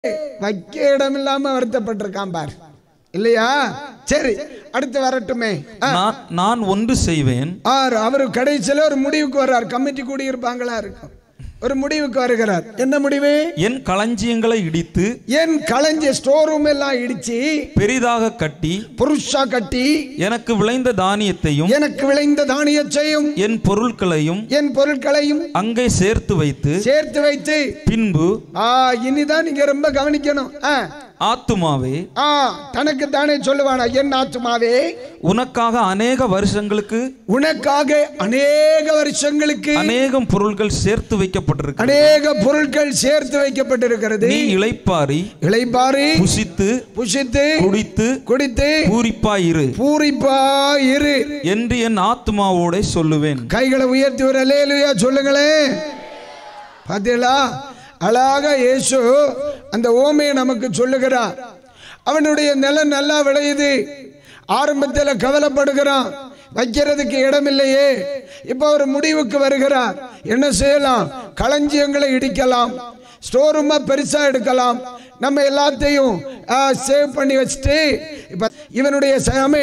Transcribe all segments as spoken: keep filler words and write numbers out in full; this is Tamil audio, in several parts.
வைக்க இடம் இல்லாம வருத்தப்பட்டிருக்கான் பார் இல்லையா? சரி, அடுத்து வரட்டுமே. நான் ஒன்று செய்வேன். அவரு கடைசியில ஒரு முடிவுக்கு வர்றார். கமிட்டி கூடி இருப்பாங்களா இருக்கும், ஒரு முடிவுக்கு வருகிறார். என்ன முடிவு? என் களஞ்சியங்களை இடித்து, என் களஞ்சிய ஸ்டோர் ரூம் எல்லாம் இடிச்சு பெரிதாக கட்டி, புருஷா கட்டி, எனக்கு விளைந்த தானியத்தையும் எனக்கு விளைந்த தானியத்தையும் என் பொருட்களையும் என் பொருட்களையும் அங்கே சேர்த்து வைத்து சேர்த்து வைத்து பின்பு இனிதான் நீங்க ரொம்ப கவனிக்கணும். ஆத்துமாவே, தனக்கு தானே சொல்லுவானா, என் ஆத்துமாவே உனக்காக அநேக வருஷங்களுக்கு உனக்காக அநேக வருஷங்களுக்கு அநேகம் பொருட்கள் சேர்த்து வைக்கப்பட்டிருக்கு அநேக பொருட்கள் சேர்த்து வைக்கப்பட்டிருக்கிறது. நீ இளைப்பாரி இளைப்பாரி புசித்து புசித்து குடித்து குடித்து பூரிப்பாயிரு பூரிப்பாயிரு என்று என் ஆத்துமாவோட சொல்லுவேன். கைகளை உயர்த்தி ஒரு அல்லேலூயா சொல்லுங்களேன். பாத்தீங்களா, அழகா இயேசு அந்த ஓமையை நமக்கு சொல்லுகிறார். அவனுடைய நிலம் நல்லா விளையுது, ஆரம்பத்தில் கவலைப்படுகிறான், வைக்கிறதுக்கு இடம் இல்லையே. இப்ப ஒரு முடிவுக்கு வருகிறார். என்ன செய்யலாம்? களஞ்சியங்களை இடிக்கலாம், ஸ்டோர் ரூமா பெருசா எடுக்கலாம், நம்ம எல்லாத்தையும் சேவ் பண்ணி வச்சுட்டு இப்ப இவனுடைய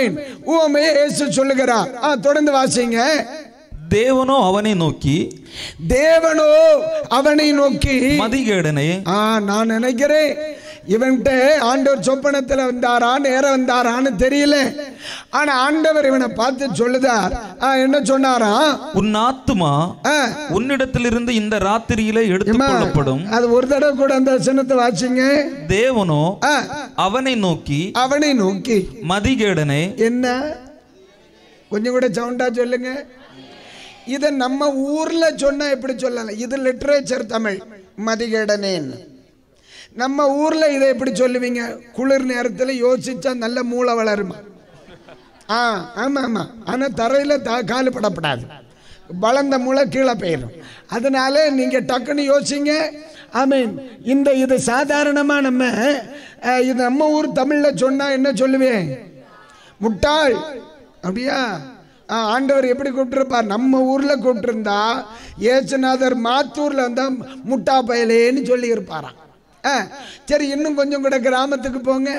ஊமையை இயேசு சொல்லுகிறார். தொடர்ந்து வாசிங்க. தேவனோ அவனை நோக்கி தேவனோ அவனை நோக்கி மதிகேடனே, நான் நினைக்கிறேன் இவன்கிட்ட ஆண்டவர் சொப்பனத்தில் வந்தாரா நேரம் வந்தாரான்னு தெரியல. ஆனா ஆண்டவர் இவனை பார்த்து சொல்லுதார். என்ன சொன்னாரா? உன் ஆத்துமா உன்னிடத்திலிருந்து இந்த ராத்திரியிலே எடுத்துக் கொள்ளப்படும். அது ஒரு தடவை கூட அந்த வசனத்தை வாசிங்க. தேவனோ அவனை நோக்கி அவனை நோக்கி மதிகேடனே. என்ன கொஞ்சம் கூட சவுண்டா சொல்லுங்க. இதை நம்ம ஊர்ல சொன்னா எப்படி சொல்லலாம்? இது லிட்ரேச்சர் தமிழ். மதிகேடனேன் நம்ம ஊர்ல இதை எப்படி சொல்லுவீங்க? குளிர் நேரத்தில் யோசிச்சா நல்ல மூளை வளருமா? ஆ ஆமா ஆமா. ஆனா தரையில காலு படப்படாது, வளர்ந்த மூளை கீழே போயிடும். அதனால நீங்க டக்குன்னு யோசிங்க. ஆமீன். இந்த இது சாதாரணமா நம்ம இது நம்ம ஊர் தமிழ்ல சொன்னா என்ன சொல்லுவேன்? முட்டாள். அப்படியா? ஆண்டவர் எப்படி கூப்பிட்டுருப்பார்? நம்ம ஊர்ல கூப்பிட்டுருந்தா ஏசுநாதர் மாத்தூர்ல வந்தா முட்டா பயலேன்னு சொல்லி இருப்பாராம். சரி, இன்னும் கொஞ்சம் கூட கிராமத்துக்கு போங்க.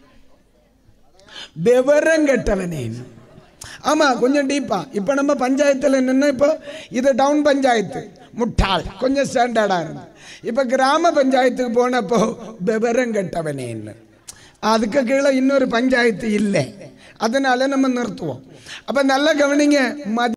விவரம் கெட்டவனே. ஆமா, கொஞ்சம் டீப்பா. இப்ப நம்ம பஞ்சாயத்துல நின்று, இப்போ இது டவுன் பஞ்சாயத்து, முட்டாள் கொஞ்சம் ஸ்டாண்டர்டா இருந்து. இப்ப கிராம பஞ்சாயத்துக்கு போனப்போ விவரம் கெட்டவனேன்னு. அதுக்கு கீழே இன்னொரு பஞ்சாயத்து இல்லை, அதனால நம்ம நிறுத்துவோம். அப்ப நல்ல கவனிங்க. மதி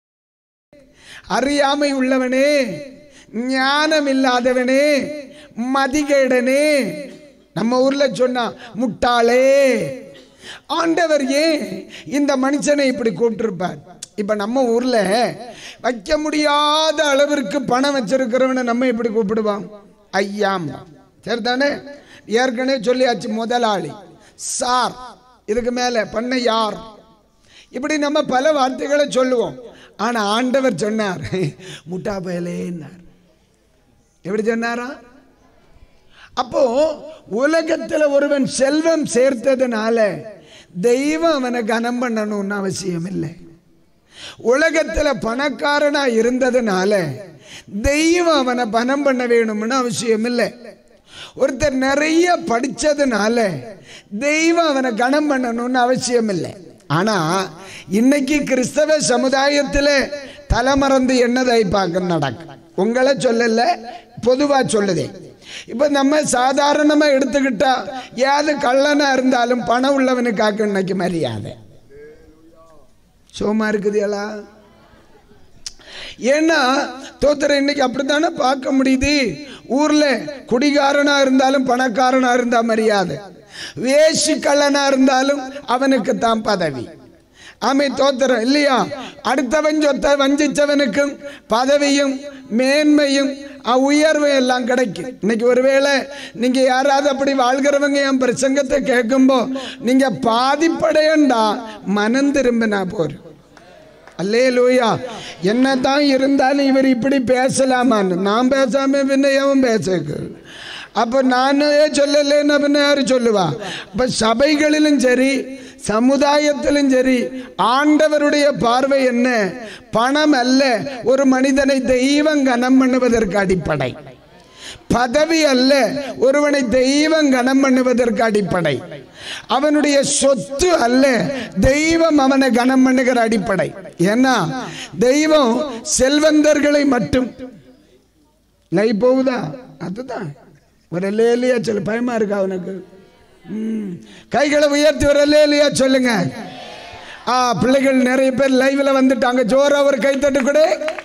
அறியாமை உள்ளவனே, ஞானம் இல்லாதவனே, மதிகேடனே. நம்ம ஊர்ல சொன்னா முட்டாளே. ஆண்டவர் ஏன் இந்த மனுஷனை இப்படி கூப்பிட்டிருப்பார்? இப்ப நம்ம ஊர்ல வைக்க முடியாத அளவிற்கு பணம் வச்சிருக்கிறவனை நம்ம எப்படி கூப்பிடுவோம்? ஐயாம். சரிதானே? ஏற்கனவே சொல்லியாச்சு, முதலாளி, சார், இதுக்கு மேல பண்ண யார், இப்படி நம்ம பல வார்த்தைகளை சொல்லுவோம். ஆனா ஆண்டவர் சொன்னார் முட்டா பயலேன்னார். எப்படி சொன்னாரா? அப்போ உலகத்துல ஒருவன் செல்வம் சேர்த்ததுனால தெய்வம் அவனை கனம் பண்ணணும்னு அவசியம் இல்லை. உலகத்துல பணக்காரனா இருந்ததுனால தெய்வம் அவனை பணம் பண்ண வேணும்னு அவசியம் இல்லை. ஒருத்தர் நிறைய படிச்சதுனால தெய்வம் அவனை கனம் பண்ணணும்னு அவசியம் இல்லை. ஆனா இன்னைக்கு கிறிஸ்தவ சமுதாயத்தில் தலைமறந்து என்னதை பார்க்க நடக்கும். உங்களை சொல்லல, பொதுவா சொல்லுதே. இப்ப நம்ம சாதாரணமா எடுத்துக்கிட்டா ஏது கள்ளனா இருந்தாலும் பணம் உள்ளவனுக்காக இன்னைக்கு மரியாதை. சோமா இருக்குது எல்லாம். ஏன்னா தோத்திர இன்னைக்கு அப்படித்தானே பார்க்க முடியுது. ஊர்ல குடிகாரனா இருந்தாலும் பணக்காரனா இருந்தா மரியாதை, வேசி கள்ளனா இருந்தாலும் அவனுக்கு தான் பதவி. ஆமை தோத்திரம் இல்லையா? அடுத்தவன் சொத்த வஞ்சிச்சவனுக்கும் பதவியும் மேன்மையும் உயர்வு எல்லாம் கிடைக்கும். இன்னைக்கு ஒருவேளை நீங்க யாராவது அப்படி வாழ்கிறவங்க என் பிரசங்கத்தை கேட்கும்போ நீங்க பாதிப்படையண்டா மனம் திரும்பினா போறோம். அல்லேலூயா. என்னதான் இருந்தாலும் இவர் இப்படி பேசலாமான்னு நான் பேசாம பின்ன எவன் பேசக்கு? அப்ப நானே சொல்லலன்னு பின்ன யாரு சொல்லுவா? அப்ப சபைகளிலும் சரி சமுதாயத்திலும் சரி ஆண்டவருடைய பார்வை என்ன? பணம் அல்ல ஒரு மனிதனை தெய்வம் கனம் பண்ணுவதற்கு அடிப்படை. பதவி அல்ல ஒருவனை தெய்வம் கனம் பண்ணுவதற்கு அடிப்படை. அவனுடைய சொத்து அல்ல தெய்வம் அவனை கனம் பண்ணுகிற அடிப்படை. ஏன்னா தெய்வம் செல்வந்தர்களை மட்டும் லை போகுதா, அதுதான் ஒரு லேலியா சொல்லு. பயமா இருக்கா அவனுக்கு? கைகளை உயர்த்தி ஒரு லேலியா சொல்லுங்க. ஆ, பிள்ளைகள் நிறைய பேர் லைவ்ல வந்துட்டாங்க. ஜோரா ஒரு கைத்தட்டு கூட.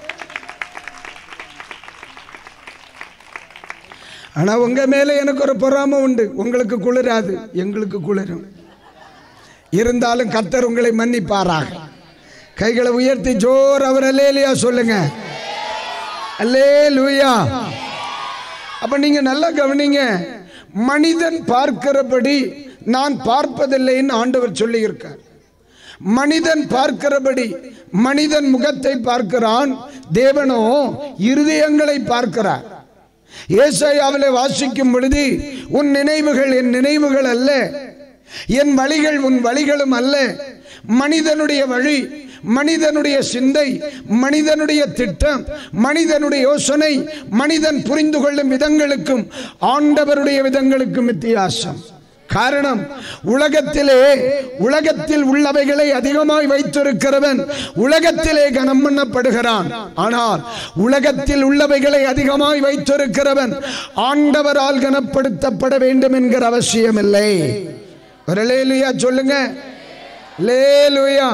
ஆனா உங்க மேல எனக்கு ஒரு பொறாமை உண்டு. உங்களுக்கு குளிராது, எங்களுக்கு குளிரும். இருந்தாலும் கர்த்தர் உங்களை மன்னிப்பாராக. கைகளை உயர்த்தி ஜோர் அவர் அல்லேலூயா சொல்லுங்க. அல்லேலூயா. அப்ப நீங்க நல்லா கவனிங்க. மனிதன் பார்க்கிறபடி நான் பார்ப்பதில்லைன்னு ஆண்டவர் சொல்லி இருக்கார். மனிதன் பார்க்கிறபடி மனிதன் முகத்தை பார்க்கிறான், தேவனோ இருதயங்களை பார்க்கிறார். ஏசாயாவிலே வாசிக்கும் பொழுது உன் நினைவுகள் என் நினைவுகள் அல்ல, என் வழிகள் உன் வழிகளும் அல்ல. மனிதனுடைய வழி, மனிதனுடைய சிந்தை, மனிதனுடைய திட்டம், மனிதனுடைய யோசனை, மனிதன் புரிந்து கொள்ளும் விதங்களுக்கும் ஆண்டவருடைய விதங்களுக்கும் வித்தியாசம். காரணம், உலகத்திலே உலகத்தில் உள்ளவைகளை அதிகமாய் வைத்திருக்கிறவன் உலகத்திலே கனம் பண்ணப்படுகிறான். ஆனால் உலகத்தில் உள்ளவைகளை அதிகமாய் வைத்திருக்கிறவன் ஆண்டவரால் கனப்படுத்தப்பட வேண்டும் என்கிற அவசியம் இல்லை. அல்லேலூயா சொல்லுங்க. அல்லேலூயா.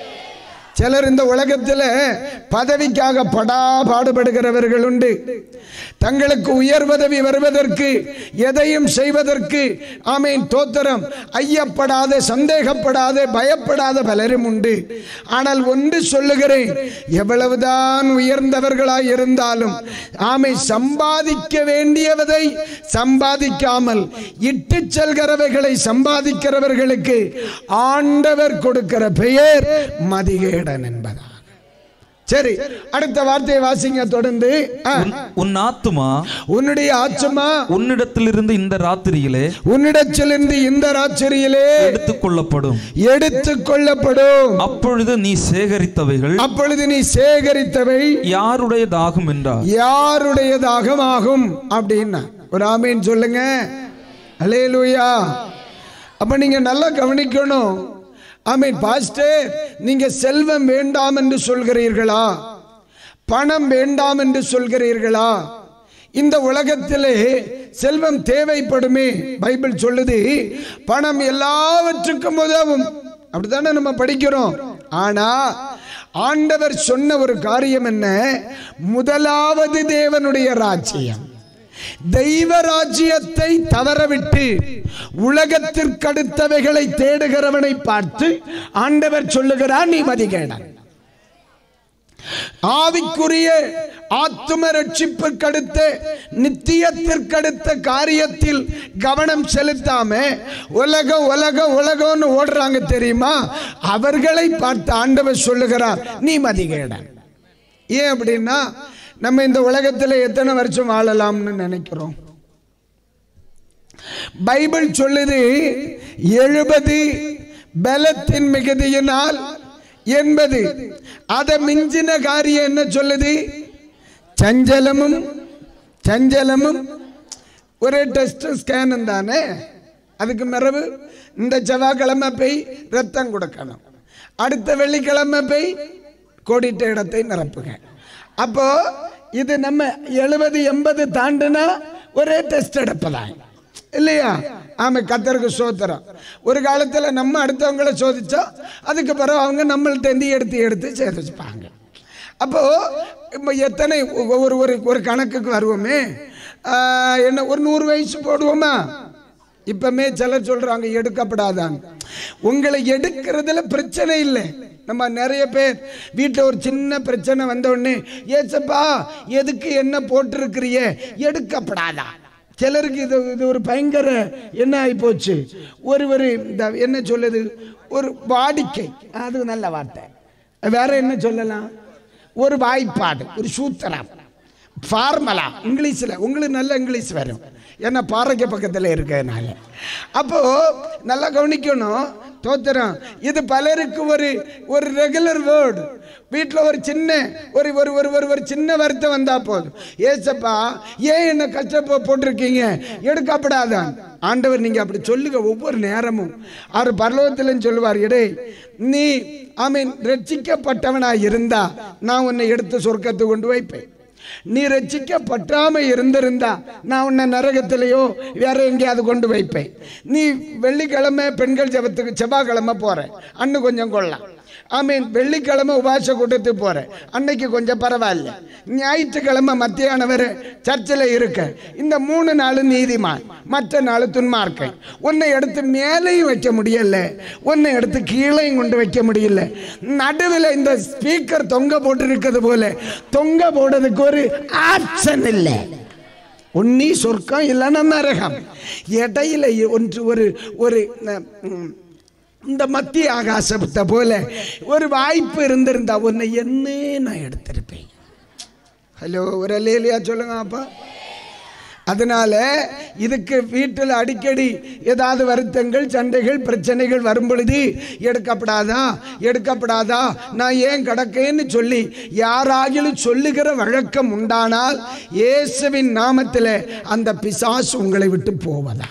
சிலர் இந்த உலகத்தில் பதவிக்காக படா பாடுபடுகிறவர்கள் உண்டு. தங்களுக்கு உயர் பதவி வருவதற்கு எதையும் செய்வதற்கு ஆமேன் தோத்திரம் ஐயப்படாத, சந்தேகப்படாத, பயப்படாத பலரும் உண்டு. ஆனால் ஒன்று சொல்லுகிறேன், எவ்வளவுதான் உயர்ந்தவர்களாய் இருந்தாலும் ஆமை சம்பாதிக்க வேண்டியவதை சம்பாதிக்காமல் இட்டு செல்கிறவைகளை சம்பாதிக்கிறவர்களுக்கு ஆண்டவர் கொடுக்கிற பெயர் மதிகேடன் என்பதா. சரி, அடுத்த வார்த்தையை வாசிங்க தொடர்ந்து. உன் ஆத்துமா, உன்னுடைய ஆத்துமா உன்னிடத்திலிருந்து இந்த ராத்திரியிலே உன்னிடத்திலிருந்து இந்த ராத்திரியிலே எடுத்துக் கொள்ளப்படும் எடுத்துக் கொள்ளப்படும் அப்பொழுது நீ சேகரித்தவைகள் அப்பொழுது நீ சேகரித்தவை யாருடையதாகும் என்றார். யாருடையதாகும் ஆகும் அப்படின்னா ஒரு ஆமீன் சொல்லுங்க. அல்லேலூயா. அப்ப நீங்க நல்லா கவனிக்கணும். ஆமென். பாஸ்டர், நீங்க செல்வம் வேண்டாம் என்று சொல்கிறீர்களா? பணம் வேண்டாம் என்று சொல்கிறீர்களா? இந்த உலகத்திலே செல்வம் தேவைப்படுமே. பைபிள் சொல்லுது பணம் எல்லாவற்றுக்கும் உதவும். அப்படித்தானே நம்ம படிக்கிறோம். ஆனா ஆண்டவர் சொன்ன ஒரு காரியம் என்ன? முதலாவது தேவனுடைய ராஜ்யம். தெய்வ ராஜ்யத்தை தவறவிட்டு உலகத்திற்கு அடுத்தவைகளை தேடுகிறவனை பார்த்து ஆண்டவர் சொல்லுகிறார், நீ மதிகேடன். ஆவிக்குரிய ஆத்தும ரட்சிப்புக்கடுத்த நித்தியத்திற்கடுத்த காரியத்தில் கவனம் செலுத்தாம உலகம் உலகம் உலகம்னு ஓடுறாங்க தெரியுமா? அவர்களை பார்த்து ஆண்டவர் சொல்லுகிறார், நீ மதிகேடன். ஏன் அப்படின்னா, நம்ம இந்த உலகத்தில் எத்தனை வருஷம் வாழலாம்னு நினைக்கிறோம்? பைபிள் சொல்லுது எழுபது பலத்தின் மிகுதியினால் எண்பது. அதை மிஞ்சின காரியம் என்ன சொல்லுது? சஞ்சலமும் சஞ்சலமும் ஒரே டெஸ்ட் ஸ்கேன் தானே. அதுக்கு மரபு இந்த செவ்வாய்க்கிழமை போய் ரத்தம் கொடுக்கணும், அடுத்த வெள்ளிக்கிழமை போய் கோடிட்ட இடத்தை நிரப்புங்க. அப்போ இது நம்ம எழுபது எண்பது தாண்டுனா ஒரே டெஸ்ட் எடுப்பதான் இல்லையா? ஆமா, கர்த்தருக்கு ஸ்தோத்திரம். ஒரு காலத்துல நம்ம அடுத்தவங்களை சோதிச்சோம், அதுக்கு பிறகு அவங்க நம்மள்ட்ட எடுத்து எடுத்து சேதிச்சுப்பாங்க. அப்போ எத்தனை ஒரு ஒரு ஒரு கணக்குக்கு வருவோமே, என்ன ஒரு நூறு வயசு போடுவோமா? இப்பமே சிலர் சொல்றாங்க எடுக்கப்படாதான். உங்களை எடுக்கிறதுல பிரச்சனை இல்லை. நம்ம நிறைய பேர் வீட்டில் ஒரு சின்ன பிரச்சனை வந்த உடனே, ஏசப்பா எதுக்கு என்ன போட்டிருக்கிறிய, எடுக்கப்படாதா? சிலருக்கு இது இது ஒரு பயங்கர என்ன ஆகி போச்சு, ஒரு ஒரு என்ன சொல்லுது, ஒரு வாடிக்கை. அது நல்ல வார்த்தை. வேற என்ன சொல்லலாம்? ஒரு வாய்ப்பாடு, ஒரு சூத்திரம், ஃபார்மலா. இங்கிலீஷில் உங்களுக்கு நல்ல இங்கிலீஷ் வரும், ஏன்னா பாறைக்கு பக்கத்தில் இருக்கிறதுனால. அப்போ நல்லா கவனிக்கணும். தோத்திரம். இது பலருக்கு ஒரு ஒரு ரெகுலர் வேர்டு. வீட்டில் ஒரு சின்ன ஒரு ஒரு ஒரு ஒரு ஒரு சின்ன வருத்தம் வந்தா போதும், ஏசப்பா ஏன் என்ன கஷ்டப்ப போட்டிருக்கீங்க, எடுக்கப்படாதான். ஆண்டவர் நீங்க அப்படி சொல்லுங்க ஒவ்வொரு நேரமும். அவர் பரலோகத்திலும் சொல்லுவார், இடே நீ ஆமீன் ரட்சிக்கப்பட்டவனாய் இருந்தா நான் உன்னை எடுத்து சொர்க்கத்தை கொண்டு வைப்பேன். நீ ரட்சிக்கப்பட்டாம இருந்திருந்தா நான் உன்னை நரகத்திலேயோ வேற எங்கேயாவது கொண்டு வைப்பேன். நீ வெள்ளிக்கிழமை பெண்கள் ஜெபத்துக்கு செவ்வாய்க்கிழமை போற, அன்னு கொஞ்சம் கொள்ளலாம். ஆமீன். வெள்ளிக்கிழமை உபாச கூட்டத்துக்கு போறேன், அன்னைக்கு கொஞ்சம் பரவாயில்ல. ஞாயிற்றுக்கிழமை மத்தியானம் வரை சர்ச்சில் இருக்க, இந்த மூணு நாள் நீதிமான், மற்ற நாள் துன்மார்க்கன். உன்னை எடுத்து மேலையும் வைக்க முடியல, உன்னை எடுத்து கீழையும் கொண்டு வைக்க முடியல. நடுவில் இந்த ஸ்பீக்கர் தொங்க போட்டு இருக்கிறது போல தொங்க போடுறதுக்கு ஒரு ஆப்ஷன் இல்லை. உன்னி சொர்க்கம் இல்லைன்னா நரகம். இடையில ஒன்று ஒரு ஒரு இந்த மத்திய ஆகாசத்தை போல ஒரு வாய்ப்பு இருந்திருந்தா உன்னை என்ன நான் எடுத்திருப்பேன். ஹலோ, ஒரு அல்லேலியா சொல்லுங்க அப்பா. அதனால இதுக்கு வீட்டில் அடிக்கடி ஏதாவது வருத்தங்கள், சண்டைகள், பிரச்சனைகள் வரும் பொழுது எடுக்கப்படாதா எடுக்கப்படாதா நான் ஏன் கிடக்கேன்னு சொல்லி யாராகிலும் சொல்லுகிற வழக்கம் உண்டானால் இயேசுவின் நாமத்தில் அந்த பிசாசு உங்களை விட்டு போவதா.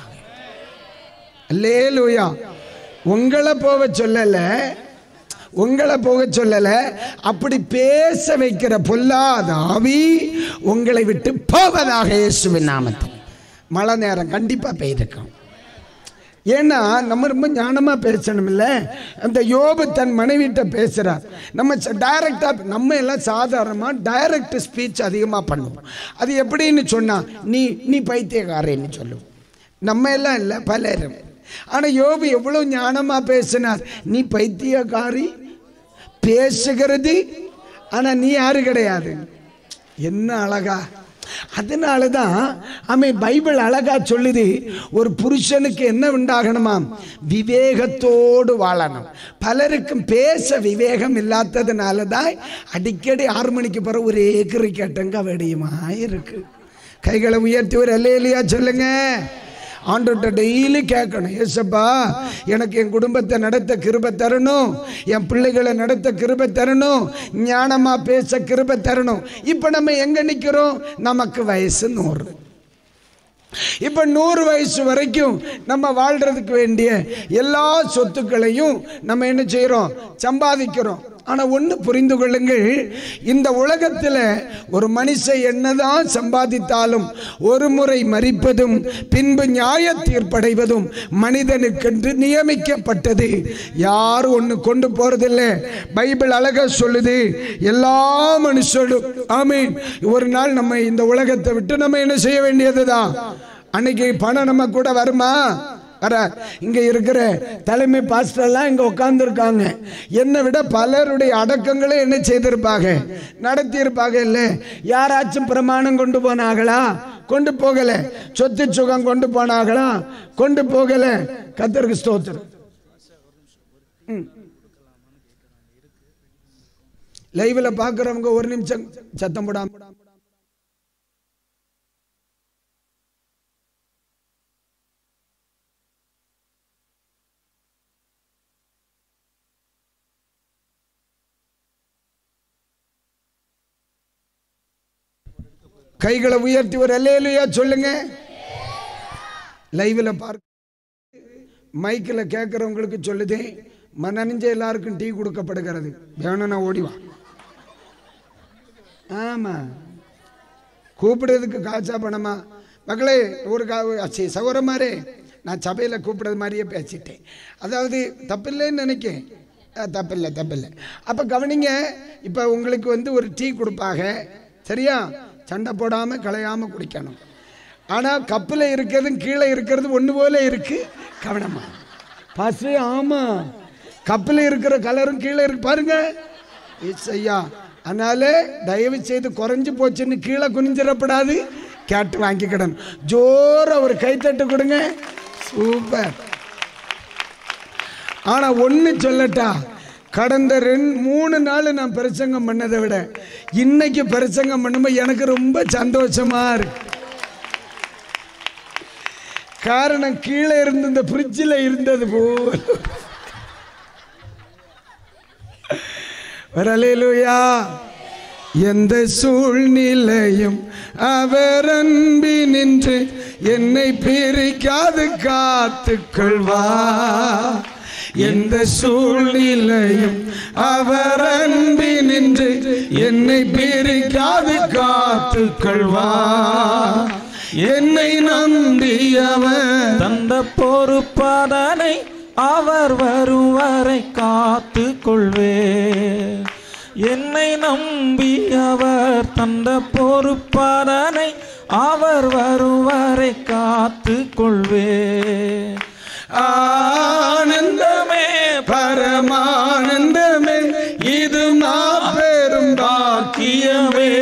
அல்லேலூயா. உங்களை போக சொல்லல, உங்களை போக சொல்லல, அப்படி பேச வைக்கிற பொல்லாத ஆவி உங்களை விட்டு போவதாக இயேசுவின் நாமத்தில். மழை நேரம் கண்டிப்பா பெய்திருக்கும். ஏன்னா நம்ம ரொம்ப ஞானமா பேசணும் இல்ல. அந்த யோபு தன் மனைவிட்ட பேசுறார். நம்ம டைரக்டா, நம்ம எல்லாம் சாதாரணமா டைரக்ட் ஸ்பீச் அதிகமா பண்ணுவோம். அது எப்படின்னு சொன்னா நீ நீ பைத்தியக்காரன்னு சொல்லுவோம். நம்ம எல்லாம் இல்லை, பலரும். ஆனா யோபு எவ்வளவு ஞானமா பேசினார். நீ பைத்தியக்காரி பேசுகிறது, ஆனா நீ யாரு கிடையாது. என்ன அழகா. அதனாலதான் அவன் பைபிள் அழகா சொல்லுது, ஒரு புருஷனுக்கு என்ன உண்டாகணுமாம், விவேகத்தோடு வாழணும். பலருக்கும் பேச விவேகம் இல்லாததுனாலதான் அடிக்கடி ஆறு மணிக்கு பிறகு ஒரே கிரிக்கெட்டுங்க வெடியுமா இருக்கு. கைகளை உயர்த்தி ஒரு அல்லேலியா சொல்லுங்க. ஆண்டவர்கிட்ட டெய்லி கேட்கணும், ஏசப்பா எனக்கு என் குடும்பத்தை நடத்த கிருபை தரணும், என் பிள்ளைகளை நடத்த கிருபை தரணும், ஞானமா பேச கிருபை தரணும். இப்ப நம்ம எங்க நிக்கிறோம், நமக்கு வயசு நூறு. இப்ப நூறு வயசு வரைக்கும் நம்ம வாழ்றதுக்கு வேண்டிய எல்லா சொத்துக்களையும் நம்ம என்ன செய்யறோம், சம்பாதிக்கிறோம். ஆனா ஒண்ணு புரிந்து கொள்ளுங்கள், இந்த உலகத்துல ஒரு மனுஷன் என்னதான் சம்பாதித்தாலும் ஒரு முறை மரிப்பதும் பின்பு நியாய தீர்ப்படைவதும் மனிதனுக்கென்று நியமிக்கப்பட்டது. யாரும் ஒண்ணு கொண்டு போறதில்லை. பைபிள் அழகா சொல்லுது, எல்லா மனுஷனும் ஆமீன் ஒரு நாள் நம்ம இந்த உலகத்தை விட்டு நம்ம என்ன செய்ய வேண்டியதுதான். அன்னைக்கு பணம் நம்ம கூட வருமா? இங்க இருக்கிற தலைமை பாஸ்டர்லாம் இங்க உட்கார்ந்து இருக்காங்க. என்னை விட பலருடைய அடக்கங்களே என்ன செய்திருப்பாங்க, நடத்தி இருப்பாங்க. இல்ல யாராச்சும் பிரமாணம் கொண்டு போனாங்களா? கொண்டு போகல. சொத்து சுகம் கொண்டு போனாங்களா? கொண்டு போகல. கர்த்தருக்கு ஸ்தோத்திரம். லைவ்ல பாக்குறவங்க ஒரு நிமிஷம் சத்தம் போடாம. கைகளை உயர்த்தி ஒரு அல்லேலூயா சொல்லுங்க. லைவ்ல பார்க்க மைக்கில் கேட்கிறவங்களுக்கு சொல்லுதே, மனநிஞ்ச எல்லாருக்கும் டீ கொடுக்கப்படுகிறது, வேணும்னா ஓடிவா. ஆமா, கூப்பிடுறதுக்கு காசா பணமா? மகளே ஒரு கா சகோதரமாரே, நான் சபையில் கூப்பிடுறது மாதிரியே பேசிட்டேன். அதாவது தப்பில்லைன்னு நினைக்கேன். தப்பில்லை தப்பில்லை. அப்போ கவனிங்க, இப்போ உங்களுக்கு வந்து ஒரு டீ கொடுப்பாங்க, சரியா? சண்டை போடாம களையாம குடிக்கணும். ஆனா கப்பில் இருக்கிறதும் கீழே இருக்கிறது ஒண்ணு போல இருக்கு, கவனமா பாசு. ஆமா, கப்பில் இருக்கிற கலரும் கீழே இருக்கு பாருங்க. ஐயா, அதனால தயவு செய்து குறைஞ்சு போச்சுன்னு கீழே குனிஞ்சிடப்படாது, கேட்டு வாங்கிக்கிடணும். ஜோர ஒரு கைத்தட்டு கொடுங்க. சூப்பர். ஆனா ஒன்னு சொல்லட்டா, கடந்த ரெண்டு மூணு நாள் நான் பிரசங்கம் பண்ணதை விட இன்னைக்கு பிரசங்கம் பண்ணும்போது எனக்கு ரொம்ப சந்தோஷமா இருக்கு. காரணம், கீழே இருந்து இந்த ஃப்ரிட்ஜில் இருந்தது போல் அல்லேலூயா. எந்த சூழ்நிலையும் அவர் அன்பினின்று என்னை பிரிக்காது காத்துக்கொள்வார். எந்த சூழ்நிலையும் அவர் அன்பினின்று என்னை பிரிக்காது காத்துக்கொள்வார். என்னை நம்பியவர் தந்த பொறுப்பதனை அவர் வரும் வரை காத்து கொள்வே. என்னை நம்பி அவர் தந்த பொறுப்பதனை அவர் வரும் வரை காத்து கொள்வே. ஆனந்தமே பரமானந்தமே இது மாபெரும் பாக்கியமே.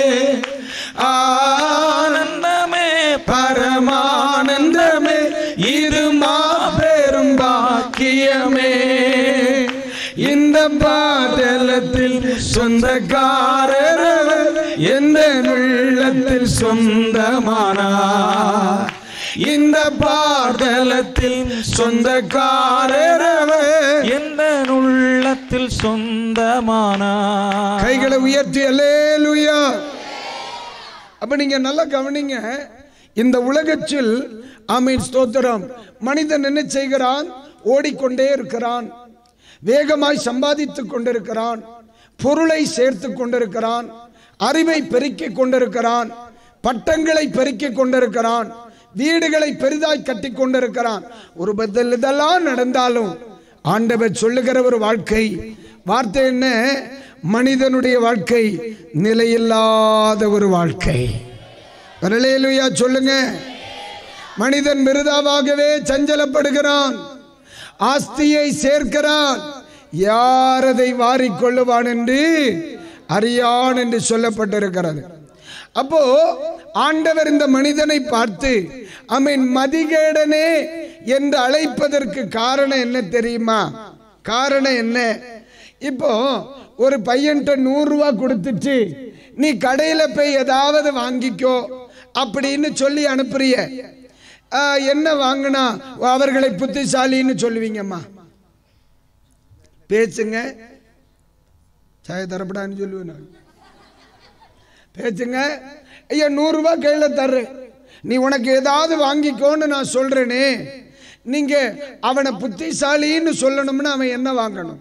ஆனந்தமே பரமானந்தமே இது மாபெரும் பாக்கியமே. இந்த பாதலத்தில் சொந்தக்காரர் எந்த உள்ளத்தில் சொந்தமானார். இந்த பாதலத்தில் சொந்தக்காரர் எந்த உள்ளத்தில் சொந்தமானார். கைகளை உயர்த்தி அல்லேலூயா. அப்ப நீங்க நல்லா கவனிங்க. இந்த உலகத்தில் ஆமென் ஸ்தோத்திரம், மனிதன் என்ன செய்கிறான்? ஓடிக்கொண்டே இருக்கிறான், வேகமாய் சம்பாதித்துக் கொண்டிருக்கிறான், பொருளை சேர்த்து கொண்டிருக்கிறான், அறிவை பெருக்கிக் கொண்டிருக்கிறான், பட்டங்களை பெருக்கிக் கொண்டிருக்கிறான், வீடுகளை பெரிதாய் கட்டி கொண்டிருக்கிறான். ஒரு பதில் இதெல்லாம் நடந்தாலும் ஆண்டவர் சொல்லுகிற ஒரு வாழ்க்கை வார்த்தை என்ன? மனிதனுடைய வாழ்க்கை நிலையில்லாத ஒரு வாழ்க்கை. அல்லேலூயா சொல்லுங்க. மனிதன் மிருதாவாகவே சஞ்சலப்படுகிறான், ஆஸ்தியை சேர்க்கிறான், யார் அதை வாரிக்கொள்ளுவான் என்று அறியான் என்று சொல்லப்பட்டிருக்கிறது. அப்போ ஆண்டவர் இந்த மனிதனை பார்த்து ஆமென் மதிகேடனே என்று அழைப்பதற்கு காரணம் என்ன தெரியுமா? காரணம் என்ன? இப்போ ஒரு பையன்ட்ட நூறு ரூபா கொடுத்துட்டு நீ கடையில போய் ஏதாவது வாங்கிக்கோ அப்படின்னு சொல்லி அனுப்புறிய, என்ன வாங்கினா அவர்களை புத்திசாலின்னு சொல்லுவீங்கம்மா? பேச்சுங்க, சாய தரப்படான்னு சொல்லுவேன் நான். பேச்சுங்க, ஐயா நூறு ரூபாய் கையில தர்ற, நீ உனக்கு ஏதாவது வாங்கிக்கோன்னு நான் சொல்றேனே, நீங்க அவனை புத்திசாலின்னு சொல்லணும்னா அவன் என்ன வாங்கணும்?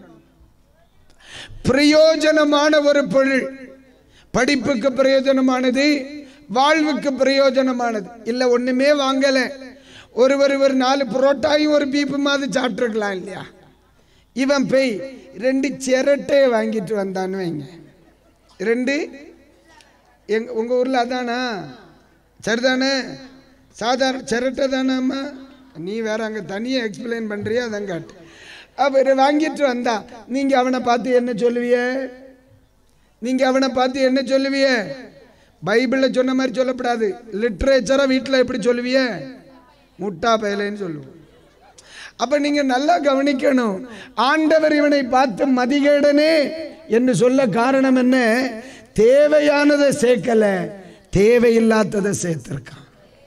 பிரயோஜனமான ஒரு பொருள், படிப்புக்கு பிரயோஜனமானது, வாழ்வுக்கு பிரயோஜனமானது. இல்ல ஒண்ணுமே வாங்கல, ஒருவர் ஒரு நாலு புரோட்டாயும் ஒரு பீப்பு மாதிரி சாப்பிட்டுருக்கலாம் இல்லையா? இவன் போய் ரெண்டு சிரட்டையை வாங்கிட்டு வந்தான்னு வைங்க. ரெண்டு எங்க உங்க ஊர்ல அதானா? சரிதானே? சாதாரண சிரட்டை தானேம்மா? நீ வேற அங்க தனியா எக்ஸ்பிளைன் பண்றியா? அதான் காட்டு. அவர் வாங்கிட்டு வந்தா நீங்க அவனை பார்த்து என்ன சொல்லுவிய? நீங்க அவனை பார்த்து என்ன சொல்லுவிய? பைபிள்ல சொன்ன மாதிரி சொல்லப்படாது, லிட்ரேச்சரா வீட்டில் எப்படி சொல்லுவிய? முட்டா பயலேன்னு சொல்லுவோம். அப்ப நீங்க நல்லா கவனிக்கணும். ஆண்டவர் இவனை பார்த்து மதிகேடனே என்று சொல்ல காரணம் என்ன? தேவையானதை சேர்க்கல, தேவையில்லாததை சேர்த்திருக்கான்.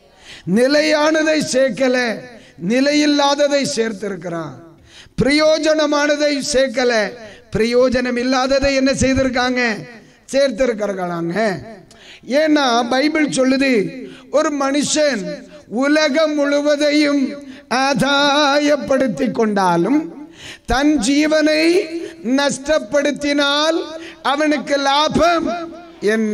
நிலையானதை சேர்க்கல, நிலையில்லாததை சேர்த்திருக்கிறான். பிரயோஜனமானதை சேர்க்கல, பிரயோஜனம் இல்லாததை என்ன செய்திருக்காங்க? சேர்த்திருக்கிறாங்க. ஏன்னா பைபிள் சொல்லுது, ஒரு மனுஷன் உலகம் முழுவதையும் ஆதாயப்படுத்தி கொண்டாலும் தன் ஜீவனை நஷ்டப்படுத்தினால் அவனுக்கு லாபம் என்ன?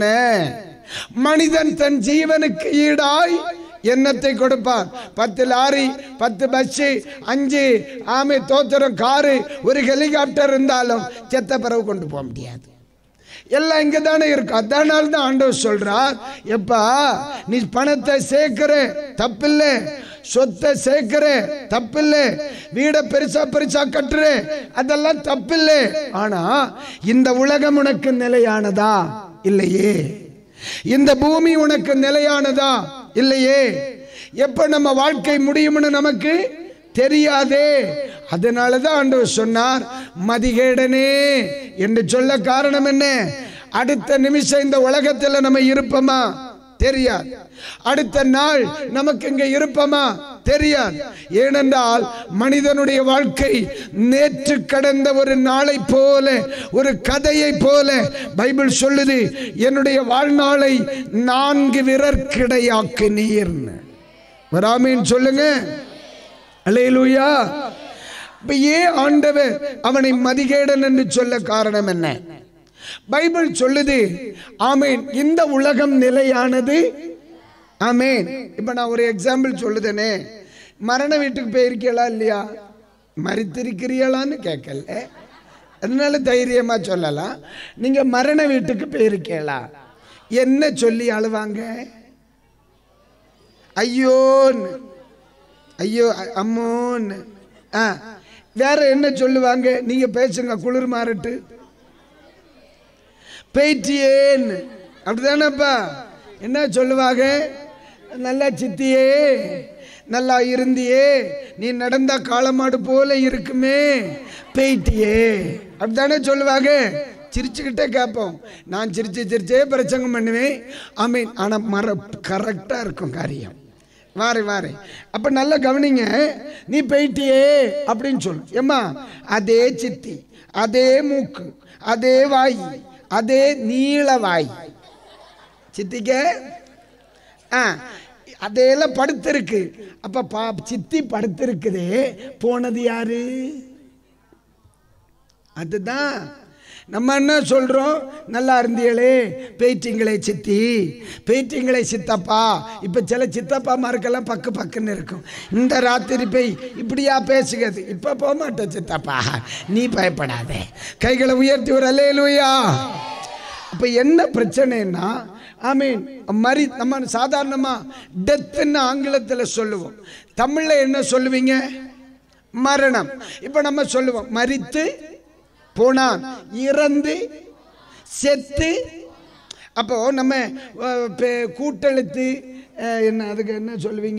மனிதன் தன் ஜீவனுக்கு ஈடாய் என்னத்தை கொடுப்பார்? பத்து லாரி, பத்து பஸ், அஞ்சு ஆமை தோத்திரம் காரு, ஒரு ஹெலிகாப்டர் இருந்தாலும் செத்த பிறகு கொண்டு போக முடியாது. எல்லாம் இங்க தானே இருக்கு. அதனால தான் ஆண்டவர் சொல்றார், எப்பா நீ பணத்தை சேர்க்கிற தப்பில்ல, சொத்தை சேர்க்கிற தப்பில்ல, வீட பெருசா பெருசா கட்டுற அதெல்லாம் தப்பில்ல. ஆனா இந்த உலகம் உனக்கு நிலையானதா? இல்லையே. இந்த பூமி உனக்கு நிலையானதா? இல்லையே. எப்ப நம்ம வாழ்க்கை முடியும்னு நமக்கு தெரியாதே. அதனாலதான் ஆண்டவர் சொன்னார் மதிகேடனே என்று சொல்ல காரணம் என்ன? அடுத்த நிமிஷம் இந்த உலகத்துல நம்ம இருப்போமா? தெரியாது. அடுத்த நாள் நமக்கு இங்க இருப்போமா தெரியாது. ஏனென்றால் மனிதனுடைய வாழ்க்கை நேற்று கடந்த ஒரு நாளை போல, ஒரு கதையை போல பைபிள் சொல்லுது, என்னுடைய வாழ்நாளை நான்கு விரற்கிடையாக்கினீர். வராமீன் சொல்லுங்க. அல்லேலூயா. ஏன் ஆண்டவர் அவனை மதிகேடன் என்று சொல்ல காரணம் என்ன? பைபிள் சொல்லுது, ஆமேன், இந்த உலகம் நிலையானது. ஆமேன். இப்ப நான் ஒரு எக்ஸாம்பிள் சொல்லுதேனே, மரண வீட்டுக்கு போயிருக்கீங்களா இல்லையா? மரித்திருக்கிறீங்களான்னு கேட்கல, அதனால தைரியமா சொல்லலாம். நீங்க மரண வீட்டுக்கு போயிருக்கீங்களா? என்ன சொல்லி அழுவாங்க? ஐயோன்னு, ஐயோ அம்மோன்னு. ஆ, வேற என்ன சொல்லுவாங்க? நீங்க பேசுங்க, குளிர் மாறட்டு. பேட்டியேன்னு, அப்படிதானப்பா? என்ன சொல்லுவாங்க? நல்லா சித்தியே, நல்லா இருந்தியே, நீ நடந்த காளமாடு போல இருக்குமே, பேட்டியே, அப்படித்தானே சொல்லுவாங்க. சிரிச்சுக்கிட்டே கேட்போம். நான் சிரிச்சு சிரிச்சே பிரசங்கம் பண்ணுவேன். ஆமீன். ஆனா மர கரெக்டா இருக்கும் காரியம். வாரே வாரே. அப்ப நல்லா கவனிங்க. நீ போயிட்டியே அப்படின்னு சொல்லு. ஏம்மா, அதே சித்தி, அதே மூக்கு, அதே வாய், அதே நீள வாய். சித்திக்க அதெல்லாம் படுத்திருக்கு. அப்ப பா சித்தி படுத்திருக்குதே, போனது யாரு? அதுதான் நம்ம என்ன சொல்றோம்? நல்லா இருந்தீங்களே, பேய்ட்டிங்களே சித்தி, பேய்ட்டிங்களே சித்தப்பா. இப்ப சில சித்தப்பா மார்க்கெல்லாம் பக்கு பக்குன்னு இருக்கும். இந்த ராத்திரி பேய் இப்படியா பேசுகிறது? இப்ப போக மாட்டேன் சித்தப்பா, நீ பயப்படாத. கைகளை உயர்த்தி ஒரு அல்லேலூயா. அப்ப என்ன பிரச்சனைன்னா, ஆமீன், மரி நம்ம சாதாரணமா டெத்ன்னு ஆங்கிலத்தில் சொல்லுவோம். தமிழ்ல என்ன சொல்லுவீங்க? மரணம். இப்ப நம்ம சொல்லுவோம் மரித்து போனான், இறந்து, செத்து. அப்போ நம்ம கூட்டெழுத்து என்ன, அதுக்கு என்ன சொல்லுவீங்க?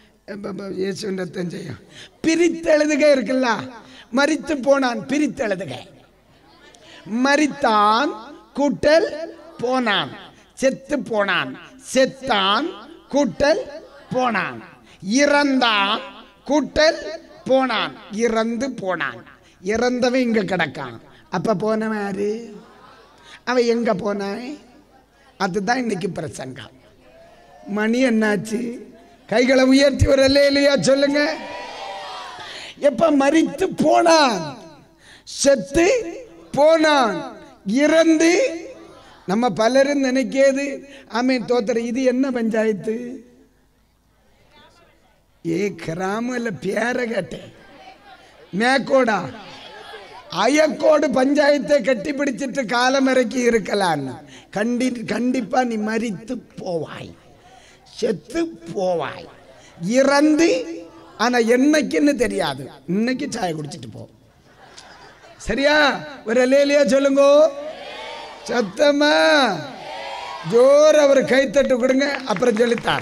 பிரித்தெழுதுக இருக்குல்ல. மரித்து போனான், பிரித்தெழுதுக. மரித்தான் கூட்டல் போனான், செத்து போனான், செத்தான் கூட்டல் போனான், இறந்தான் கூட்டல் போனான், இறந்து போனான். இறந்தவன் இங்க கிடக்கான். அப்ப போனவன் யாரு? அவன் எங்க போனான்? அதுதான் இன்னைக்கு பிரசங்கம். மணி என்னாச்சு? கைகளை உயர்த்தி ஒரு அல்லேலூயா சொல்லுங்க. எப்ப மரித்து போனான், செத்து போனான், இறந்து. நம்ம பலரும் நினைக்கிறது, ஆமீன் தோத்தர, இது என்ன பஞ்சாயத்து? ஏ கிராமல பேர கேட்டேன், மேக்கோடா அயக்கோடு பஞ்சாயத்தை கட்டி பிடிச்சிட்டு காலம் இறக்கி இருக்கலாம். கண்டி கண்டிப்பா நீ மரித்து போவாய், செத்து போவாய், இறந்து. ஆனா என்னைக்குன்னு தெரியாது. இன்னைக்கு சாய குடிச்சிட்டு போ. சரியா? ஒரு அல்லேலூயா சொல்லுங்க சத்தமா. ஜோர் அவர் கைத்தட்டு கொடுங்க, அப்புறம் சொல்லித்தார்.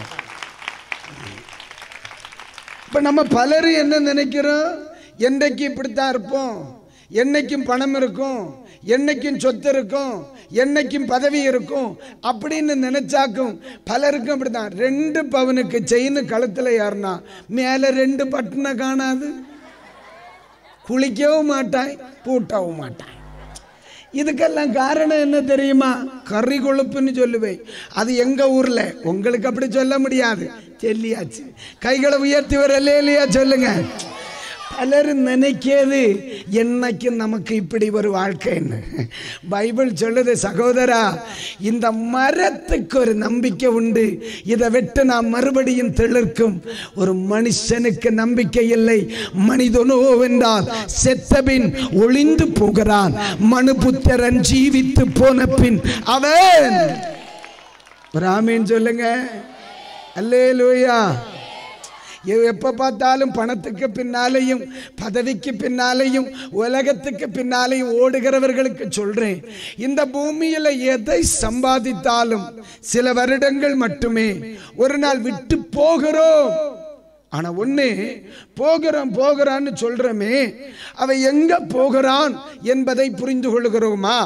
இப்ப நம்ம பலரும் என்ன நினைக்கிறோம்? என்னைக்கு இப்படித்தான் இருப்போம், என்னைக்கும் பணம் இருக்கும், என்னைக்கும் சொத்து இருக்கும், என்னைக்கும் பதவி இருக்கும் அப்படின்னு நினைச்சாக்கும். பலருக்கும் அப்படித்தான். ரெண்டு பவனுக்கு செயின் கழுத்துல ஏறினா மேல ரெண்டு பட்டனை காணாது. குளிக்கவும் மாட்டாய், பூட்டவும் மாட்டாய். இதுக்கெல்லாம் காரணம் என்ன தெரியுமா? கறி கொழுப்புன்னு சொல்லுவேன். அது எங்க ஊர்ல, உங்களுக்கு அப்படி சொல்ல முடியாது. சொல்லியாச்சு. கைகளை உயர்த்தி வர இல்லையா சொல்லுங்க. பலரும் நினைக்கிறது என்னைக்கு நமக்கு இப்படி ஒரு வாழ்க்கைன்னு. பைபிள் சொல்லுது, சகோதரா, இந்த மரத்துக்கு ஒரு நம்பிக்கை உண்டு. இதை விட்டு நாம் மறுபடியும் திளிர்க்கும். ஒரு மனுஷனுக்கு நம்பிக்கை இல்லை. மனிதனோ வென்றால் செத்தபின் ஒளிந்து போகிறான், மனுபுத்திரன் ஜீவித்து போன பின் அவன். ஒரு ஆமீன் சொல்லுங்க. அல்லேலூயா. எப்ப பார்த்தாலும் பணத்துக்கு பின்னாலேயும் பதவிக்கு பின்னாலேயும் உலகத்துக்கு பின்னாலேயும் ஓடுகிறவர்களுக்கு சொல்றேன், இந்த பூமியில எதை சம்பாதித்தாலும் சில வருடங்கள் மட்டுமே. ஒரு நாள் விட்டு போகிறோம். ஆனா ஒண்ணு, போகிறோம் போகிறான்னு சொல்றோமே, அவன் எங்க போகிறான் என்பதை புரிந்து கொள்கிறோமா?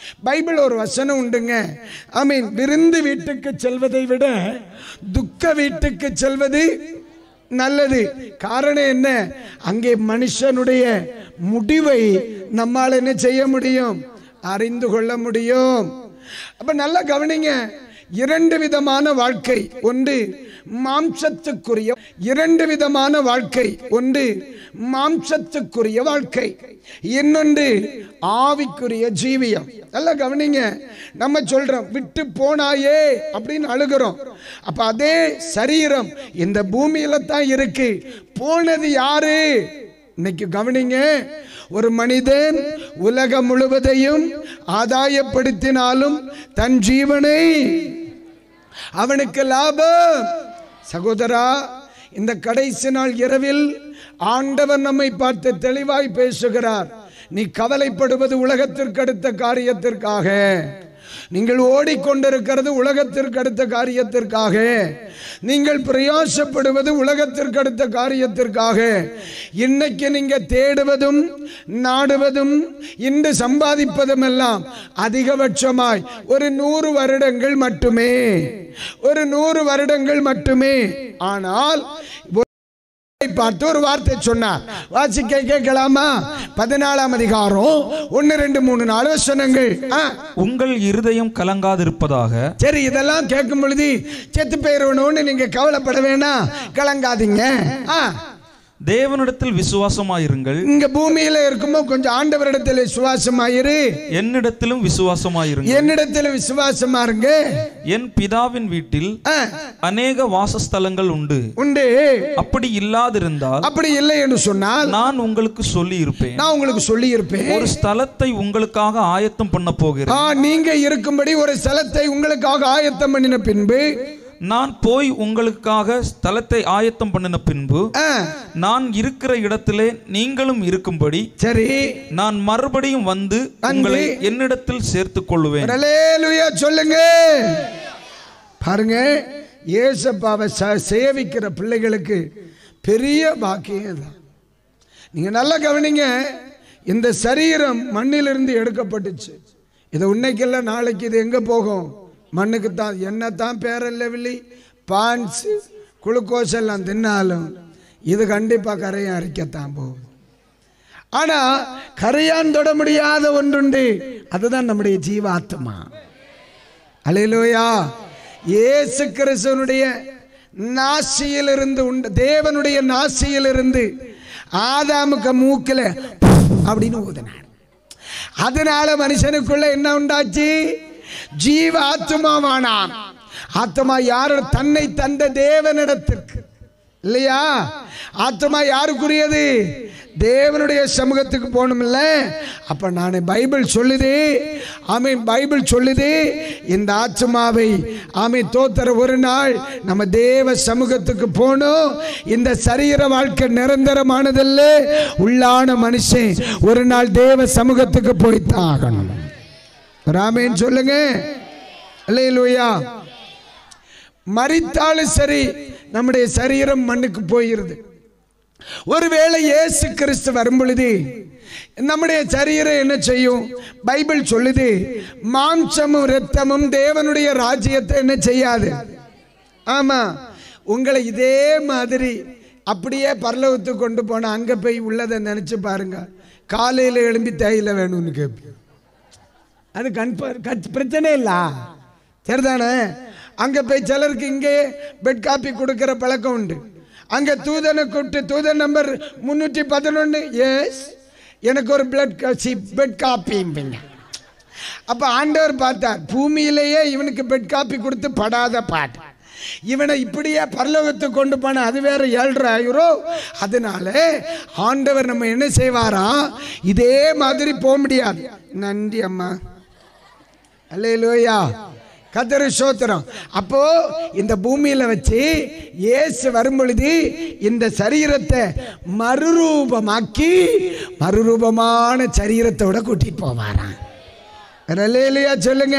பைபிள் ஒரு வசனம் உண்டுங்க. ஐ மீன், விருந்து வீட்டுக்கு செல்வதை விட துக்க வீட்டுக்கு செல்வது நல்லது. காரணம் என்ன? அங்கே மனுஷனுடைய முடிவை நம்மால் என்ன செய்ய முடியும்? அறிந்து கொள்ள முடியும். அப்ப நல்லா கவனிங்க. இரண்டு விதமான வாழ்க்கை. ஒன்று மாம்சத்துக்குரிய இரண்டு விதமான வாழ்க்கை. ஒன்று மாம்சத்துக்குரிய வாழ்க்கை, இன்னொன்று ஆவிக்குரிய ஜீவியம். நல்லா கவனிங்க. நம்ம சொல்றோம் விட்டு போனாயே அப்படின்னு அழுகிறோம். அப்ப அதே சரீரம் இந்த பூமியில தான் இருக்கு. போனது யாரு? இன்னைக்கு கவனிங்க. ஒரு மனிதன் உலகம் முழுவதையும் ஆதாயப்படுத்தினாலும் தன் ஜீவனை அவனுக்கு லாபம். சகோதரா, இந்த கடைசி நாள் இரவில் ஆண்டவர் நம்மை பார்த்து தெளிவாய் பேசுகிறார். நீ கவலைப்படுவது உலகத்திற்கு அடுத்த காரியத்திற்காக, நீங்கள் ஓடிக்கொண்டிருக்கிறது உலகத்திற்கு அடுத்த காரியத்திற்காக, நீங்கள் பிரயாசப்படுவது உலகத்திற்கு அடுத்த காரியத்திற்காக. இன்னைக்கு நீங்க தேடுவதும் நாடுவதும் இன்று சம்பாதிப்பதும் எல்லாம் அதிகபட்சமாய் ஒரு நூறு வருடங்கள் மட்டுமே, ஒரு நூறு வருடங்கள் மட்டுமே. ஆனால் பார்த்து ஒரு வார்த்தை சொன்னார். வாசிக்க கேட்கலாமா? பதினாலாம் அதிகாரம் ஒன்னு ரெண்டு மூணு நாலு வசனங்கள். உங்கள் இருதயம் கலங்காதிருப்பதாக. சரி, இதெல்லாம் கேட்கும் பொழுது செத்து போயிடணும்னு நீங்க கவலைப்பட வேணாம், கலங்காதீங்க. தேவனிடத்தில் விசுவாசமாயிருங்கள். இங்க பூமியில இருக்கும்போது கொஞ்சம் ஆண்டவரிடத்தில் விசுவாசமாயிரு. என்னிடத்திலும் விசுவாசமாயிருங்கள். என்னிடத்திலும் விசுவாசமா இருங்க. என் பிதாவின் வீட்டில் அநேக வாசஸ்தலங்கள் உண்டு உண்டு அப்படி இல்லாதிருந்தால், அப்படி இல்லை என்று சொன்னால் நான் உங்களுக்கு சொல்லி இருப்பேன். நான் உங்களுக்கு சொல்லி இருப்பேன். ஒரு ஸ்தலத்தை உங்களுக்காக ஆயத்தம் பண்ண போகிறேன். நீங்க இருக்கும்படி ஒரு ஸ்தலத்தை உங்களுக்காக ஆயத்தம் பண்ணின பின்பு, நான் போய் உங்களுக்காக ஸ்தலத்தை ஆயத்தம் பண்ணின பின்பு நான் இருக்கிற இடத்திலே நீங்களும் இருக்கும்படி சரி நான் மறுபடியும் வந்து உங்களை என்னிடத்தில் சேர்த்துக் கொள்வேன். அல்லேலூயா சொல்லுங்க. பாருங்க, இயேசுவை சேவிக்கிற பிள்ளைகளுக்கு பெரிய பாக்கியம் தான். நீங்க நல்லா கவனிங்க. இந்த சரீரம் மண்ணிலிருந்து எடுக்கப்பட்டுச்சு. இது உன்னைக்கெல்லாம் நாளைக்கு இது எங்க போகும்? மண்ணுக்கு தான். என்ன தான் பேரல்லவில்லி பான்ஸ் குளுக்கோஸ் எல்லாம் தின்னாலும் இது கண்டிப்பாக கரையான் அரிக்கத்தான் போகும். ஆனா கரையான் தொட முடியாத ஒன்றுண்டு, அதுதான் நம்முடைய ஜீவாத்மா. அல்லேலூயா. இயேசு கிறிஸ்துவினுடைய நாசியிலிருந்து உண்டு, தேவனுடைய நாசியிலிருந்து ஆதாமுக்கு மூக்கில அப்படின்னு ஊதினார். அதனால மனுஷனுக்குள்ள என்ன உண்டாச்சு? ஜீவ ஆத்மாவானான். ஆத்மா யாரு? தன்னை தந்த தேவனிடத்திற்கு இல்லையா? ஆத்மா யாருக்குரியது? தேவனுடைய சமூகத்துக்கு போகணும்ல. அப்ப நான் பைபிள் சொல்லுது, ஆமென், பைபிள் சொல்லுது இந்த ஆத்மாவை ஆமென் தோத்தர ஒரு நாள் நம்ம தேவ சமூகத்துக்கு போகணும். இந்த சரீர வாழ்க்கை நிரந்தரமானதல்ல. உள்ளான மனுஷன் ஒரு நாள் தேவ சமூகத்துக்கு போய்த்தான் ஆகணும். ராமேன் சொல்லுங்க. அல்லேலூயா. மரித்தாலும் சரி நம்முடைய சரீரம் மண்ணுக்கு போயிருது. ஒருவேளை இயேசு கிறிஸ்து வரும் பொழுது நம்முடைய சரீரம் என்ன செய்யும்? பைபிள் சொல்லுது, மாம்சமும் இரத்தமும் தேவனுடைய ராஜ்யத்தை என்ன செய்யாது. ஆமா, உங்களை இதே மாதிரி அப்படியே பரலோகத்துக்கு கொண்டு போன அங்க போய் உள்ளதை நினைச்சு பாருங்க. காலையில எழும்பி தேயில வேணும்னு கேட்பீங்க. அது கண் பிரச்சனை இல்ல, சரிதானே? அங்க போய் சிலருக்கு இங்கே பெட் காப்பி கொடுக்கிற பழக்கம் உண்டு. அங்க தூதனை கூப்பிட்டு, தூதன் நம்பர் முன்னூற்றி பதினொன்னு, எஸ் எனக்கு ஒரு பிளட் பெட் காப்பி. அப்ப ஆண்டவர் பார்த்தார், பூமியிலேயே இவனுக்கு பெட் காப்பி கொடுத்து படாத பாட்டு, இவனை இப்படியே பரலோகத்துக்கு கொண்டு போன அது வேற ஏழரை ஆயிரம். அதனால ஆண்டவர் நம்ம என்ன செய்வாரா, இதே மாதிரி போக முடியாது. நன்றி அம்மா, அல்லேலூயா, கர்த்தருக்கு ஸ்தோத்திரம். அப்போ இந்த பூமியில வச்சு இயேசு வரும் பொழுது இந்த சரீரத்தை மறுரூபமாக்கி மறுரூபமான சரீரத்தோட கூட்டிட்டு போவாராம். அல்லேலூயா சொல்லுங்க.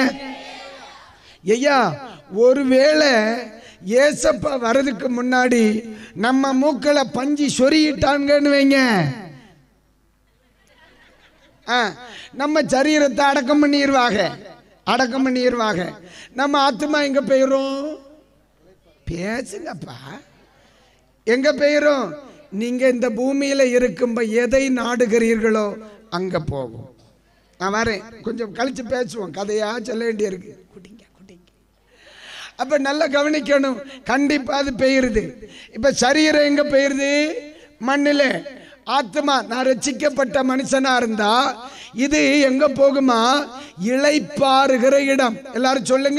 ஐயா, ஒருவேளை ஏசப்பா வர்றதுக்கு முன்னாடி நம்ம மூக்களை பஞ்சி சொருகிட்டாங்கன்னு வைங்க, நம்ம சரீரத்தை அடக்கம் பண்ணிடுவாங்க, அடக்கம் பண்ணிடுவாங்க. நம்ம ஆத்மா எங்க போயிரும்? பேசுங்கப்பா, எங்க போயிரும்? நீங்க இந்த பூமியில இருக்கும்போது எதை நாடுகிறீர்களோ அங்க போகும். நான் வரேன், கொஞ்சம் கழிச்சு பேசுவோம், கதையா சொல்ல வேண்டிய இருக்கு. குடிங்க குடிங்க. அப்ப நல்லா கவனிக்கணும், கண்டிப்பா அது பெயருது. இப்ப சரீரம் எங்க பெயருது? மண்ணில. ஆத்மா, நான் ரட்சிக்கப்பட்ட மனுஷனா இருந்தா இது எங்க போகுமா? இளைப்பாறுகிற இடம். எல்லாரும் சொல்லுங்க.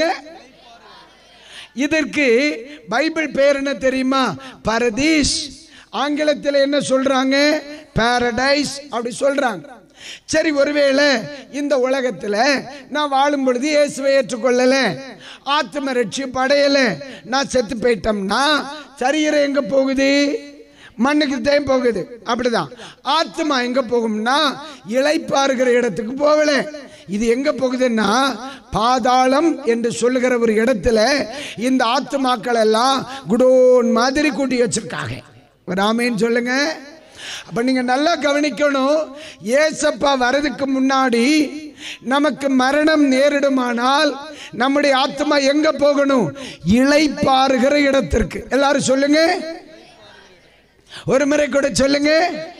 இதற்கு பைபிள் பேர் என்ன தெரியுமா? பரதீஸ். ஆங்கிலத்தில் என்ன சொல்றாங்க? பாரடைஸ் அப்படி சொல்றாங்க. சரி, ஒருவேளை இந்த உலகத்துல நான் வாழும் பொழுது இயேசுவை ஏற்றுக்கொள்ளல, ஆத்ம ரட்சிப்பு அடையல, நான் செத்து போயிட்டோம்னா சரீரம் எங்க போகுது? மண்ணுக்கு தான் போகுது. அப்படிதான் ஆத்மா எங்க போகும்னா இளைப்பாறுகிற இடத்துக்கு போகல. இது எங்க போகுதுன்னா பாதாளம் என்று சொல்லுகிற ஒரு இடத்துல இந்த ஆத்மாக்கள் எல்லாம் குடோன் மாதிரி கூட்டி வச்சிருக்காங்க. ஒரு ஆமேன்னு சொல்லுங்க. அப்ப நீங்க நல்லா கவனிக்கணும், ஏசப்பா வரதுக்கு முன்னாடி நமக்கு மரணம் நேரிடுமானால் நம்முடைய ஆத்மா எங்க போகணும்? இளைப்பாறுகிற இடத்திற்கு. எல்லாரும் சொல்லுங்க, ஒரு முறை கூட சொல்லுங்க.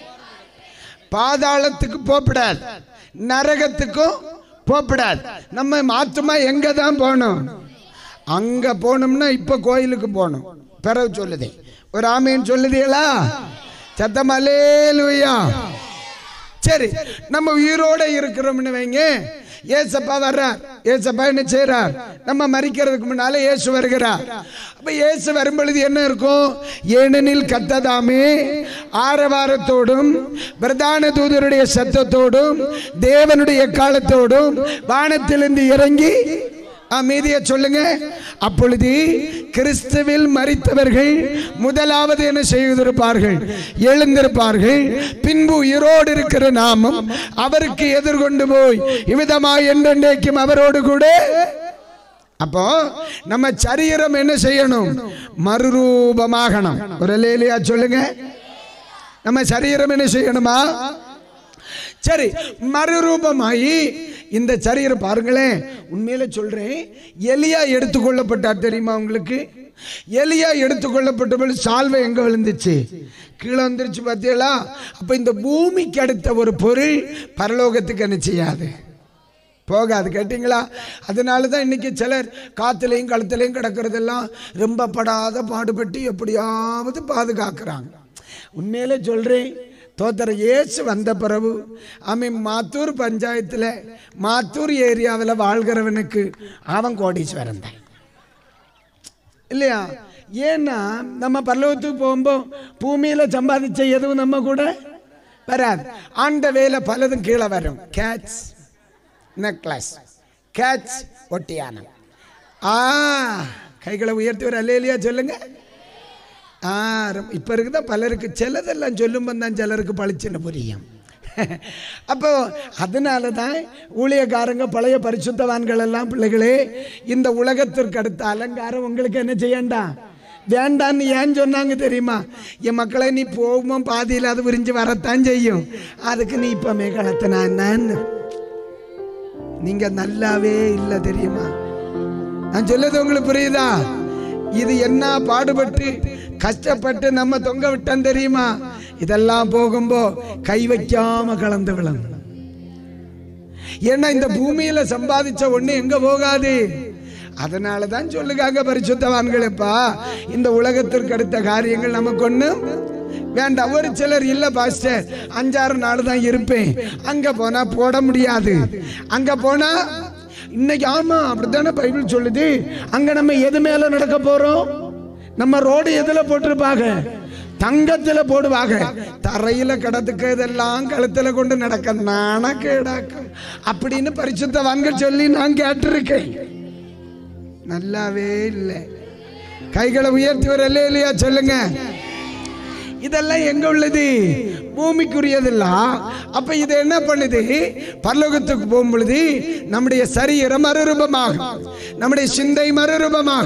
பாதாளத்துக்கு போகப்படாது, நரகத்துக்கும் போகப்படாது. நம்ம ஆத்மா எங்க தான் போகணும்? அங்க போனோம்னா இப்ப கோயிலுக்கு போகணும். பிறகு சொல்லுதே, ஒரு ஆமேன்னு சொல்லுதீங்களா? சத்தம் அல்லேலூயா. சரி, நம்ம உயிரோட இருக்கிறோம்னு வைங்க, ஏசப்பா வர்றார். ஏசப்பா என்ன செய்றார்? நம்ம மரிக்கிறதுக்கு முன்னால இயேசு வருகிறார். அப்ப இயேசு வரும்பொழுது என்ன இருக்கும்? ஏனெனில் கர்த்ததாமே ஆரவாரத்தோடும் பிரதான தூதருடைய சத்தத்தோடும் தேவனுடைய எக்காலத்தோடும் வானத்திலிருந்து இறங்கி, மீதியை சொல்லுங்க. அப்பொழுது கிறிஸ்துவில் மரித்தவர்கள் முதலாவது என்ன செய்திருப்பார்கள்? எழுந்திருப்பார்கள். பின்பு உயிரோடு இருக்கிற நாமும் அவருக்கு எதிர்கொண்டு போய் இவ்விதமாய் என்றென்றைக்கும் அவரோடு கூட. அப்போ நம்ம சரீரம் என்ன செய்யணும்? மறுரூபமாகணும். ஒரு அல்லேலூயா சொல்லுங்க. நம்ம சரீரம் என்ன செய்யணுமா? சரி, மறுரூபமாயி இந்த சரீரம் பாருங்களேன். உண்மையில சொல்றேன், எலியா எடுத்துக்கொள்ளப்பட்டார் தெரியுமா உங்களுக்கு? எலியா எடுத்துக்கொள்ளப்பட்ட சால்வை எங்க விழுந்துச்சு? கீழே வந்துருச்சு, பார்த்தீங்களா? அப்ப இந்த பூமிக்கு அடுத்த ஒரு பொருள் பரலோகத்துக்கு என்ன செய்யாது? போகாது. கேட்டீங்களா? அதனால தான் இன்னைக்கு சிலர் காத்துலையும் கழுத்துலையும் கிடக்கிறதெல்லாம் ரொம்ப படாத பாடுபட்டு எப்படியாவது பாதுகாக்கிறாங்க. உண்மையில சொல்றேன், தோத்தர இயேசு வந்த பிறகு ஆமே மாத்தூர் பஞ்சாயத்தில் மாத்தூர் ஏரியாவில் வாழ்கிறவனுக்கு அவன் கோடீஸ்வரன் தான் இல்லையா? ஏன்னா நம்ம பரலோகத்துக்கு போகும்போது பூமியில் சம்பாதிச்ச எதுவும் நம்ம கூட வராது. அந்த வேலை பலதும் கீழே வரும். கேட்ச் நெக்லஸ், கேட்ச் ஒட்டியானம். ஆ கைகளை உயர்த்தி ஒரு அல்லேலூயா சொல்லுங்க. ஆ இப்போ இருக்குதா பலருக்கு சிலதெல்லாம் சொல்லும்போது தான் சிலருக்கு பளிச்சுன்னு புரியும். அப்போ அதனால தான் ஊழியக்காரங்க பழைய பரிசுத்தவான்கள் எல்லாம், பிள்ளைகளே, இந்த உலகத்திற்கு அடுத்த அலங்காரம் உங்களுக்கு என்ன செய்யண்டா வேண்டான்னு ஏன் சொன்னாங்க தெரியுமா? என் மக்களை, நீ போகுமோ பாதியில் அது விரிஞ்சு வரத்தான் செய்யும், அதுக்கு நீ இப்போ மேகலத்தினான்னு நீங்க நல்லாவே இல்லை தெரியுமா? நான் சொல்லுது உங்களுக்கு புரியுதா? இது என்ன பாடுபட்டு கஷ்டப்பட்டு நம்ம தொங்க விட்டோம் தெரியுமா? இதெல்லாம் போகும்போ கை வைக்காம கலந்து விழும். ஏன்னா இந்த பூமியில சம்பாதிச்ச ஒண்ணு எங்க போகாது. அதனாலதான் சொல்லுகாங்க பரிசுத்தவான்களப்பா, இந்த உலகத்திற்கு அடுத்த காரியங்கள் நமக்கு ஒண்ணு வேண்டாம். ஒரு சிலர் இல்ல பாஸ்டர், அஞ்சாறு நாள் தான் இருப்பேன், அங்க போனா போட முடியாது, அங்க போனா இன்னைக்கு. ஆமா, அப்படித்தானே பைபிள் சொல்லுது. அங்க நம்ம எது மேல நடக்க போறோம்? நம்ம ரோடு எதுல போட்டிருப்பாங்க? தங்கத்துல போடுவாங்க. தரையில கிடத்துக்கு இதெல்லாம் கழுத்துல கொண்டு நடக்க நாணக்கேடாக்கு அப்படின்னு பரிசுத்தவான்கள் சொல்லி நான் கேட்டிருக்கேன். நல்லாவே இல்லை. கைகளை உயர்த்தி ஒரு அல்லேலூயா சொல்லுங்க. இதெல்லாம் எங்க உள்ளது? பூமிக்குரியதெல்லாம். அப்ப இது என்ன பண்ணுது? பரலோகத்துக்கு போகும் பொழுது நம்முடைய சரீரம் மறுரூபமாகும், நம்முடைய சிந்தை மறுரூபமாகும்,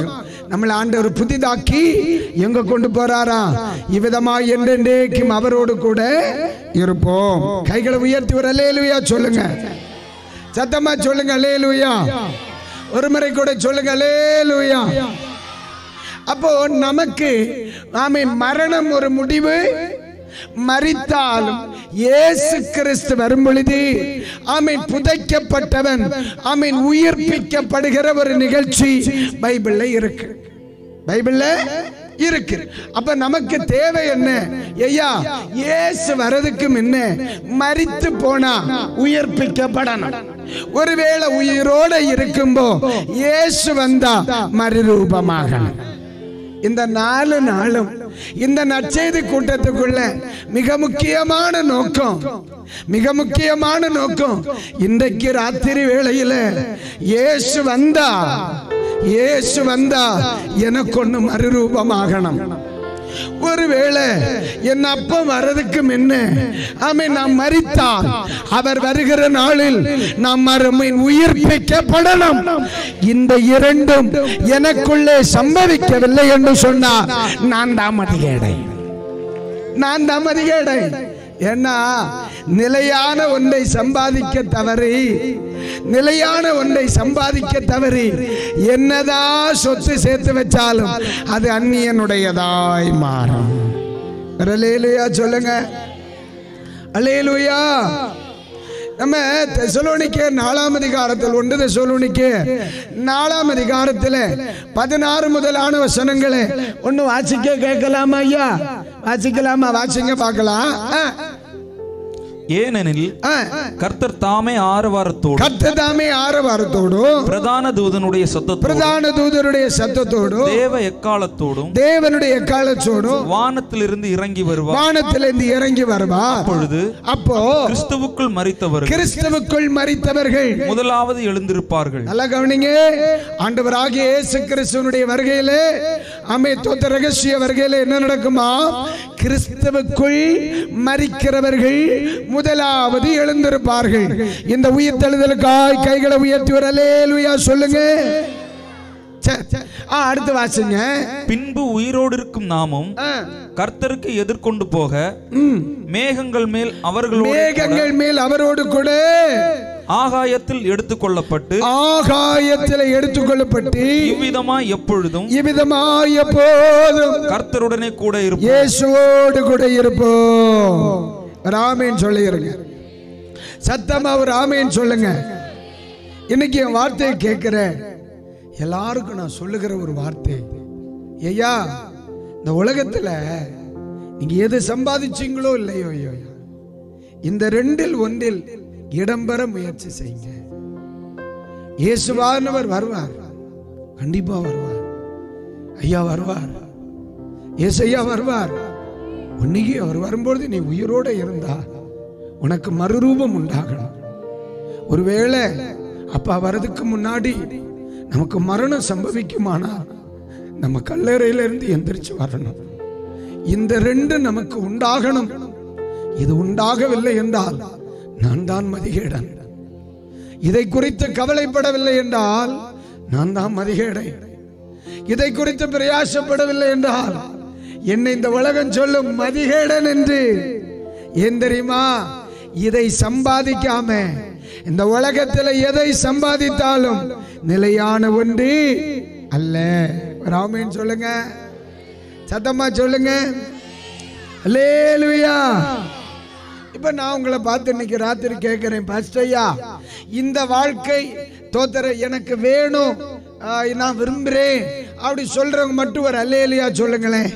நம்மளை ஆண்டவர் புதிதாக்கி எங்க கொண்டு போறாரா? இவ்விதமாய் என்றென்றைக்கும் அவரோடு கூட இருப்போம். கைகளை உயர்த்தி ஒரு அல்லேலூயா சொல்லுங்க, சத்தமா சொல்லுங்க அல்லேலூயா. ஒரு முறை கூட சொல்லுங்க அல்லேலூயா. அப்போ நமக்கு ஆமென் மரணம் ஒரு முடிவு. மரித்தாலும் இயேசு கிறிஸ்து வரும் பொழுது ஆமென் புதைக்கப்பட்டவன் ஆமென் உயிர்ப்பிக்கப்படுகிற ஒரு நிகழ்ச்சி பைபிள்ல இருக்கு, பைபிள்ல இருக்கு. அப்ப நமக்கு தேவை என்ன? ஐயா, இயேசு வரதுக்கு முன்ன மரித்து போனா உயிர்ப்பிக்கப்படணும். ஒருவேளை உயிரோட இருக்கும்போ இயேசு வந்தா மறுரூபமாகணும். இந்த நாலு நாளும் இந்த நற்செய்தி கூட்டத்துக்குள்ள மிக முக்கியமான நோக்கம், மிக முக்கியமான நோக்கம் இன்றைக்கு ராத்திரி வேளையில இயேசு வந்தா, இயேசு வந்தா எனக்கு ஒண்ணு மறுரூபமாகணும். ஒருவேளை என் அப்பா வரதுக்கு முன்ன ஆமென் நாம் மரித்தால் அவர் வருகிற நாளில் நாம் மறுமையின் உயிர்ப்பிக்கப்படணும். இந்த இரண்டும் எனக்குள்ளே சம்பவிக்கவில்லை என்று சொன்னார் நான் தான் மதிகேடை, நான் தான் மதிகேடை. ஏன்னா நிலையான ஒன்றை சம்பாதிக்க தவறி, நிலையான ஒன்றை சம்பாதிக்க தவறி என்னதான் சொத்து சேர்த்து வச்சாலும் அது அந்நியனுடையதாய் மாறும். அல்லேலூயா சொல்லுங்க, அல்லேலூயா. நம்ம தெசலோனிக்கே நாலாம் அதிகாரத்தில் ஒன்று தெசலோனிக்கே நாலாம் அதிகாரத்தில் பதினாறு முதலான வசனங்களை ஒன்னு வாசிக்க கேட்கலாமா? ஐயா வாசிக்கலாமா? வாசிங்க பார்க்கலாம். ஏனெனில் கர்த்தர் தாமே ஆரவாரத்தோடு கர்த்தர் தாமே ஆரவாரத்தோடும் பிரதான தூதனுடைய சத்தத்தோடும் பிரதான தூதனுடைய சத்தத்தோடும் தேவ எக்காலத்தோடும் தேவனுடைய எக்காலத்தோடும் வானத்திலிருந்து இறங்கி வருவார், வானத்திலிருந்து இறங்கி வருவார். அப்பொழுது அப்போ கிறிஸ்துவுக்குள் மரித்தவர்கள் கிறிஸ்துவுக்குள் மரித்தவர்கள் முதலாவது எழுந்திருப்பார்கள். நல்லா கவனிங்க, ஆண்டவராகிய இயேசு கிறிஸ்துவினுடைய வருகையிலே ஆமே தோத்த ரகசிய வருகையிலே என்ன நடக்குமா? கிறிஸ்துவுக்குள் மரிக்கிறவர்கள் முதலாவது எழுந்திருப்பார்கள். இந்த உயிர்த்தெழுதலுக்காய் கைகளை உயர்த்தி ஒரு அல்லேலூயா சொல்லுங்க. அடுத்து வாசிங்க. பின்பு உயிரோடு இருக்கும் நாமும் கர்த்தருக்கு எதிர்கொண்டு போக மேகங்கள் மேல் அவர்களோடு மேகங்கள் மேல் அவரோடு கூட ஆகாயத்தில் எடுத்துக்கொள்ளப்பட்டு ஆகாயத்தில் எடுத்துக்கொள்ளப்பட்டு இவ்விதமாய் எப்பொழுதும் இவ்விதமாய் எப்போதும் கர்த்தருடனே கூட இருப்போம், இயேசுவோடு கூட இருப்போம். ராமேன் சொல்லிருங்க, சத்தமா ஒரு ராமேன் சொல்லுங்க. இன்னைக்கு என் வார்த்தையை கேட்கிற எல்லாருக்கும் நான் சொல்லுகிற ஒரு வார்த்தை, ஐயா இந்த உலகத்துல நீங்க எது சம்பாதிச்சீங்களோ இல்லையோ, ஐயோ இந்த ரெண்டில் ஒன்றில் இடம்பெற முயற்சி செய்யுங்க. இயேசுவானவர் வருவார், கண்டிப்பா வருவார். ஐயா வருவார், இயேசையா வருவார். உன்னைக்கு அவர் வரும்பொழுது நீ உயிரோட இருந்தா உனக்கு மறுரூபம் உண்டாகணும். ஒருவேளை அப்பா வரதுக்கு முன்னாடி நமக்கு மரணம் சம்பவிக்குமானா நம்ம கல்லறையிலிருந்து எந்திரிச்சு வரணும். இந்த ரெண்டு நமக்கு உண்டாகணும். இது உண்டாகவில்லை என்றால் நான் தான் மதிகேடன். இதை குறித்து கவலைப்படவில்லை என்றால் நான் தான் மதிகேடை. இதை குறித்து பிரயாசப்படவில்லை என்றால் என்னை இந்த உலகம் சொல்லும் மதிகேடன் என்று. ஏன் தெரியுமா? இதை சம்பாதிக்காம இந்த உலகத்தில் எதை சம்பாதித்தாலும் நிலையான ஒன்று அல்ல. ராமேன் சொல்லுங்க, சத்தமா சொல்லுங்க அல்லேலூயா. இப்ப நான் உங்களை பார்த்து இன்னைக்கு ராத்திரி கேட்கிறேன், பாஸ்டர் ஐயா இந்த வாழ்க்கை தோத்தர எனக்கு வேணும், நான் விரும்புறேன் அப்படி சொல்றவங்க மட்டும் ஒரு அல்லேலூயா சொல்லுங்களேன்.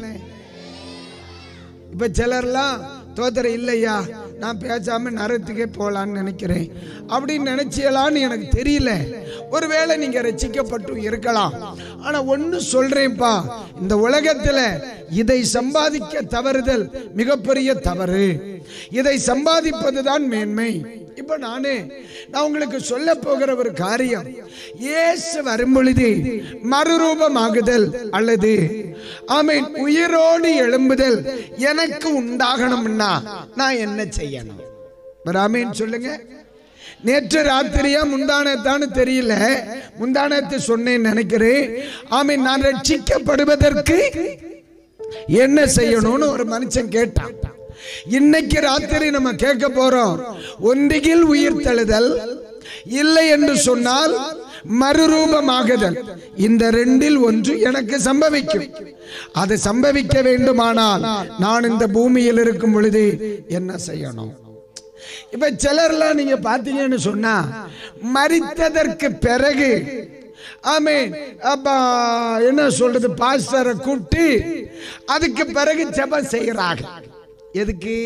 இப்ப சிலர்லாம் தோத்தர இல்லையா நான் பேசாம நரகத்துக்கே போலான்னு நினைக்கிறேன் அப்படின்னு நினைச்சியலான்னு எனக்கு தெரியல. ஒருவேளை நீங்க ரட்சிக்கப்பட்டு இருக்கலாம். ஆனா ஒன்னு சொல்றேன்ப்பா, இந்த உலகத்துல இதை சம்பாதிக்க தவறுதல் மிகப்பெரிய தவறு. இதை சம்பாதிப்பதுதான் மேன்மை. இப்ப நானு நான் உங்களுக்கு சொல்ல போகிற ஒரு காரியம், இயேசு வரும் பொழுது மறுரூபமாகுதல் அல்லது ஆமென் உயிரோடு எழும்புதல் எனக்கு உண்டாகணும்னா நான் என்ன செய்யணும்? ஆமென் சொல்லுங்க. நேற்று ராத்திரியா முந்தானத்தான்னு தெரியல, முந்தானத்தை சொன்னேன்னு நினைக்கிறேன். ஆமீன். நான் ரட்சிக்கப்படுவதற்கு என்ன செய்யணும்னு ஒரு மனுஷன் கேட்டான். இன்னைக்கு ராத்திரி நம்ம கேட்க போறோம், ஒன்றில் உயிர்த்தெழுதல், இல்லை என்று சொன்னால் மறுரூபமாகுதல். இந்த ரெண்டில் ஒன்று எனக்கு சம்பவிக்கும். அது சம்பவிக்க வேண்டுமானால் நான் இந்த பூமியில் இருக்கும் பொழுது என்ன செய்யணும்? இப்ப சிலர்லாம் நீங்க பாத்தீங்கன்னு சொன்னா மரித்ததற்கு பிறகு ஆமென் அப்ப என்ன சொல்றது, பாஸ்டரை கூப்பிட்டு அதுக்கு பிறகு ஜெபம் செய்யறாங்க. எதுக்கு?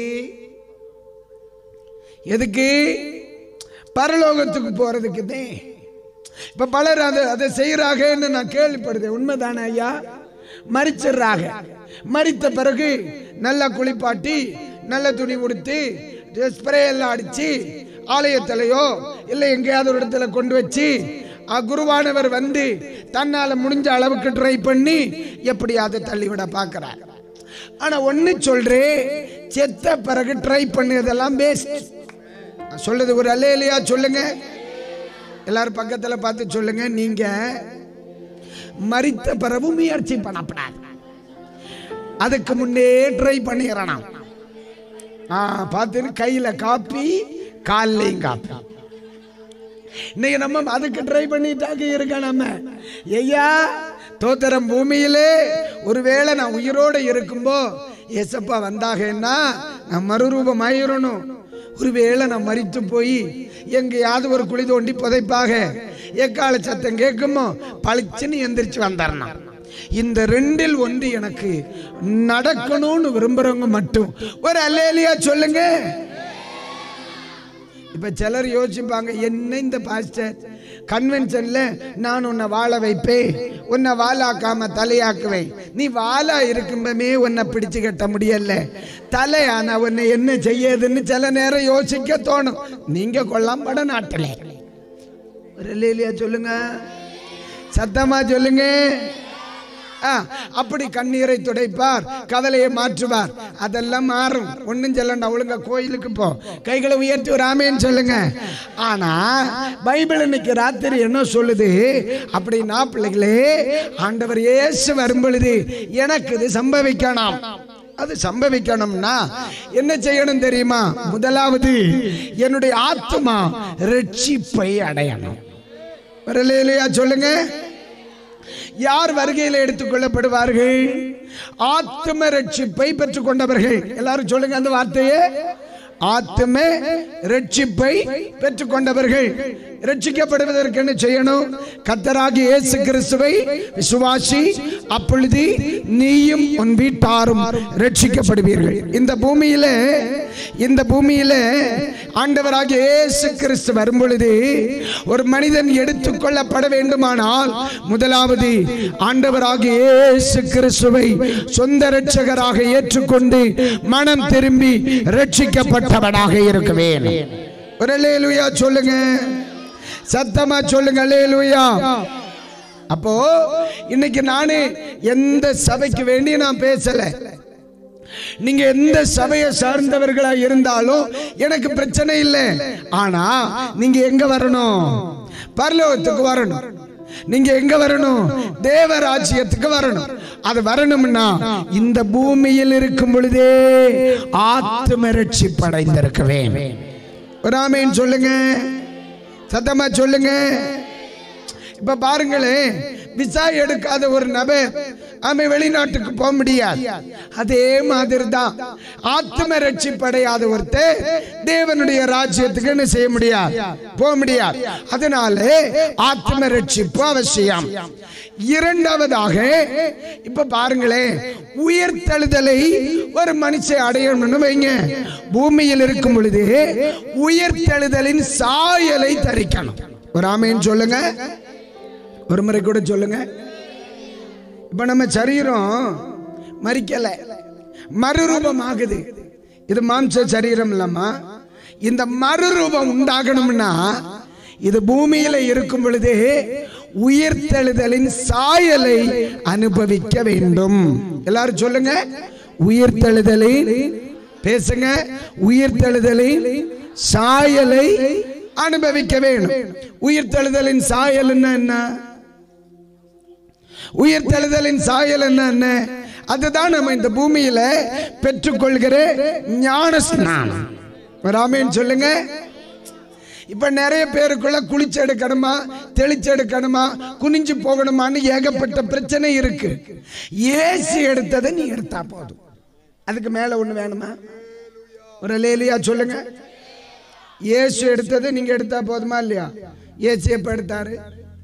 எதுக்கு? பரலோகத்துக்கு போறதுக்கு. இப்ப பலர் அதை அதை செய்யறாங்கன்னு நான் கேள்விப்படுறேன். உண்மைதானே ஐயா? மரிச்சிடுறாங்க. மரித்த பிறகு நல்லா குளிப்பாட்டி நல்ல துணி உடுத்தி ஸ்ப்ரே எல்லாம் அடிச்சு ஆலயத்திலையோ இல்லை எங்கேயாவது ஒரு இடத்துல கொண்டு வச்சு குருவானவர் வந்து தன்னால முடிஞ்ச அளவுக்கு ட்ரை பண்ணி எப்படியாவது தள்ளிவிட பார்க்கிறார். ஆனா ஒன்னு சொல்றேன், செத்த பிறகு ட்ரை பண்ணதெல்லாம் வேஸ்ட். சொல்றது ஒரு அல்லேலூயா சொல்லுங்க. எல்லாரும் பக்கத்துல பார்த்து சொல்லுங்க, நீங்க மரித்த பிறகு முயற்சி பண்ணப்படாது, அதுக்கு முன்னே ட்ரை பண்ணிடணும். பார்த்து கையில காப்பி காலையும் காப்பி. இன்னைக்கு நம்ம அதுக்கு ட்ரை பண்ணிட்டாக்க இருக்க. நம்ம ஐயா தோத்திரம், பூமியிலே ஒருவேளை நான் உயிரோடு இருக்கும்போ ஏசப்பா வந்தாகன்னா நான் மறுரூபம் ஆயிரணும். ஒருவேளை நான் மரித்து போய் எங்கேயாவது ஒரு குழி தோண்டி புதைப்பாக, எக்கால சத்தம் கேட்குமோ பளிச்சுன்னு எந்திரிச்சு வந்தார்னா. இந்த ரெண்டில் ஒன்று எனக்கு நடக்கணும்னு விரும்புறவங்க மட்டும் ஒரு அல்லேலூயா சொல்லுங்க. இப்ப சிலர் யோசிப்பாங்க, என்ன இந்த பாஸ்டர் கன்வென்ஷன்ல நான் உன்னை வாழ வைப்பேன், உன்னை வாழாக்காம தலையாக்குவேன், நீ வாழா இருக்கும்பமே உன்னை பிடிச்சு கட்ட முடியல, தலையானா உன்னை என்ன செய்யதுன்னு சில நேரம் யோசிக்க தோணும். நீங்க கொல்லாம் பட நாட்டில ஒரு அல்லேலூயா சொல்லுங்க, சத்தமா சொல்லுங்க. அப்படி கண்ணீரை துடைப்பார், கவலையை மாற்றுவார், அதெல்லாம் மாறும். ஒன்னும் சொல்லண்டா, ஒழுங்கா கோயிலுக்கு போ, கைகளை உயர்த்தி ஒரு ஆமேன்னு சொல்லுங்க. ஆனா பைபிள் இன்னைக்கு ராத்திரி என்ன சொல்லுது அப்படின்னா, பிள்ளைகளே ஆண்டவர் இயேசு வரும் பொழுது எனக்கு இது சம்பவிக்கணும். அது சம்பவிக்கணும்னா என்ன செய்யணும் தெரியுமா? முதலாவது என்னுடைய ஆத்துமா ரட்சிப்பை அடையணும். வரலையா சொல்லுங்க. யார் வருகையில் எடுத்துக் கொள்ளப்படுவார்கள்? ஆத்தும ரட்சிப்பை பெற்றுக் கொண்டவர்கள். எல்லாரும் சொல்லுங்க அந்த வார்த்தையே. ஆத்தும ரட்சிப்பை பெற்றுக் கொண்டவர்கள். ரட்சிக்கப்படுவதற்கு என்ன செய்யணும்? கர்த்தராகிய இயேசு கிறிஸ்துவை விசுவாசி, அப்பொழுது நீயும் உன் வீட்டாரும் ரட்சிக்கப்படுவீர்கள். இந்த பூமியில இந்த பூமியில ஆண்டவராகிய இயேசு கிறிஸ்து வரும் பொழுது ஒரு மனிதன் எடுத்துக்கொள்ளப்பட வேண்டுமானால் முதலாவது ஆண்டவராகிய இயேசு கிறிஸ்துவை சொந்த இரட்சகராக ஏற்றுக்கொண்டு மனம் திரும்பி ரட்சிக்கப்பட்டவனாக இருக்க வேண்டும். ஒரு அல்லேலூயா சொல்லுங்க, சத்தமா சொல்லுங்க அல்லேலூயா. அப்போ இன்னைக்கு நானே எந்த சபைக்கு வேண்டி நான் பேசல. நீங்க எந்த சபையை சார்ந்தவர்களா இருந்தாலும் எனக்கு பிரச்சனை இல்லை. ஆனா நீங்க எங்க வரணும்? பரலோகத்துக்கு வரணும். நீங்க எங்க வரணும்? தேவராஜ்யத்துக்கு வரணும். அது வரணும்னா இந்த பூமியில் இருக்கும் பொழுதே ஆத்தும ரட்சிப்படைந்திருக்க வேண்டும். ஒரு ஆமேன் சொல்லுங்க, சத்தமா சொல்லுங்க. இப்ப பாருங்களேன், விசா எடுக்காத ஒரு நபர் அவன் வெளிநாட்டுக்கு போக முடியாது. அதே மாதிரி தான் ஆத்ம ரட்சிப்படையாத ஒருத்தர் தேவனுடைய ராஜ்யத்துக்கு என்ன செய்ய முடியாது, போக முடியாது. அதனால ஆத்ம ரட்சிப்பு அவசியம். இரண்டாவதாக இப்ப பாருங்களேன், உயிர்த்தெழுதலை ஒரு மனுஷன் அடையணும்னு வைங்க, பூமியில் இருக்கும் பொழுது உயிர்த்தெழுதலின் சாயலை தரிக்கணும். ஒரு ஆமேன் சொல்லுங்க, ஒரு முறை கூட சொல்லுங்க. இப்ப நம்ம சரீரம் மரிக்கல, மறுரூபம் ஆகுது. இது மாம்ச சரீரம் இல்லம்மா. இந்த மறுரூபம் உண்டாகணும்னா இது பூமியில இருக்கும் பொழுது உயிர்த்தெழுதலின் சாயலை அனுபவிக்க வேண்டும். எல்லாரும் சொல்லுங்க, உயிர்த்தெழுதலின், பேசுங்க, உயிர்த்தெழுதலின் சாயலை அனுபவிக்க வேண்டும். உயிர்த்தெழுதலின் சாயல் என்ன? உயிர்த்தெழுதலின் சாயல் என்ன? அதுதான் நம்ம இந்த பூமியில பெற்றுக்கொள்கிற ஞான ஸ்நானம். ஆமென் சொல்லுங்க. இப்ப நிறைய பேருக்குள்ள குளிச்சு எடுக்கணுமா, தெளிச்சு எடுக்கணுமா, குனிஞ்சு போகணுமான்னு ஏகப்பட்ட பிரச்சனை இருக்கு. ஏசு எடுத்ததை நீ எடுத்தா போதும். அதுக்கு மேல ஒண்ணு வேணுமா? ஒரு லேலியா சொல்லுங்க. ஏசு எடுத்ததை நீங்க எடுத்தா போதுமா இல்லையா? ஏசு எப்ப எடுத்தாரு?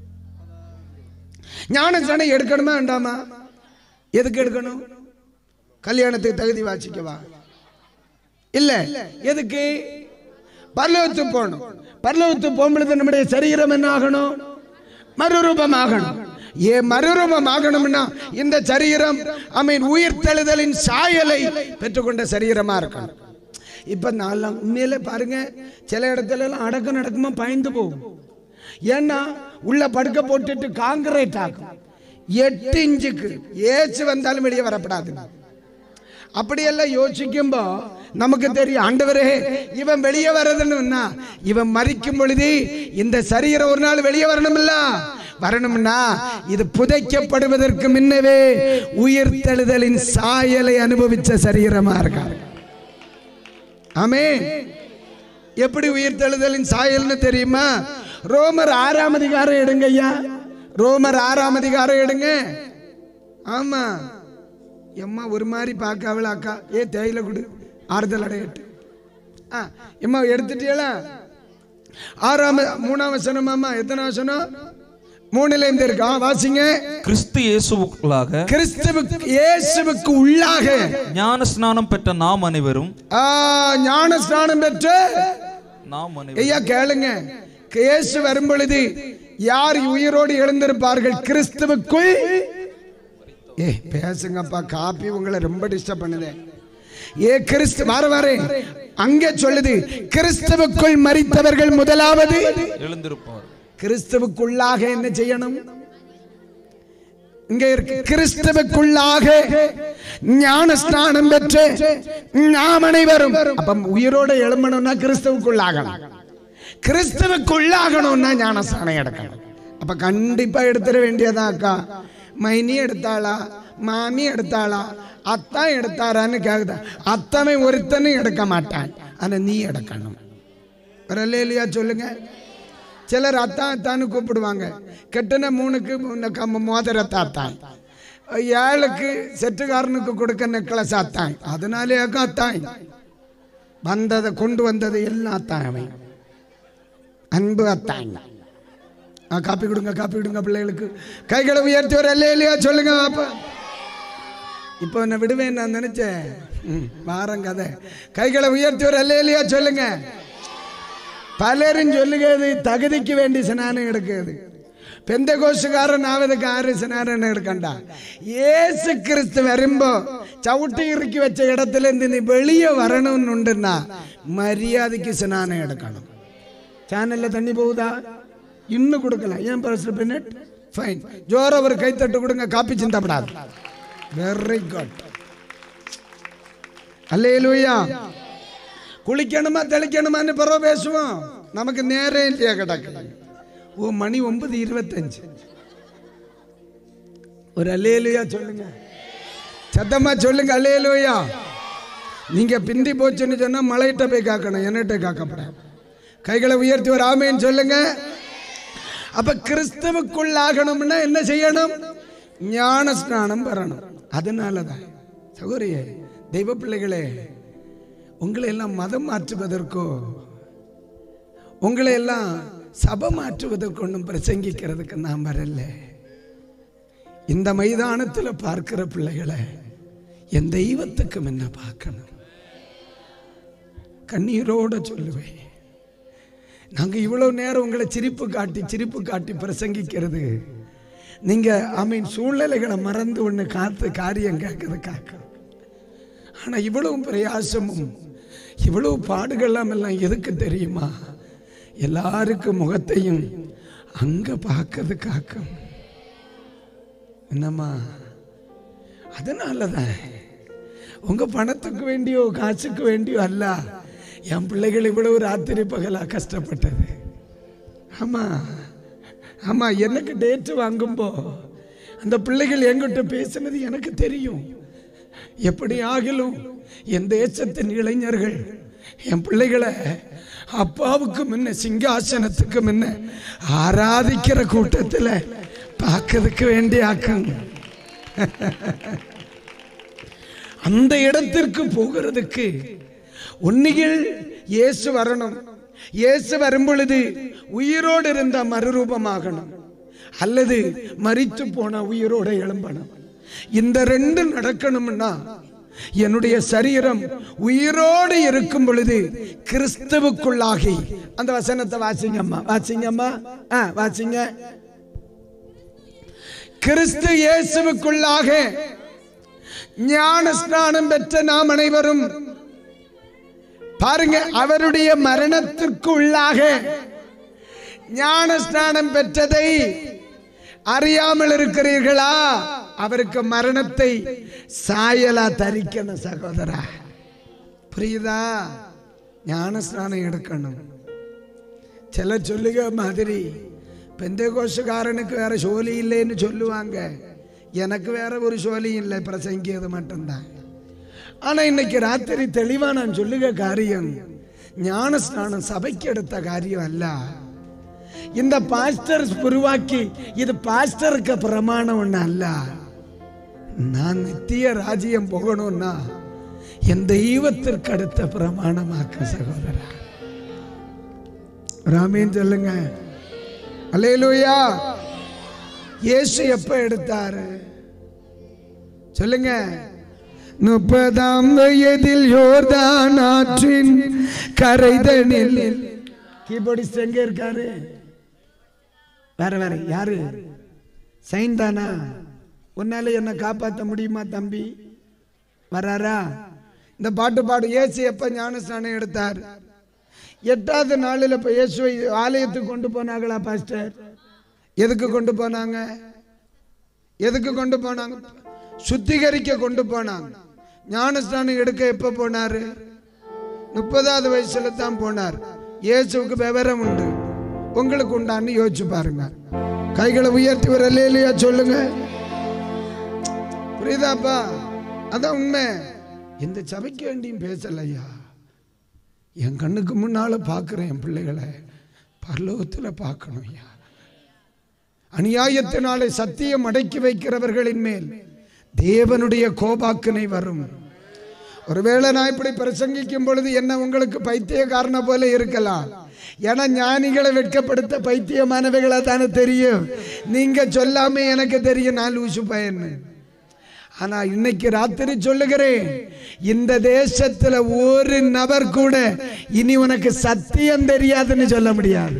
ஞானஸ்நானம் எடுக்கணுமா வேண்டாமா? எதுக்கு எடுக்கணும்? கல்யாணத்துக்கு தகுதி வாசிக்கவா? இல்ல. எதுக்கு? பரலோகத்துக்கு போகணும். பரலோகத்துக்கு போகும்பொழுது நம்முடைய சரீரம் என்ன ஆகணும்? மறுரூபம் ஆகணும். ஏ மறுரூபம் ஆகணும்னா இந்த சரீரம் ஆமென் உயிர்த்தெழுதலின் சாயலை பெற்றுக்கொண்ட சரீரமா இருக்கணும். இப்ப நான் உண்மையில பாருங்க, சில இடத்துல எல்லாம் அடக்கம் நடக்குமா பயந்து போகும். ஏன்னா உள்ள படுக்க போட்டுட்டு காங்கிரீட் ஆகும். எட்டு இன்ச்சுக்கு ஏச்சு வந்தாலும் வெளியே வரப்படாது. அப்படியெல்லாம் யோசிக்கும்போ நமக்கு தெரியும், ஆண்டவரே இவன் வெளியே வரதுன்னா இவன் மரிக்கும் பொழுது இந்த சரீரம் ஒரு நாள் வெளியே வரணும்ல. வரணும்னா இது புதைக்கப்படுவதற்கு முன்னவே உயிர்த்தெழுதலின் சாயலை அனுபவிச்ச சரீரமா இருக்காரு. ஆமென். எப்படி உயிர்த்தெழுதலின் சாயல்னு தெரியுமா? ரோமர் ஆறாம் அதிகாரம் எடுங்க ஐயா. ரோமர் ஆறாம் அதிகாரம் எடுங்க. ஆமா எம்மா ஒரு மாதிரி பார்க்க அவள அக்கா ஏ தேயில குடு ஆறுதல் அடையட்டு. ஆ எம்மா எடுத்துட்டீங்களா? ஆறாம் மூணாம் வசனம். ஆமா எத்தனை வசனம்? மூணுல இருந்து இருக்கா, வாசிங்க. கிறிஸ்து இயேசுவுக்குள்ளாக கிறிஸ்துவுக்கு இயேசுவுக்கு உள்ளாக ஞான ஸ்நானம் பெற்ற நாம் அனைவரும் ஆ ஞான ஸ்நானம் பெற்ற நாம் அனைவரும். ஐயா கேளுங்க, இயேசு வரும் பொழுது யார் உயிரோடு எழுந்திருப்பார்கள்? கிறிஸ்துவுக்குள். ஏ பேசுங்கப்பா, காப்பி உங்களை ரொம்ப டிஸ்டர்ப் பண்ணுது. ஏ கிறிஸ்து வர வர அங்கே சொல்லுது, கிறிஸ்துவுக்குள் மரித்தவர்கள் முதலாவது எழுந்திருப்பார். கிறிஸ்துவுக்குள்ளாக என்ன செய்யணும்? இங்க இருக்கு, கிறிஸ்துவுக்குள்ளாக ஞான ஸ்நானம் பெற்று நாம் அனைவரும். அப்ப உயிரோட எழும்பணும்னா கிறிஸ்துவுக்குள்ளாகணும். கிறிஸ்துவுக்குள்ளாகணும்னா ஞான ஸ்நானம் எடுக்கணும். அப்ப கண்டிப்பா எடுத்துட வேண்டியதான். அக்கா மைனி எடுத்தாளா, மாமி எடுத்தாளா, அத்தான் எடுத்தாரான்னு கேக்குதா? அத்தனை ஒருத்தனும் எடுக்க மாட்டான், ஆனா நீ எடுக்கணும். இல்லையா சொல்லுங்க. சிலர் அத்தான் அத்தான்னு கூப்பிடுவாங்க. கெட்டின மூணுக்கு மோதிரத்தை அத்தான், ஏழுக்கு செட்டுக்காரனுக்கு கொடுக்க நெக்லஸ் அத்தான். அதனாலே அத்தான் வந்ததை கொண்டு வந்தது எல்லாம் அத்தான். அவன் அன்பு அத்தான். காப்பி கொடுங்க, காப்பி கொடுங்க பிள்ளைகளுக்கு. கைகளை உயர்த்தி ஒரு இல்லையா சொல்லுங்க. அப்ப இப்போ என்ன விடுவேன் நான் நினைச்சேன். வாரம் கதை. கைகளை உயர்த்தி ஒரு இல்லையா சொல்லுங்க. பலரும் சொல்லுகிறது தகுதிக்கு வேண்டி ஸ்நானம் எடுக்கிறது. பெந்தகோஸ்துக்காரன் ஆவதுக்கு ஆறு ஸ்நானம் எடுக்கண்டா. ஏசு கிறிஸ்து வரும்போ சவுட்டி இறுக்கி வச்ச இடத்துல இருந்து நீ வெளியே வரணும்னு உண்டுன்னா மரியாதைக்கு ஸ்நானம் எடுக்கணும். சேனல்ல தண்ணி போகுதா? இன்னும் கொடுக்கலாம். ஏன் பர்சல் பின்னட் ஃபைன். ஜோர ஒரு கைத்தட்டு கொடுங்க. காப்பி சிந்தப்படாது. Very good. அல்லேலூயா. குளிக்கணுமா தெளிக்கணுமான்னு பிறகு பேசுவோம். நமக்கு நேரம் இல்லையா கிடக்கு. ஓ மணி ஒன்பது இருபத்தஞ்சு. ஒரு அல்லேலூயா சொல்லுங்க, சத்தமா சொல்லுங்க அல்லேலூயா. நீங்க பிந்தி போச்சுன்னு சொன்னா மலையிட்ட போய் காக்கணும், என்னட்ட காக்கப்படாது. கைகளை உயர்த்தி ஒரு ஆமேன்னு சொல்லுங்க. அப்ப கிறிஸ்துவுக்குள்ளாகணும்னா என்ன செய்யணும்? ஞான ஸ்நானம் பெறணும். அதனாலதான் சகோதரியே, தெய்வ பிள்ளைகளே, உங்களை எல்லாம் மதம் மாற்றுவதற்கோ உங்களை எல்லாம் சபை மாற்றுவதற்கு ஒன்றும் பிரசங்கிக்கிறதுக்கு நான் வரல. இந்த மைதானத்தில் பார்க்கிற பிள்ளைகளை என் தெய்வத்துக்கும் என்ன பார்க்கணும். கண்ணீரோட சொல்லுவேன், நாங்க இவ்வளவு நேரம் உங்களை சிரிப்பு காட்டி சிரிப்பு காட்டி பிரசங்கிக்கிறது நீங்க ஆமீன் சூழ்நிலைகளை மறந்து ஒண்ணு காத்து காரியம் கேட்கறது காக்க. ஆனா இவ்வளவு பிரயாசமும் இவ்வளவு பாடுகள்லாம் எல்லாம் எதுக்கு தெரியுமா? எல்லாருக்கும் முகத்தையும் அங்க பார்க்கறது காக்கும். என்னம்மா? அதனாலதான் உங்க பணத்துக்கு வேண்டியோ காசுக்கு வேண்டியோ அல்ல என் பிள்ளைகள் இவ்வளவு ராத்திரி பகலா கஷ்டப்பட்டது. ஆமா ஆமா எனக்கு டேட் வாங்கும்போ அந்த பிள்ளைகள் என்கிட்ட பேசினது எனக்கு தெரியும். எப்படி ஆகிலும் என் தேசத்தின் இளைஞர்கள் என் பிள்ளைகளை அப்பாவுக்கு முன்ன சிங்காசனத்துக்கு முன்ன ஆராதிக்கிற கூட்டத்தில் பார்க்கறதுக்கு வேண்டிய ஆக்கங்க. அந்த இடத்திற்கு போகிறதுக்கு ஒன்னிகள் இயேசு வரணும். இயேசு வரும் பொழுது உயிரோடு இருந்த மறுரூபமாகணும், அல்லது மரித்து போன உயிரோடு எழும்பணும். இந்த ரெண்டு நடக்கணும்னா என்னுடைய சரீரம் உயிரோடு இருக்கும் பொழுது கிறிஸ்துவுக்குள்ளாகி, அந்த வசனத்தை வாசிங்கம்மா வாசிங்கம்மா ஆ வாசிங்க. கிறிஸ்து இயேசுவுக்குள்ளாக ஞான ஸ்நானம் பெற்ற நாம் அனைவரும் பாருங்க, அவருடைய மரணத்திற்கு உள்ளாக ஞான ஸ்நானம் பெற்றதை அறியாமல் இருக்கிறீர்களா? அவருக்கு மரணத்தை சாயலா தரிக்கணும் சகோதரா, புரியுதா? ஞான ஸ்நானம் எடுக்கணும். சில சொல்லுக மாதிரி பெந்தேகோஸ்துக்காரனுக்கு வேற சோலி இல்லைன்னு சொல்லுவாங்க, எனக்கு வேற ஒரு சோலியும் இல்லை, பிரசங்கியது மட்டும்தான். ஆனா இன்னைக்கு ராத்திரி தெளிவா நான் சொல்லுக காரியம், ஞான ஸ்நானம் சபைக்கு எடுத்த காரியம் அல்ல. இந்த பாஸ்டர் உருவாக்கி இது பாஸ்டருக்கு பிரமாணம் ஒண்ணு அல்ல. நான் நித்திய ராஜ்யம் போகணும்னா என் தெய்வத்திற்கு அடுத்த பிரமாணமாக்க சகோதரா. ராமேன் சொல்லுங்க. அல்லேலூயா. இயேசு எப்ப எடுத்தாரு சொல்லுங்க? முப்பதாம் வயதில் யோர்தான் ஆற்றின் கரைதனில். கீபோர்டிஸ்ட் எங்க இருக்காரு? வேற வேற யாரு? சைன் தானா? உன்னால என்ன காப்பாற்ற முடியுமா தம்பி? வராரா? இந்த பாட்டு பாடு. இயேசு எப்ப ஞானஸ்நானம் எடுத்தார்? எட்டாவது நாளில் இப்ப இயேசுவை ஆலயத்துக்கு கொண்டு போனாங்களா பாஸ்டர்? எதுக்கு கொண்டு போனாங்க? எதுக்கு கொண்டு போனாங்க? சுத்திகரிக்க கொண்டு போனாங்க. ஞானஸ்நானம் எடுக்க எப்ப போனாரு? முப்பதாவது வயசுல தான் போனார். இயேசுவுக்கு விவரம் உண்டு, உங்களுக்கு உண்டான்னு யோசிச்சு பாருங்க. கைகளை உயர்த்தி ஒரு அல்லேலூயா சொல்லுங்க. புரியுதாப்பா? அதான் உண்மை. இந்த சபைக்கு வேண்டியும் பேசலையா, என் கண்ணுக்கு முன்னால பார்க்கிறேன் என் பிள்ளைகளை பரலோகத்தில் பார்க்கணும் ஐயா. அநியாயத்தினாலே சத்தியம் அடக்கி வைக்கிறவர்களின் மேல் தேவனுடைய கோபாக்கினை வரும். ஒருவேளை நான் இப்படி பிரசங்கிக்கும் பொழுது என்ன உங்களுக்கு பைத்தியக்காரன போல இருக்கலாம். ஏன்னா ஞானிகளை வெட்கப்படுத்த பைத்தியமானவைகளை தானே தெரியும். நீங்க சொல்லாம எனக்கு தெரியும் நான் லூசு பையன்னு. ஆனா இன்னைக்கு ராத்திரி சொல்லுகிறேன், இந்த தேசத்துல ஒரு நபர் கூட இனி உனக்கு சத்தியம் தெரியாதுன்னு சொல்ல முடியாது.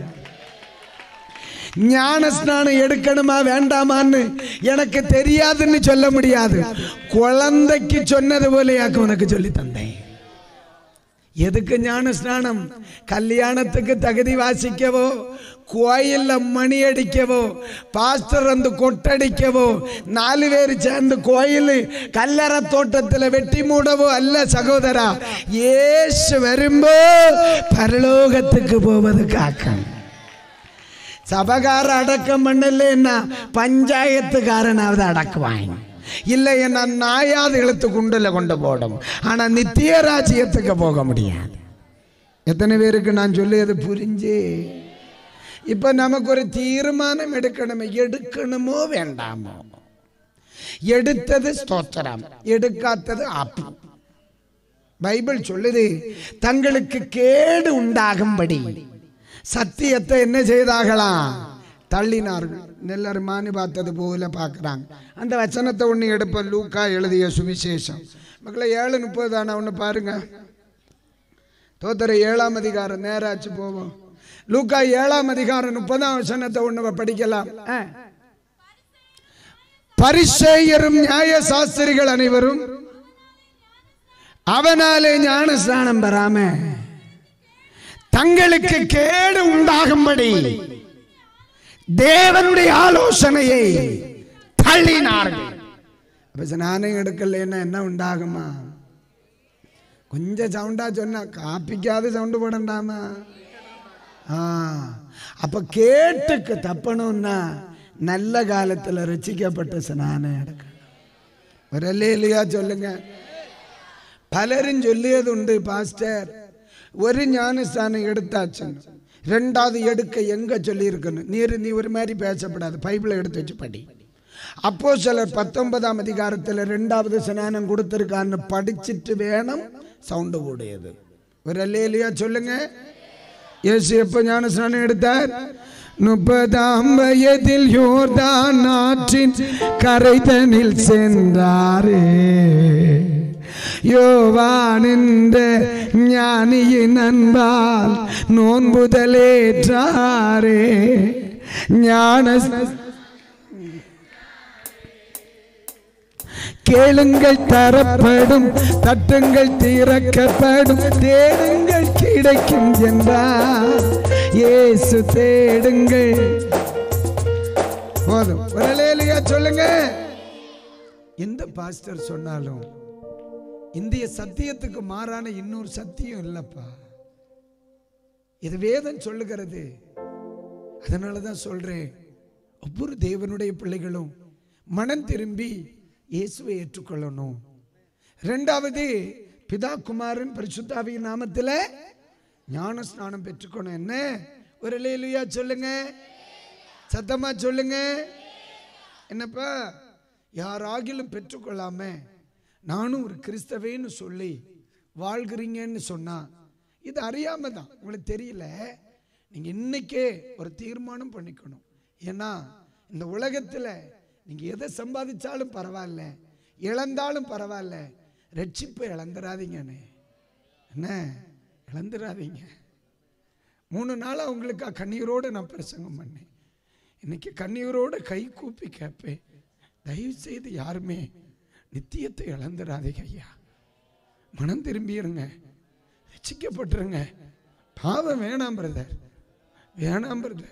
ஞான ஸ்நானம் எடுக்கணுமா வேண்டாமான்னு எனக்கு தெரியாதுன்னு சொல்ல முடியாது. குழந்தைக்கு சொன்னது போலயாக்கு உனக்கு சொல்லி தந்தேன். எதுக்கு ஞான ஸ்நானம்? கல்யாணத்துக்கு தகுதி வாசிக்கவோ, கோயில்ல மணி அடிக்கவோ, பாஸ்டர் வந்து கொட்டடிக்கவோ, நாலு பேர் சேர்ந்து கோயில் கல்லற தோட்டத்தில் வெட்டி மூடவோ அல்ல சகோதரா. இயேசு வரும்போ பரலோகத்துக்கு போவது காக்கம். சபகார அடக்கம் பண்ணலன்னா பஞ்சாயத்துக்காரனாவது அடக்குவாங்க, இல்லை என்ன நாயாவது இழுத்து குண்டுல கொண்டு போடும். ஆனா நித்திய ராஜ்யத்துக்கு போக முடியாது. எத்தனை பேருக்கு நான் சொல்லியது புரிஞ்சு? இப்ப நமக்கு ஒரு தீர்மானம் எடுக்கணுமே, எடுக்கணுமோ வேண்டாமோ? எடுத்தது ஸ்தோத்திரம், எடுக்காதது ஆப்பு. பைபிள் சொல்லுது, தங்களுக்கு கேடு உண்டாகும்படி சத்தியத்தை என்ன செய்தார்களாம்? தள்ளினார்கள். எல்லாரும் மானி பார்த்தது போல பார்க்குறாங்க. அந்த வசனத்தை ஒன்று எடுப்போம். லூக்கா எழுதிய சுவிசேஷம் மக்களை ஏழு முப்பது தானே ஒன்று பாருங்க. தோத்தர ஏழாம் அதிகாரம் நேராச்சு போவோம். லூக்கா ஏழாம் அதிகாரம் முப்பதாம் வசனத்தை ஒன்று படிக்கலாம். பரிசேயரும் நியாய சாஸ்திரிகள் அனைவரும் அவனாலே ஞானஸ்நானம் பெறாம தங்களுக்கு கேடு உண்டாகும்படி தேவனுடைய ஆலோசனையை தள்ளினார்கள். நானும் எடுக்கலன்னா என்ன உண்டாகுமா? கொஞ்சம் சவுண்டா சொன்னா காப்பிக்காது சவுண்டு போடண்டாமா? அப்ப கேட்டுக்கு தப்பணும்னா நல்ல காலத்துல ரசிக்கப்பட்ட ஸ்நானம் எடுக்கணும். ஒரு அல்லேலூயா சொல்லுங்க. பலரும் சொல்லியதுண்டு, பாஸ்டர் ஒரு ஞானஸ்தானம் எடுத்தாச்சு, ரெண்டாவது எடுக்க எங்க சொல்லி இருக்கணும்? நீர் நீ ஒரு மாதிரி பேசப்படாது, பைபிளை எடுத்து வச்சு படி. அப்போஸ்தலர் பத்தொன்பதாம் அதிகாரத்தில் ரெண்டாவது ஸ்நானம் கொடுத்திருக்கான்னு படிச்சுட்டு வேணும் சவுண்டு கூடியது. ஒரு அல்லேலூயா சொல்லுங்க. இயேசு எப்ப ஞானஸ்நானம் எடுத்தார்? முப்பதாம் வயதில் யோர்தான் ஆற்றின் கரைதனில் சென்றாரே. யோவான் என்ற ஞானியின் அன்பால் நோன்புதலேற்றாரே. ஞான கேளுங்கள் தரப்படும், தட்டுங்கள் திறக்கப்படும், தேடுங்கள் கிடைக்கும் என்றார் இயேசு. தேடுங்கள். போதும். ஒரு அல்லேலூயா சொல்லுங்க. எந்த பாஸ்டர் சொன்னாலும் இந்திய சத்தியத்துக்கு மாறான இன்னொரு சத்தியம் இல்லப்பா. இது வேதம் சொல்லுகிறது. அதனாலதான் சொல்றேன், ஒவ்வொரு தேவனுடைய பிள்ளைகளும் மனம் திரும்பி இயேசுவை ஏற்றுக்கொள்ளணும். இரண்டாவது, பிதா குமாரன் பரிசுத்தாவியின் நாமத்தில் ஞான ஸ்நானம் பெற்றுக்கணும். என்ன? ஒரு அல்லேலூயா சொல்லுங்க, சத்தமா சொல்லுங்க. என்னப்பா, யாராகிலும் பெற்றுக்கொள்ளாம நானும் ஒரு கிறிஸ்தவேன்னு சொல்லி வாழ்கிறீங்கன்னு சொன்னா இது அறியாம தான், உங்களுக்கு தெரியல. நீங்க இன்னைக்கே ஒரு தீர்மானம் பண்ணிக்கணும். ஏன்னா இந்த உலகத்துல நீங்க எதை சம்பாதிச்சாலும் பரவாயில்ல, இழந்தாலும் பரவாயில்ல, ரட்சிப்பை இழந்துடாதீங்கன்னு. என்ன? இழந்துடாதீங்க. மூணு நாளா உங்களுக்கு கண்ணீரோடு நான் பிரசங்கம் பண்ணேன். இன்னைக்கு கண்ணீரோடு கை கூப்பி கேட்பேன், தயவு செய்து யாருமே நித்தியத்தை இழந்துடாதீங்க ஐயா. மனம் திரும்பிடுங்க, ரட்சிக்கப்பட்டுருங்க. பாவம் வேணாம் பிரதர், வேணாம் பிரதர்.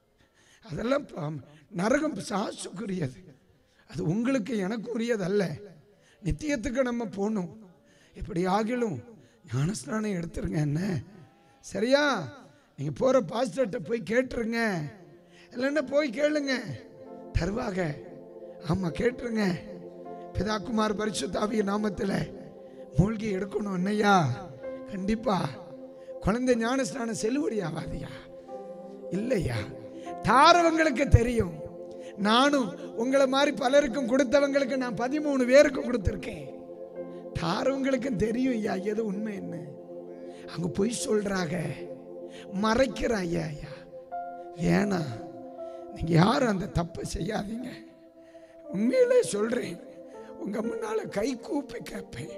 அதெல்லாம் நரகம் சாசுக்குரியது, அது உங்களுக்கு எனக்கு உரியது அல்ல. நித்தியத்துக்கு நம்ம போகணும். எப்படி ஆகிலும் ஞானஸ்நானம் எடுத்துருங்க. என்ன சரியா? நீங்க போற பாஸ்டர்கிட்ட போய் கேட்டுருங்க, இல்லைன்னா போய் கேளுங்க, தருவாக. ஆமா கேட்டுருங்க. பிதா குமார் பரிசுத்தாவிய நாமத்தில் மூழ்கி எடுக்கணும். என்னையா? கண்டிப்பா. குழந்தை ஞானஸ்நானம் செல்லுபடி ஆகாதியா? இல்லையா? தாரவங்களுக்கு தெரியும். நானும் உங்களை மாதிரி பலருக்கும் கொடுத்தவங்களுக்கு நான் பதிமூணு பேருக்கு கொடுத்துருக்கேன். தாரவங்களுக்கும் தெரியும் ஐயா எது உண்மை என்ன. அங்க பொய் சொல்றாங்க, மறைக்கிற ஐயா. ஐயா வேணாம், நீங்க யாரும் அந்த தப்பை செய்யாதீங்க. உண்மையிலே சொல்றேன், உங்க முன்னால கை கூப்பி கேட்பேன்,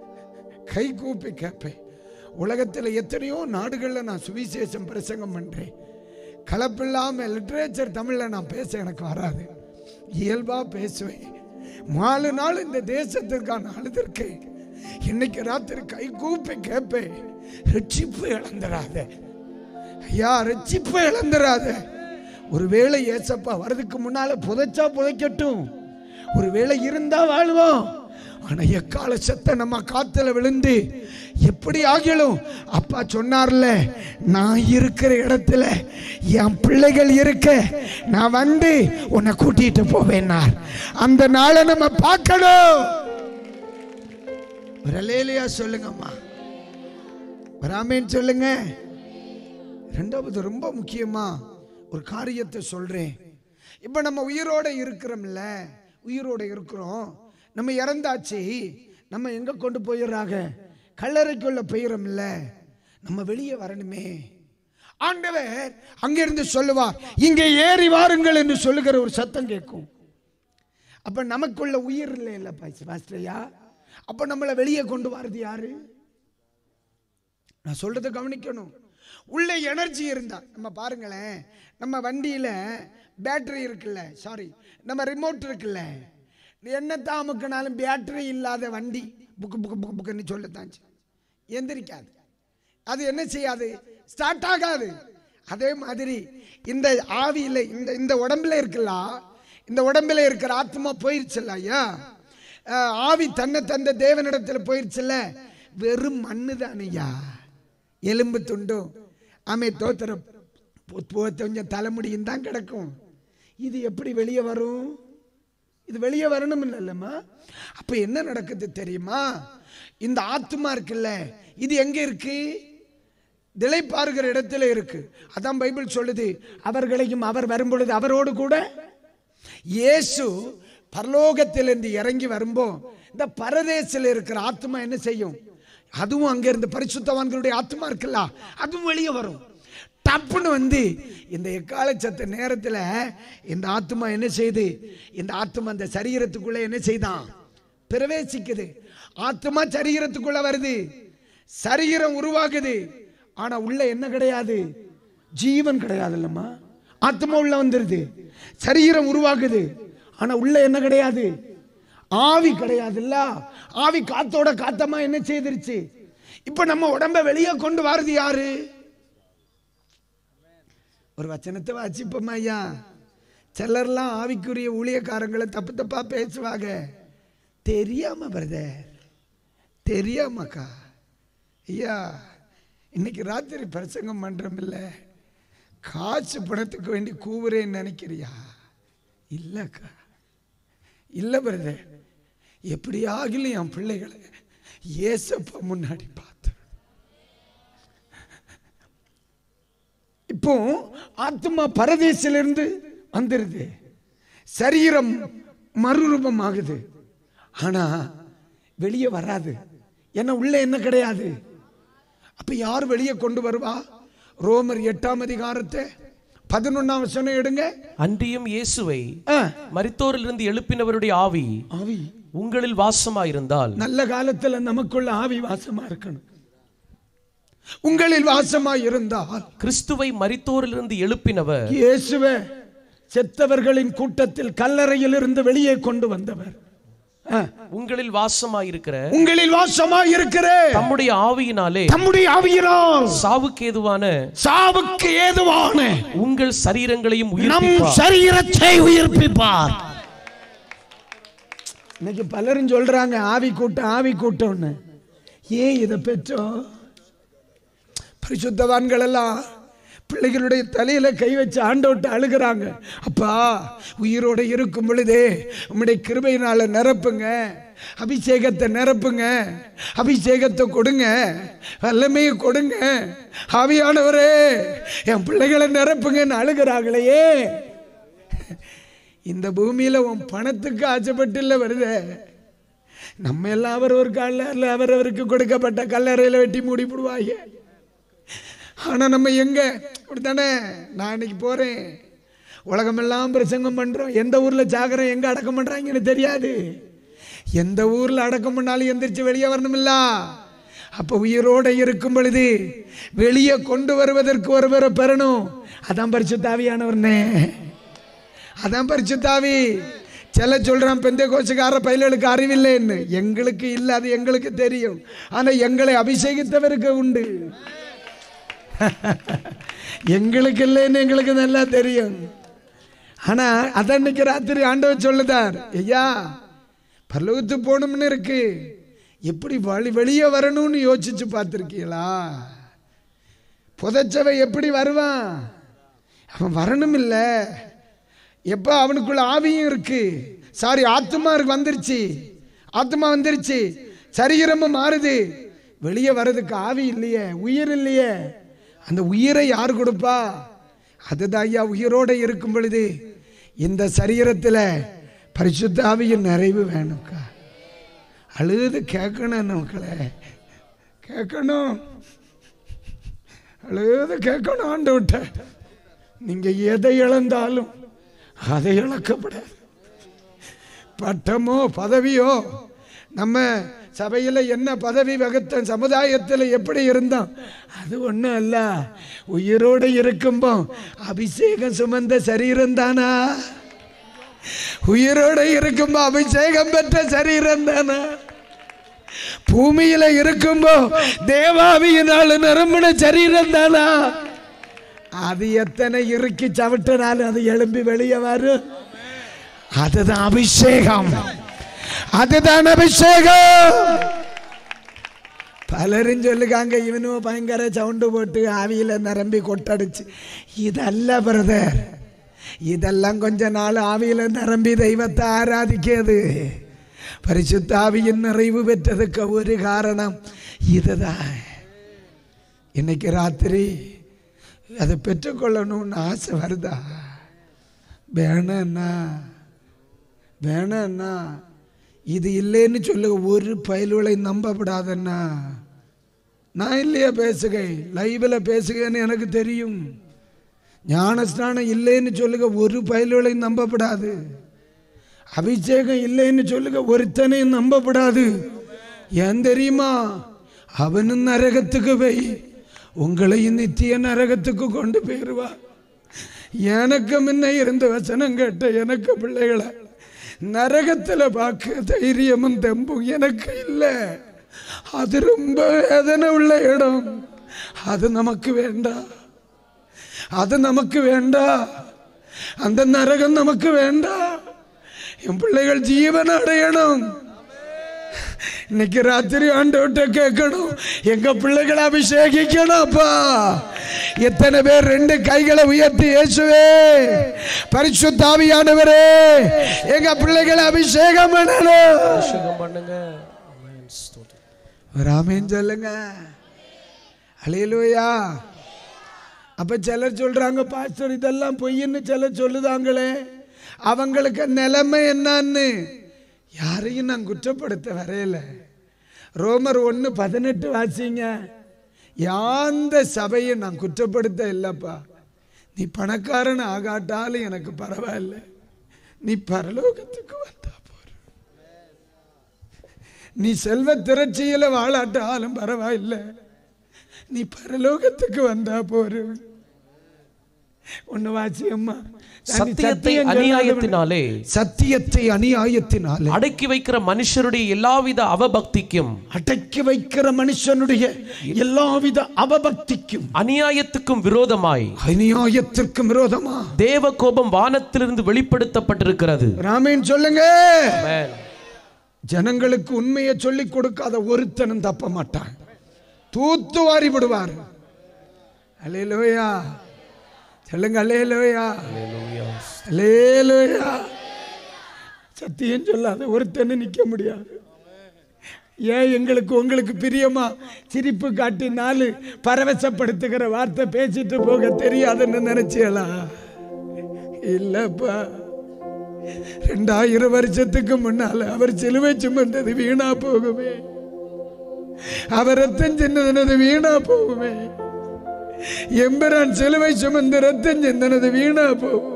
கை கூப்பி கேட்பேன். உலகத்தில் எத்தனையோ நாடுகளில் நான் சுவிசேஷம் பிரசங்கம் பண்றேன். கலப்பில்லாமல் லிட்ரேச்சர் தமிழில் நான் பேச எனக்கு வராது, இயல்பா பேசுவேன். நாலு நாள் இந்த தேசத்திற்கான அழுதுருக்கேன். இன்னைக்கு ராத்திரி கை கூப்பி கேட்பேன், ரட்சிப்பு இழந்துடாத ஐயா, ரட்சிப்பு இழந்துடாத. ஒருவேளை ஏசப்பா வரதுக்கு முன்னால புதைச்சா புதைக்கட்டும், ஒருவேளை இருந்தா வாழ்வோம். ஆனா எக்கால சத்த நம்ம காத்துல விழுந்து எப்படி ஆகிலும் அப்பா சொன்னார்ல, நான் இருக்கிற இடத்துல என் பிள்ளைகள் இருக்க நான் வந்து உன்னை கூட்டிட்டு போவேன்னார். அந்த நாளை நம்ம பார்க்கணும். ஒரு அல்லேலூயா சொல்லுங்கம்மா, ஒரு ஆமென் சொல்லுங்க. ரெண்டாவது ரொம்ப முக்கியமா ஒரு காரியத்தை சொல்றேன். இப்ப நம்ம உயிரோட இருக்கிறோம்ல, உயிரோட இருக்கிறோம், நம்ம இறந்தாச்சு, நம்ம எங்க கொண்டு போயிடுறாங்க? கல்லறைக்குள்ள போயிடும்ல, நம்ம வெளியே வரணுமே. ஆண்டவர் அங்கிருந்து சொல்லுவார், இங்கே ஏறி வாருங்கள் என்று சொல்லுகிற ஒரு சத்தம் கேட்கும். அப்ப நமக்குள்ள உயிர் இல்லை இல்ல பாஸ்டரையா? அப்ப நம்மளை வெளியே கொண்டு வரது யாரு? நான் சொல்றதை கவனிக்கணும். உள்ள எனர்ஜி இருந்தா, நம்ம பாருங்களேன், நம்ம வண்டியில பேட்டரி இருக்குல்ல, சாரி நம்ம ரிமோட் இருக்குல்ல, என்னத்தான் அமுக்கினாலும் பேட்டரி இல்லாத வண்டி புக்கு புக்கு புக்கு புக்குன்னு சொல்லத்தான் எந்திரிக்காது. அது என்ன செய்யாது? ஸ்டார்ட் ஆகாது. அதே மாதிரி இந்த ஆவியில இந்த இந்த உடம்புல இருக்குல்ல, இந்த உடம்புல இருக்கிற ஆத்மா போயிருச்சுல்ல ஐயா, ஆவி தன்னை தந்த தேவனிடத்தில் போயிருச்சுல்ல, வெறும் மண்ணு தானையா, எலும்பு துண்டும். ஆமே தோத்திரம் கொஞ்சம் தலைமுடியும் தான் கிடக்கும். இது எப்படி வெளியே வரும்? இது வெளியே வரணும் இல்லைல்லம்மா. அப்ப என்ன நடக்குது தெரியுமா? இந்த ஆத்துமா இருக்குல்ல, இது எங்க இருக்கு? திளை பார்க்கிற இடத்துல இருக்கு. அதான் பைபிள் சொல்லுது, அவர்களையும் அவர் வரும்பொழுது அவரோடு கூட இயேசு பரலோகத்திலிருந்து இறங்கி வரும்போ இந்த பரதேசில் இருக்கிற ஆத்மா என்ன செய்யும்? அதுவும் அங்க இருந்து பரிசுத்தவான்களுடைய ஆத்மா இருக்குல்ல, அதுவும் வெளியே வரும். தப்புன்னு வந்து இந்த எக்கால சத்த நேரத்தில் இந்த ஆத்மா என்ன செய்யுது? இந்த ஆத்மா அந்த சரீரத்துக்குள்ள என்ன செய்தான்? பிரவேசிக்குது. ஆத்மா சரீரத்துக்குள்ள வருது, சரீரம் உருவாகுது. ஆனா உள்ள என்ன கிடையாது? ஜீவன் கிடையாது இல்லம்மா. ஆத்மா உள்ள வந்துருது, சரீரம் உருவாகுது. ஆனா உள்ள என்ன கிடையாது? ஆவி கிடையாது இல்ல. ஆவி காத்தோட காத்தமா என்ன செய்திருச்சு? இப்ப நம்ம உடம்ப வெளியே கொண்டு வாருது யாரு? ஒரு வச்சனத்தை வாசிப்போம் ஐயா. சிலர்லாம் ஆவிக்குரிய ஊழியக்காரங்களை தப்பு தப்பா பேசுவாங்க. தெரியாம பிரதர், தெரியாமக்கா. ஐயா இன்னைக்கு ராத்திரி பிரசங்கம் பண்றோம் இல்ல, காசு பணத்துக்கு வேண்டி கூவுறேன்னு நினைக்கிறியா? இல்லக்கா, இல்ல பிரதர். எப்படி ஆகலும் என் பிள்ளைகளை ஏசப்பா முன்னாடி பார்த்து இப்போ ஆத்மா பரதேசிலிருந்து வந்துருது, சரீரம் மறுரூபம் ஆகுது. ஆனா வெளியே வராது. ஏன்னா உள்ள என்ன கிடையாது. அப்ப யார் வெளியே கொண்டு வருவா? ரோமர் எட்டாம் அதிகாரத்தை பதினொன்னாம் வசனம் எடுங்க. அன்றியும் இயேசுவை மரித்தோரிலிருந்து எழுப்பினவருடைய ஆவி ஆவி உங்களில் வாசமாயிருந்தால், நல்ல காலத்துல நமக்குள்ள ஆவி வாசமா இருக்கணும். உங்களில் வாசமாய் இருந்தால், கிறிஸ்துவை மரித்தோரிலிருந்து எழுப்பினவர் இயேசுவே செத்தவர்களின் கூட்டத்தில் கல்லறையில் இருந்து வெளியே கொண்டு வந்தவர் உங்களில் வாசமாயிருக்கிற உங்களில் வாசமாயிருக்கிற தம்முடைய ஆவியினாலே தம்முடைய ஆவியினால் சாவுக்கு ஏதுவான சாவுக்கு ஏதுவான உங்கள் சரீரங்களையும் நம் சரீரத்தை உயிர்ப்பிப்பார். இன்னைக்கு பலரும் சொல்றாங்க ஆவி கூட்டம் ஆவி கூட்டம்னு. ஏன் இதை பெற்றோம்? பரிசுத்தவான்கள் எல்லாம் பிள்ளைகளுடைய தலையில கை வச்சு ஆண்டோட்டு அழுகிறாங்க. அப்பா உயிரோட இருக்கும் பொழுதே உம்முடைய கிருபையினால நிரப்புங்க, அபிஷேகத்தை நிரப்புங்க, அபிஷேகத்தை கொடுங்க, வல்லமையை கொடுங்க, ஆவியானவரே என் பிள்ளைகளை நிரப்புங்கன்னு அழுகிறாங்களே. இந்த பூமியில உன் பணத்துக்கு ஆசைப்பட்டு இல்லை வருது. நம்ம எல்லாம் அவர் ஒரு கல்லறையில் அவரவருக்கு கொடுக்கப்பட்ட கல்லறையில வெட்டி மூடி போடுவாங்க. ஆனா நம்ம எங்க அப்படித்தானே? நான் இன்னைக்கு போறேன், உலகமெல்லாம் பிரசங்கம் பண்றோம். எந்த ஊர்ல ஜாகரம் எங்க அடக்கம் பண்றாங்கன்னு தெரியாது. எந்த ஊர்ல அடக்கம் பண்ணாலும் எந்திரிச்சு வெளியே வரணுமில்ல. அப்ப உயிரோட இருக்கும் பொழுது வெளியே கொண்டு வருவதற்கு ஒருவரை பெறணும். அதான் பரிசுத்த ஆவியானவர்னே, அதான் பரிசுத்த ஆவி. சில சொல்றான் பெந்தேகோஸ்துக்கார பையலுக்கு அறிவில்லைன்னு. எங்களுக்கு இல்லை, அது எங்களுக்கு தெரியும். ஆனா எங்களை அபிஷேகித்தவருக்கு உண்டு. எங்களுக்கு இல்லைன்னு எங்களுக்கு நல்லா தெரியும். ஆனா அதன்னைக்கு ராத்திரி ஆண்டவர் சொல்லுதார், ஐயா பரலோகத்துக்கு போகணும்னு இருக்கு, எப்படி வழி வெளியே வரணும்னு யோசிச்சு பார்த்திருக்கீங்களா? புதைச்சவை எப்படி வருவான்? அவன் வரணும் இல்ல. எப்ப அவனுக்குள்ள ஆவியும் இருக்கு, சாரி ஆத்மா இருக்கு, வந்துருச்சு, ஆத்மா வந்துருச்சு, சரீரமும் மாறுது. வெளியே வர்றதுக்கு ஆவி இல்லையே, உயிர் இல்லையே. அந்த உயிரை யார் கொடுப்பா? அதுதான் ஐயா உயிரோட இருக்கும் பொழுது இந்த சரீரத்தில் பரிசுத்த ஆவியின் நிறைவு வேணும்க்கா. அழுது கேட்கணும் மக்களை, கேட்கணும், அழுது கேட்கணும். ஆண்டவர்ட்ட நீங்க எதை இழந்தாலும் அதை இழக்கப்படாது. பட்டமோ பதவியோ, நம்ம சபையில் என்ன பதவி வகுத்த, சமுதாயத்தில் எப்படி இருந்தோம், அது ஒன்றும் அல்ல. உயிரோடு இருக்கும்போ அபிஷேகம் சுமந்த சரீரம் தானா? உயிரோடு இருக்கும்போ அபிஷேகம் பெற்ற சரீரம் தானா? பூமியில இருக்கும்போ தேவாவியினால் நிரம்பின சரீரம் தானா? அது எத்தனை இறுக்கி சவிட்டினாலும் அது எழும்பி வெளியே வரும். அதுதான் அபிஷேகம், அதுதான் அபிஷேகம். பலரும் சொல்லுக்காங்க இவனும் பயங்கர சவுண்டு போட்டு ஆவியில் நிரம்பி கொட்டடிச்சு. இதல்ல பிரதர், இதெல்லாம் கொஞ்ச நாள் ஆவியில் நிரம்பி தெய்வத்தை ஆராதிக்கிறது. பரிசுத்த ஆவியின் நிறைவு பெற்றதுக்கு ஒரு காரணம் இதுதான். இன்னைக்கு ராத்திரி அதை பெற்றுக்கொள்ளணும்னு ஆசை வருதா? வேணா வேணா இது இல்லைன்னு சொல்லுங்க. ஒரு பயல்களை நம்பப்படாதண்ணா. நான் இல்லையா பேசுகை, லைவில் பேசுகன்னு எனக்கு தெரியும். ஞானஸ்நானம் இல்லைன்னு சொல்லுங்க, ஒரு பயல்களை நம்பப்படாது. அபிஷேகம் இல்லைன்னு சொல்லுங்க, ஒருத்தனையும் நம்பப்படாது. ஏன் தெரியுமா? அவனும் நரகத்துக்கு போய் உங்களையும் நித்திய நரகத்துக்கு கொண்டு போயிடுவா. எனக்கு முன்ன இருந்த வசனம் கேட்ட எனக்கு பிள்ளைகளை நரகத்தில் பார்க்க தைரியமும் தெம்பும் எனக்கு இல்லை. அது ரொம்ப வேதனை உள்ள இடம். அது நமக்கு வேண்டாம், அது நமக்கு வேண்டாம். அந்த நரகம் நமக்கு வேண்டாம். என் பிள்ளைகள் ஜீவன் அடையணும். இன்னைக்கு ராத்திரி ஆண்டவர்கிட்ட கேட்கணும், எங்க பிள்ளைகளை அபிஷேகிக்கணும். அப்பா, எத்தனை பேர் ரெண்டு கைகளை உயர்த்தி இயேசுவே பரிசுத்த ஆவியானவரே எங்க பிள்ளைகளை அபிஷேகம் பண்ணுங்க. ஆமென் சொல்லுங்க. ஹல்லேலூயா. அப்ப சிலர் சொல்றாங்க, பாஸ்டர் இதெல்லாம் பொய்ன்னு சிலர் சொல்லுதாங்களே, அவங்களுக்கு நிலைமை என்னன்னு. யாரையும் நான் குற்றப்படுத்த வரையில. ரோமர் ஒன்று பதினெட்டு வாசிங்க. யாந்த சபையை நான் குற்றப்படுத்த இல்லப்பா. நீ பணக்காரன் ஆகாட்டாலும் எனக்கு பரவாயில்ல, நீ பரலோகத்துக்கு வந்தா போற. நீ செல்வ திரட்சியில வாழாட்டாலும் பரவாயில்ல, நீ பரலோகத்துக்கு வந்தா போற. ஒன்னு வாசியம்மா. சத்தியத்தை அநியாயத்தினாலே சத்தியத்தை அநியாயத்தினாலே அடக்கி வைக்கிற மனுஷருடைய எல்லாவித அவபக்திக்கும் அடக்கி வைக்கிற மனுஷனுடைய எல்லாவித அவபக்திக்கும் அநியாயத்துக்கும் விரோதமாய் அநியாயத்திற்கும் விரோதமா தேவ கோபம் வானத்திலிருந்து வெளிப்படுத்தப்பட்டிருக்கிறது. ஆமென் சொல்லுங்க. ஜனங்களுக்கு உண்மையை சொல்லிக் கொடுக்காத ஒருத்தனும் தப்ப மாட்டான், தூத்துவாரி விடுவார். அல்லேலூயா சொல்லுங்க. அல்லேலூயா அல்லேலூயா. சத்தியம் சொல்லாத ஒருத்தனை நிற்க முடியாது. ஏன் எங்களுக்கு உங்களுக்கு பிரியமா சிரிப்பு காட்டி நாலு பரவசப்படுத்துகிற வார்த்தை பேசிட்டு போக தெரியாதுன்னு நினைச்சியலா? இல்லப்பா, ரெண்டாயிரம் வருஷத்துக்கு முன்னால அவர் சிலுவை சுமந்தது வீணா போகுமே, அவர் ரத்தம் சின்னது வீணா போகுமே. எம்பரான் சிலுவை சுமந்து ரத்தம் சிந்தனது வீணா போகும்.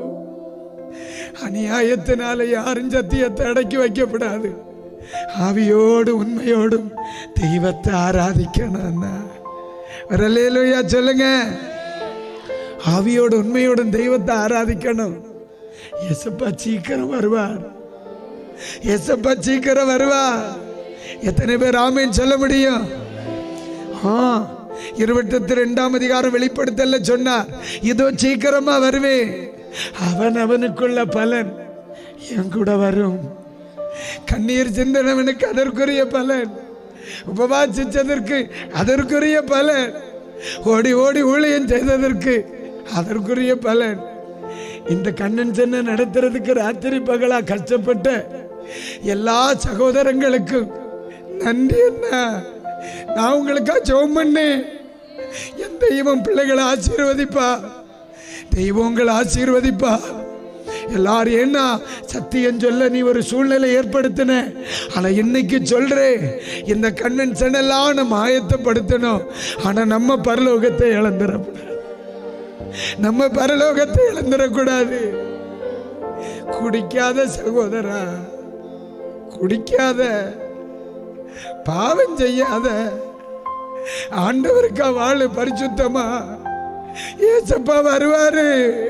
அநியாயத்தினால யாரும் சத்தியத்தை அடக்கி வைக்கப்படாது. ஆவியோடு உண்மையோடும் தெய்வத்தை ஆராதிக்கணும். அல்லேலூயா சொல்லுங்க. ஆவியோடு உண்மையோடும் தெய்வத்தை ஆராதிக்கணும். ஏசப்பா சீக்கிரம் வருவார், ஏசப்பா சீக்கிரம் வருவார். எத்தனை பேர் ஆமென் சொல்ல முடியும்? ஆ இருபத்தி ரெண்டாம் அதிகாரம் வெளிப்படுத்தல சொன்னார், இதோ சீக்கிரமா வருவேன், அவன் அவனுக்குள்ள பலன் என் கூட வரும். கண்ணீர் சிந்தனவனுக்கு அதற்குரிய பலன், உபவாசிச்சதற்கு அதற்குரிய பலன், ஓடி ஓடி ஊழியம் செய்ததற்கு அதற்குரிய பலன். இந்த கண்ணன் சென்ன நடத்துறதுக்கு ராத்திரி பகலா கஷ்டப்பட்ட எல்லா சகோதரங்களுக்கும் நன்றி. என்ன நான் உங்களுக்கா ஜெபம் பண்ணேன். என் தெய்வம் பிள்ளைகளை ஆசீர்வதிப்பா, தெய்வம் உங்களை ஆசீர்வதிப்பா. எல்லாரும் என்ன சத்தியம் சொல்ல நீ ஒரு சூழ்நிலை ஏற்படுத்தின, ஆனா இன்னைக்கு சொல்றேன், இந்த கண்ணன் சென்னெல்லாம் நம்ம ஆயத்தப்படுத்தணும். ஆனா நம்ம பரலோகத்தை இழந்துடக்கூடாது, நம்ம பரலோகத்தை இழந்துடக்கூடாது. குடிக்காத சகோதரா, குடிக்காத, பாவம் செய்யாத, ஆண்டவருக்கா வாழு பரிசுத்தமா. ஏசப்பா வருவாரு,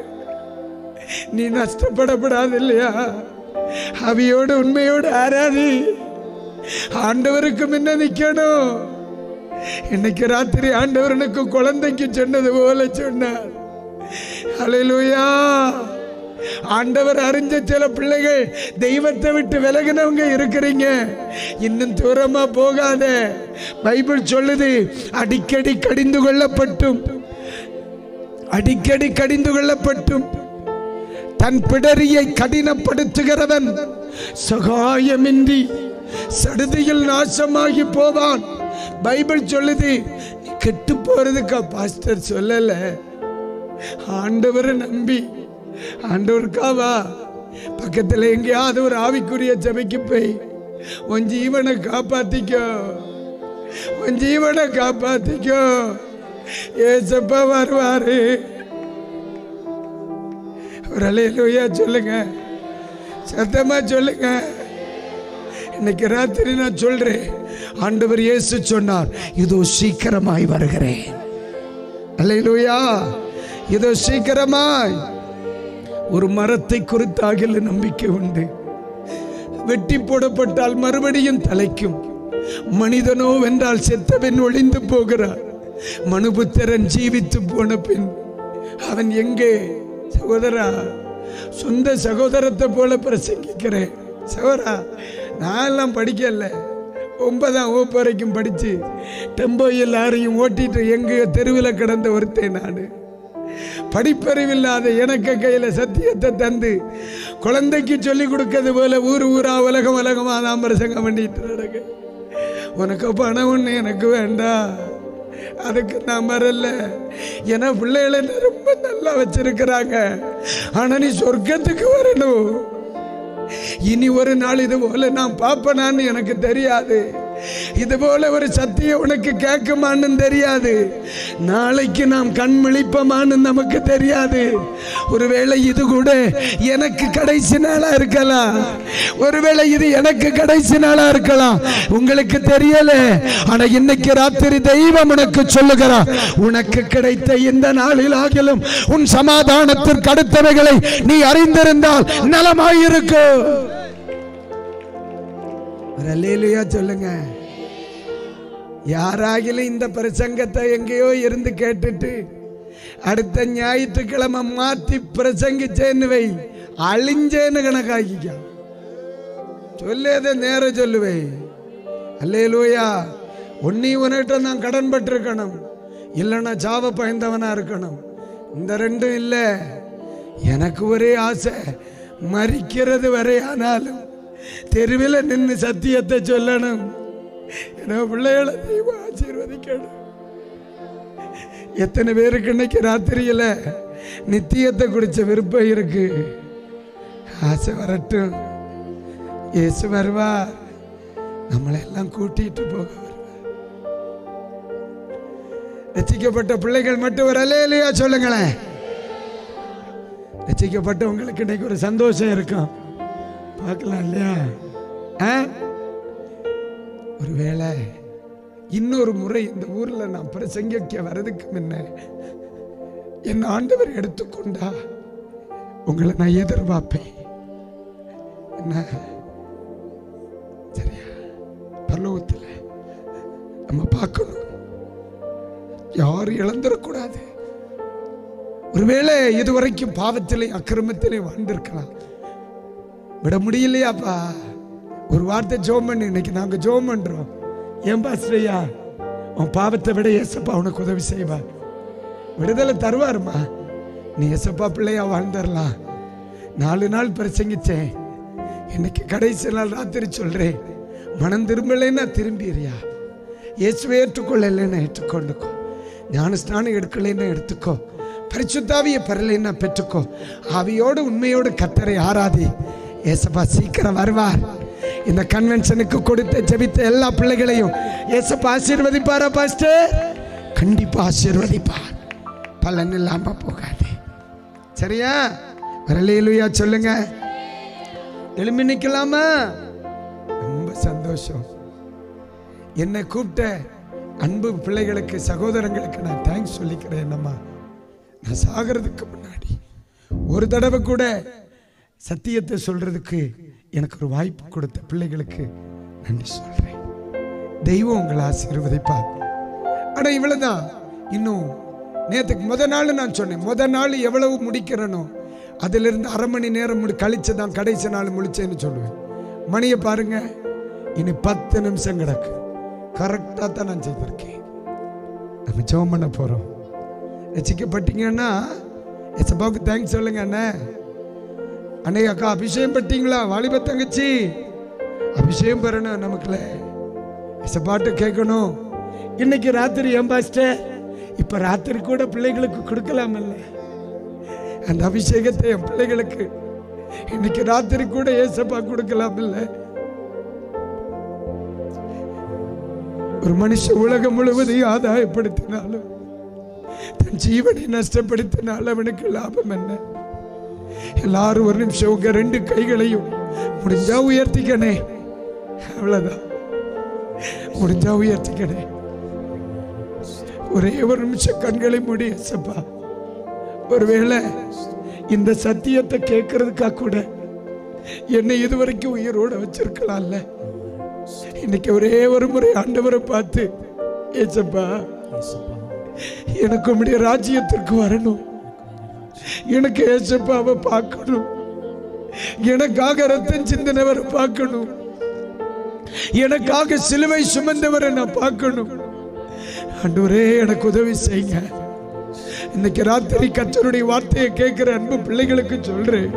நீ நஷ்டப்படப்படாது இல்லையா? அவியோடு உண்மையோடு ஆராதி, ஆண்டவருக்கு முன்ன நிக்கணும். இன்னைக்கு ராத்திரி ஆண்டவரனுக்கு குழந்தைக்கு சொன்னது போல சொன்னார். அல்லேலூயா. ஆண்டவர் அறிஞ்ச சில பிள்ளைகள் தெய்வத்தை விட்டு விலகினவங்க இருக்கிறீங்க. இன்னும் தூரமா போகாத. பைபிள் சொல்லுது, அடிக்கடி கடிந்து கொள்ளப்பட்டும் அடிக்கடி கடிந்து கொள்ளப்பட்டும் தன் பிடரியை கடினப்படுத்துகிறவன் சகாயமின்றி சடுதியில் நாசமாகி போவான். பைபிள் சொல்லுது. கெட்டு போறதுக்கா பாஸ்டர் சொல்லல, ஆண்டவரை நம்பி ஆண்டவருக்காவா. பக்கத்தில் எங்கேயாவது ஒரு ஆவிக்குரிய சபைக்கு போய் உன் ஜீவனை காப்பாத்திக்கோ, உன் ஜீவனை காப்பாத்திக்கோ. ஏசப்பா வருவாரு. ஒரு அல்லேலூயா சொல்லுங்க, சத்தமா சொல்லுங்க. இன்னைக்கு ராத்திரி நான் சொல்றேன், ஆண்டவர் இயேசு சொன்னார், இதோ சீக்கிரமாய் வருகிறேன். அல்லேலூயா. இதோ சீக்கிரமாய். ஒரு மரத்தை குறித்தாகில நம்பிக்கை உண்டு. வெட்டி போடப்பட்டால் மறுபடியும் தலைக்கும். மனிதனோ வென்றால் செத்தவன் ஒளிந்து போகிறார். மனுபுத்திரன் ஜீவித்து போன பின் அவன் எங்கே? சகோதரா, சொந்த சகோதரத்தை போல பிரசங்கிக்கிறேன். சகோதரா, நான் எல்லாம் படிக்கல, ஒன்பதாம் வகுப்பு வரைக்கும் படிச்சு டெம்போயில் யாரையும் ஓட்டிட்டு எங்க தெருவில் கிடந்த ஒருத்தேன் நான். படிப்பறிவில்லாத எனக்கு கையில சத்தியத்தை தந்து குழந்தைக்கு சொல்லி கொடுக்கிறது போல ஊர் ஊரா உலகம் உலகமா தான் பிரசங்கம் பண்ணிட்டு நடக்க. உனக்கு பணம் ஒண்ணு எனக்கு வேண்டாம், அதுக்கு நான் வரல. ஏன்னா பிள்ளைகளை ரொம்ப நல்லா வச்சிருக்கிறாங்க. ஆனா நீ சொர்க்கத்துக்கு வரணும். இனி ஒரு நாள் இது போல நான் பாப்பனான்னு எனக்கு தெரியாது. இது போல ஒரு சத்தியம் உனக்கு கேட்குமான்னு தெரியாது. நாளைக்கு நாம் கண் விழிப்பமான்னு நமக்கு தெரியாது. ஒருவேளை இது கூட எனக்கு கடைசி நாளா இருக்கலாம். ஒருவேளை இது எனக்கு கடைசி நாளா இருக்கலாம். உங்களுக்கு தெரியல. ஆனா இன்னைக்கு ராத்திரி தெய்வம் உனக்கு சொல்லுகிறார், உனக்கு கிடைத்த இந்த நாளில் ஆகிலும் உன் சமாதானத்திற்கு அடுத்தவைகளை நீ அறிந்திருந்தால் நலமாயிருக்கு. அல்லேலூயா சொல்லுங்க. யாராகிலும் இந்த பிரசங்கத்தை எங்கேயோ இருந்து கேட்டுட்டு அடுத்த ஞாயிற்றுக்கிழமை மாத்தி பிரசங்கிச்சேன்னு வை, அழிஞ்சேன்னு கணக்காக்கிக்க. சொல்லேத நேரம் சொல்லுவே. அல்லேலூயா. ஒன்னி உனக்கிட்ட நான் கடன் பட்டிருக்கணும், இல்லைன்னா சாவ பயந்தவனா இருக்கணும். இந்த ரெண்டும் இல்லை. எனக்கு ஒரே ஆசை, மரிக்கிறது வரை ஆனாலும் தெருவில் நின்று சத்தியத்தை சொல்லணும். ஏன்னா பிள்ளைகளை தெய்வம் ஆசீர்வதிக்கணும். எத்தனை பேருக்கு இன்னைக்கு ராத்திரியில நித்தியத்தை குடிச்ச விருப்பம் இருக்கு? ஆசை வரட்டும், இயேசு வருவார், நம்மளை எல்லாம் கூட்டிட்டு போக வருவார். ரட்சிக்கப்பட்ட பிள்ளைகள் மட்டும் ஒரு அல்லேலூயா சொல்லுங்களேன். ரட்சிக்கப்பட்டவங்களுக்கு இன்னைக்கு ஒரு சந்தோஷம் இருக்கும். பார்க்கலாம் இல்லையா? ஒருவேளை இன்னொரு முறை இந்த ஊர்ல நான் பிரசங்கிக்க வர்றதுக்கு முன்ன என் ஆண்டவர் எடுத்துக்கொண்டா உங்களை நான் எதிர்பார்ப்பேன். என்ன சரியா? பரலோகத்தில் நம்ம பார்க்கணும், யாரும் இழந்துடக்கூடாது. ஒருவேளை இதுவரைக்கும் பாவத்திலே அக்கிரமத்திலே வாழ்ந்திருக்கலாம், விட முடியலையாப்பா. ஒரு வார்த்தை ஜோம் பண்ணு. இன்னைக்கு நாங்க ஜோம் பண்றோம். ஏன் பாஸ்டரையா, உன் பாவத்தை விட ஏசப்பா உனக்கு உதவி செய்வார், விடுதலை தருவாருமா. நீ ஏசப்பா பிள்ளையா வாழ்ந்துடலாம். நாலு நாள் பிரசங்கிச்சேன். இன்னைக்கு கடைசி நாள் ராத்திரி சொல்றேன், மனம் திரும்பலைன்னா திரும்பிறியா, இயேசுவை ஏற்றுக்கொள்ளலைன்னா ஏற்றுக்கொண்டுக்கோ, ஞான ஸ்நானம் எடுக்கலைன்னா எடுத்துக்கோ, பரிசுத்தாவியை பெறலைன்னா பெற்றுக்கோ, ஆவியோடு உண்மையோடு கர்த்தரை ஆராதி. ஏசப்பா சீக்கிரம் வருவார். இந்த கன்வென்ஷனுக்கு கொடுத்த ஜெபித்த எல்லா பிள்ளைகளையும் ஏசப்பா ஆசீர்வதிப்பாரா பாஸ்டர்? கண்டிப்பா ஆசீர்வதிப்பார். பலன் இல்லாம போகாது. சரியா? அல்லேலூயா சொல்லுங்க. எழும்பி நிக்கலாமா? ரொம்ப சந்தோஷம். என்னை கூப்பிட்ட அன்பு பிள்ளைகளுக்கு, சகோதரங்களுக்கு நான் தேங்க்ஸ் சொல்லிக்கிறேன். என்னம்மா, நான் சாகிறதுக்கு முன்னாடி ஒரு தடவை கூட சத்தியத்தை சொல்றதுக்கு எனக்கு ஒரு வாய்ப்பு கொடுத்த பிள்ளைகளுக்கு நன்றி சொல்றேன். தெய்வம் உங்களை ஆசீர்வதிப்பார். ஆனா இவ்வளவுதான். இன்னும் நேற்றுக்கு முத நாள் நான் சொன்னேன், முத நாள் எவ்வளவு முடிக்கிறனோ அதிலிருந்து அரை மணி நேரம் கழிச்சு தான் கடைசி நாள் முழிச்சேன்னு சொல்லுவேன். மணியை பாருங்க, இனி பத்து நிமிஷம் கிடக்கு. கரெக்டாக தான் நான் செய்திருக்கேன். நம்ம ஜெபம் பண்ண போகிறோம். ரசிக்கப்பட்டீங்கன்னா எசப்பாவுக்கு தேங்க்ஸ் சொல்லுங்க. அண்ணே அன்னை அக்கா அபிஷேகம் பட்டீங்களா? வாலிப தங்கச்சி அபிஷேகம் பெறணும். நமக்குல எசப்பாட்டு கேட்கணும். இன்னைக்கு ராத்திரி ஏன் பாஸ்டர், இப்ப ராத்திரி கூட பிள்ளைகளுக்கு கொடுக்கலாமல்ல அந்த அபிஷேகத்தை? என் பிள்ளைகளுக்கு இன்னைக்கு ராத்திரி கூட ஏசப்பா கொடுக்கலாமல்ல? ஒரு மனுஷன் உலகம் முழுவதையும் ஆதாயப்படுத்தினாலும் தன் ஜீவனை நஷ்டப்படுத்தினாலும் அவனுக்கு லாபம் என்ன? எல்லாரும் ஒரு நிமிஷம் உங்க ரெண்டு கைகளையும் முடிஞ்சா உயர்த்திக்கணே. அவ்வளவுதான், முடிஞ்சா உயர்த்திக்கணே. ஒரே ஒரு நிமிஷம் கண்களை மூடி ஏசப்பா, ஒருவேளை இந்த சத்தியத்தை கேட்கறதுக்காக கூட என்னை இதுவரைக்கும் உயிரோட வச்சிருக்கலாம்ல. இன்னைக்கு ஒரே ஒரு முறை ஆண்டவரை பார்த்து, ஏசப்பா எனக்கு உம்முடைய ராஜ்யத்திற்கு வரணும், எனக்கு ஏசப்பாவை பார்க்கணும், எனக்காக ரத்தம் சிந்தினவரை பார்க்கணும், எனக்காக சிலுவை சுமந்தவரை நான் பார்க்கணும். ஆண்டவரே எனக்கு உதவி செய்யுங்க. இன்னைக்கு ராத்திரி கர்த்தருடைய வார்த்தையை கேட்கிற அன்பு பிள்ளைகளுக்கு சொல்றேன்,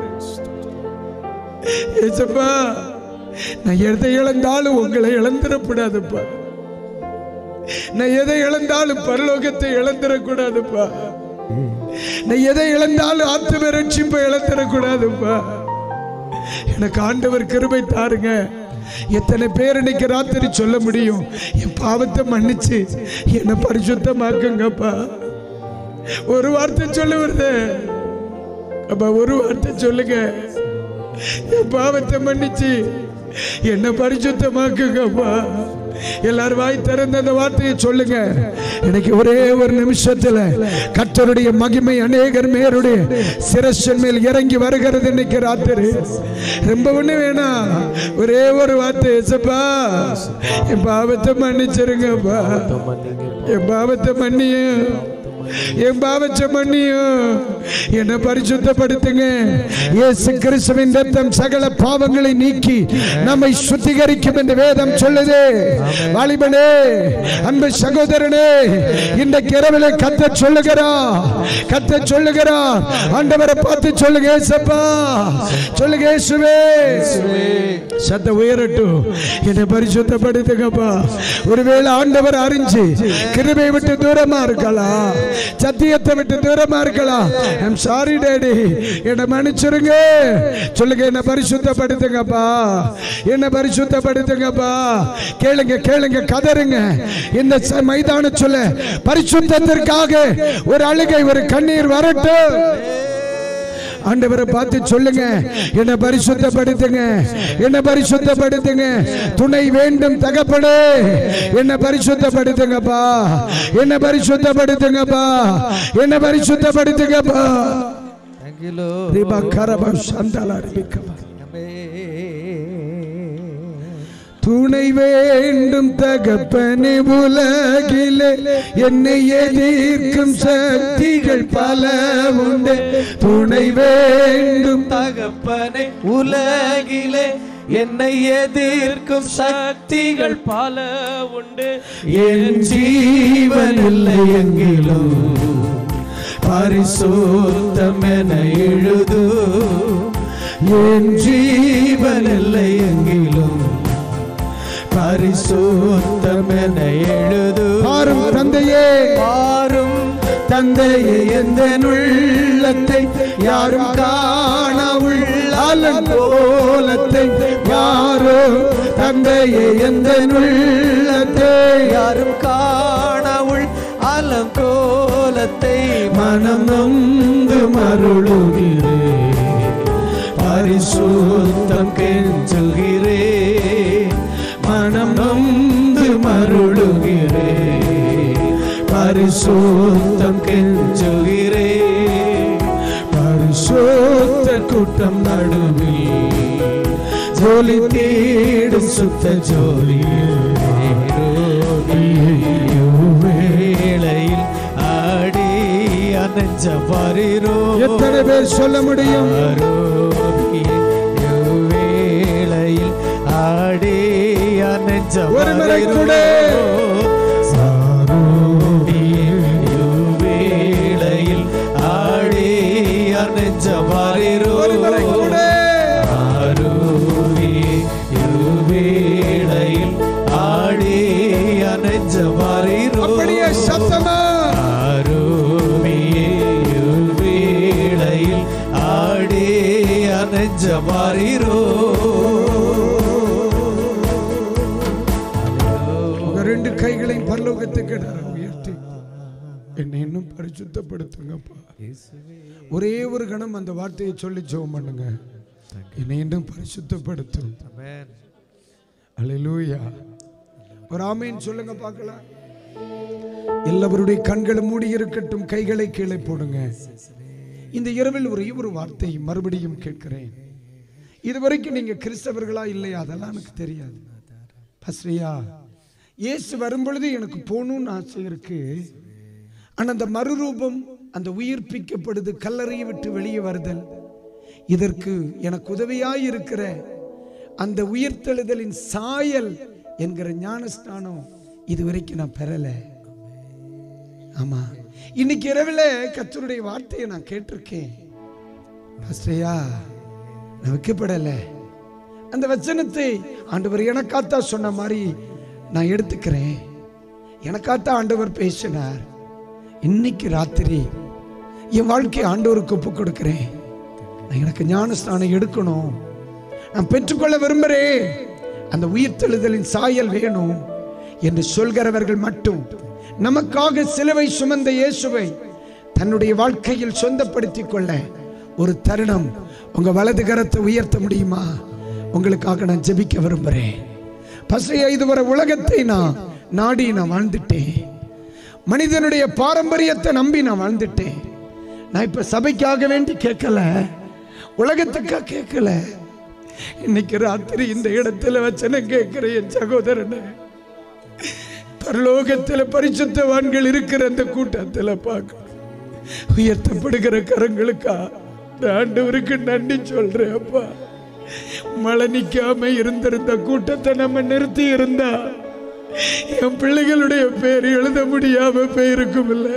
ஏசப்பா நான் எதை இழந்தாலும் உங்களை இழந்துடக்கூடாதுப்பா. நான் எதை இழந்தாலும் பரலோகத்தை இழந்துடக்கூடாதுப்பா. நான் எதை இழந்தாலும் ஆத்தும ரட்சிப்பை இழந்துடக்கூடாதுப்பா. எனக்கு ஆண்டவர் கிருபை தாருங்க. எத்தனை பேர் இன்னைக்கு ராத்திரி சொல்ல முடியும், என் பாவத்தை மன்னிச்சு என்னை பரிசுத்தமாக்குங்கப்பா? ஒரு வார்த்தை சொல்ல வருது அப்பா, ஒரு வார்த்தை சொல்லுங்க, என் பாவத்தை மன்னிச்சு என்ன பரிசுத்தமாக்குங்கப்பா. எல்லாரும் வாய் திறந்த அந்த வார்த்தையை சொல்லுங்க. எனக்கு ஒரே ஒரு நிமிஷத்துல கர்த்தருடைய மகிமை அநேகர் மேருடைய சிரசின் மேல் இறங்கி வருகிறது. இன்னைக்கு ராத்திரி ரொம்ப ஒண்ணு வேணாம், ஒரே ஒரு வார்த்தை, ஏசப்பா என் பாவத்தை மன்னிச்சிருங்கப்பா, என் பாவத்தை மன்னிய, என் பாவத்தை மன்னியும், என்னை பரிசுத்தப்படுத்துங்க. இயேசு கிறிஸ்துவின் ரத்தம் சகல பாவங்களை நீக்கி நம்மை சுத்திகரிக்கும் என்று வேதம் சொல்லுது. வாலிபனே, அன்பு சகோதரனே, இந்த இரவிலே கர்த்தர் சொல்லுகிறார், கர்த்தர் சொல்லுகிறார், ஆண்டவரை பார்த்து சொல்லுங்க, ஏசப்பா சொல்லுங்க, இயேசுவே சத்த உயரட்டும், என்னை பரிசுத்தப்படுத்துங்கப்பா. ஒருவேளை ஆண்டவர் அறிஞ்சு கிருபை விட்டு தூரமா இருக்கலாம், சத்தியத்தை விட்டு தூரமா இருக்கலாம். ஐம் சாரி டாடி, என்னை மன்னிச்சிருங்க. சொல்லுங்க, என்னை பரிசுத்தப்படுத்துங்கப்பா, என்னை பரிசுத்தப்படுத்துங்கப்பா. கேளுங்க கேளுங்க, கதறுங்க. இந்த மைதான சொல்ல பரிசுத்தத்திற்காக ஒரு அழுகை, ஒரு கண்ணீர் வரட்டும். ஆண்டவரை பார்த்து சொல்லுங்க, என்னை பரிசுத்தப்படுத்துங்க, என்னை பரிசுத்தப்படுத்துங்க. துணை வேண்டும் தகப்பனே, என்னை பரிசுத்தப்படுத்துங்கப்பா, என்னை பரிசுத்தப்படுத்துங்கப்பா, என்னை பரிசுத்தப்படுத்துங்கப்பா. துணை வேண்டும் தகப்பனே, உலகிலே என்னை எதிர்க்கும் சக்திகள் பல உண்டு. துணை வேண்டும் தகப்பனே, உலகிலே என்னை எதிர்க்கும் சக்திகள் பல உண்டு. என் ஜீவன் இல்லை எங்கிலும் பரிசுத்தம் என எழுது. என் ஜீவன் இல்லை எங்கிலும் பரிசுத்தம் என எழுது. பாரும் தந்தையே, பாரும் தந்தையே, எந்த உள்ளத்தை யாரும் காண உள்ளாலன் கோலத்தை. யாரும் தந்தையே, எந்த உள்ளத்தை யாரும் காண உள் அலங்கோலத்தை. மனம் நொந்து மருளுகிறே, பரிசுத்தம் கெஞ்சுகிறே. மனம் நொந்து மருளுகிறே, பரிசுத்தம் கெஞ்சுகிறே. பரிசுத்த கூட்டம் நடுவில் ஜோலி தேடும் சுத்த ஜோலியில் வேளையில் ஆடி நெஞ்ச பாரீரோ. எத்தனை பேர் சொல்ல முடியும்? வேளையில் ஆடிய நெஞ்ச ஒரு முறை கூட வேளையில் ஆடிய நெஞ்ச பாரீரோ. ஒரு முறை கூட வேளையில் ஆடிய நெஞ்ச பாரீரோ. அப்படியே சத்தமா வேளையில் ஆடிய நெஞ்ச பாரீரோ. ரெண்டு கைகளையும் பரலோகத்துக்கு உயர்த்தி என்னை இன்னும் பரிசுத்தப்படுத்துங்கப்பா. ஒரே ஒரு கணம் அந்த வார்த்தையை சொல்லி ஜெபம் பண்ணுங்க. என்னை இன்னும் பரிசுத்தப்படுத்தும். அல்லேலூயா. ஒரு ஆமென் சொல்லுங்க பார்க்கலாம். எல்லாருடைய கண்களும் மூடி இருக்கட்டும், கைகளை கீழே போடுங்க. இந்த இரவில் ஒரே ஒரு வார்த்தை மறுபடியும் கேட்கிறேன். இதுவரைக்கும் நீங்க கிறிஸ்தவர்களா இல்லையா அதெல்லாம் எனக்கு தெரியாது. பஸ்ரியா இயேசு வரும்பொழுது எனக்கு போகணும்னு ஆசை இருக்கு. ஆனா அந்த மறுரூபம், அந்த உயிர்ப்பிக்கப்படுது, கல்லறையை விட்டு வெளியே வருதல், இதற்கு எனக்கு உதவியாய் இருக்கிற அந்த உயிர்த்தெழுதலின் சாயல் என்கிற ஞானஸ்தானம் இதுவரைக்கும் நான் பெறல. ஆமா, இன்னைக்கு இரவில் கர்த்தருடைய வார்த்தையை நான் கேட்டிருக்கேன். பாஸ்டரையா நான் வைக்கப்படல. அந்த வசனத்தை ஆண்டவர் எனக்காத்தா சொன்ன மாதிரி நான் எடுத்துக்கிறேன். எனக்காத்தா ஆண்டவர் பேசினார். இன்னைக்கு ராத்திரி என் வாழ்க்கையை ஆண்டவருக்கு ஒப்பு கொடுக்கிறேன். நான் எனக்கு ஞானஸ்தானம் எடுக்கணும், நான் பெற்றுக்கொள்ள விரும்புகிறேன், அந்த உயிர்த்தெழுதலின் சாயல் வேணும் என்று சொல்கிறவர்கள் மட்டும் நமக்காக சிலுவை சுமந்த இயேசுவை தன்னுடைய வாழ்க்கையில் சொந்தப்படுத்திக் கொள்ள ஒரு தருணம் உங்க வலது கரத்தை உயர்த்த முடியுமா? உங்களுக்காக நான் ஜெபிக்க விரும்புகிறேன். பசையா, இதுவரை உலகத்தை நான் நாடி நான் வாழ்ந்துட்டேன். மனிதனுடைய பாரம்பரியத்தை நம்பி நான் வாழ்ந்துட்டேன். நான் இப்ப சபைக்காக வேண்டி கேட்கல, உலகத்துக்காக கேட்கல. இன்னைக்கு ராத்திரி இந்த இடத்துல வச்சன கேட்கிற என் சகோதரனை பரலோகத்தில் பரிசுத்தவான்கள் இருக்கிற அந்த கூட்டத்தில் பார்க்க உயர்த்தப்படுகிற கரங்களுக்கா ஆண்டவருக்கு நன்றி சொல்றேன். அப்பா, மழை நிக்காம இருந்திருந்த கூட்டத்தை நம்ம நிறுத்தி இருந்தா என் பிள்ளைகளுடைய பேர் எழுத முடியாம போயிருக்கும். இல்ல,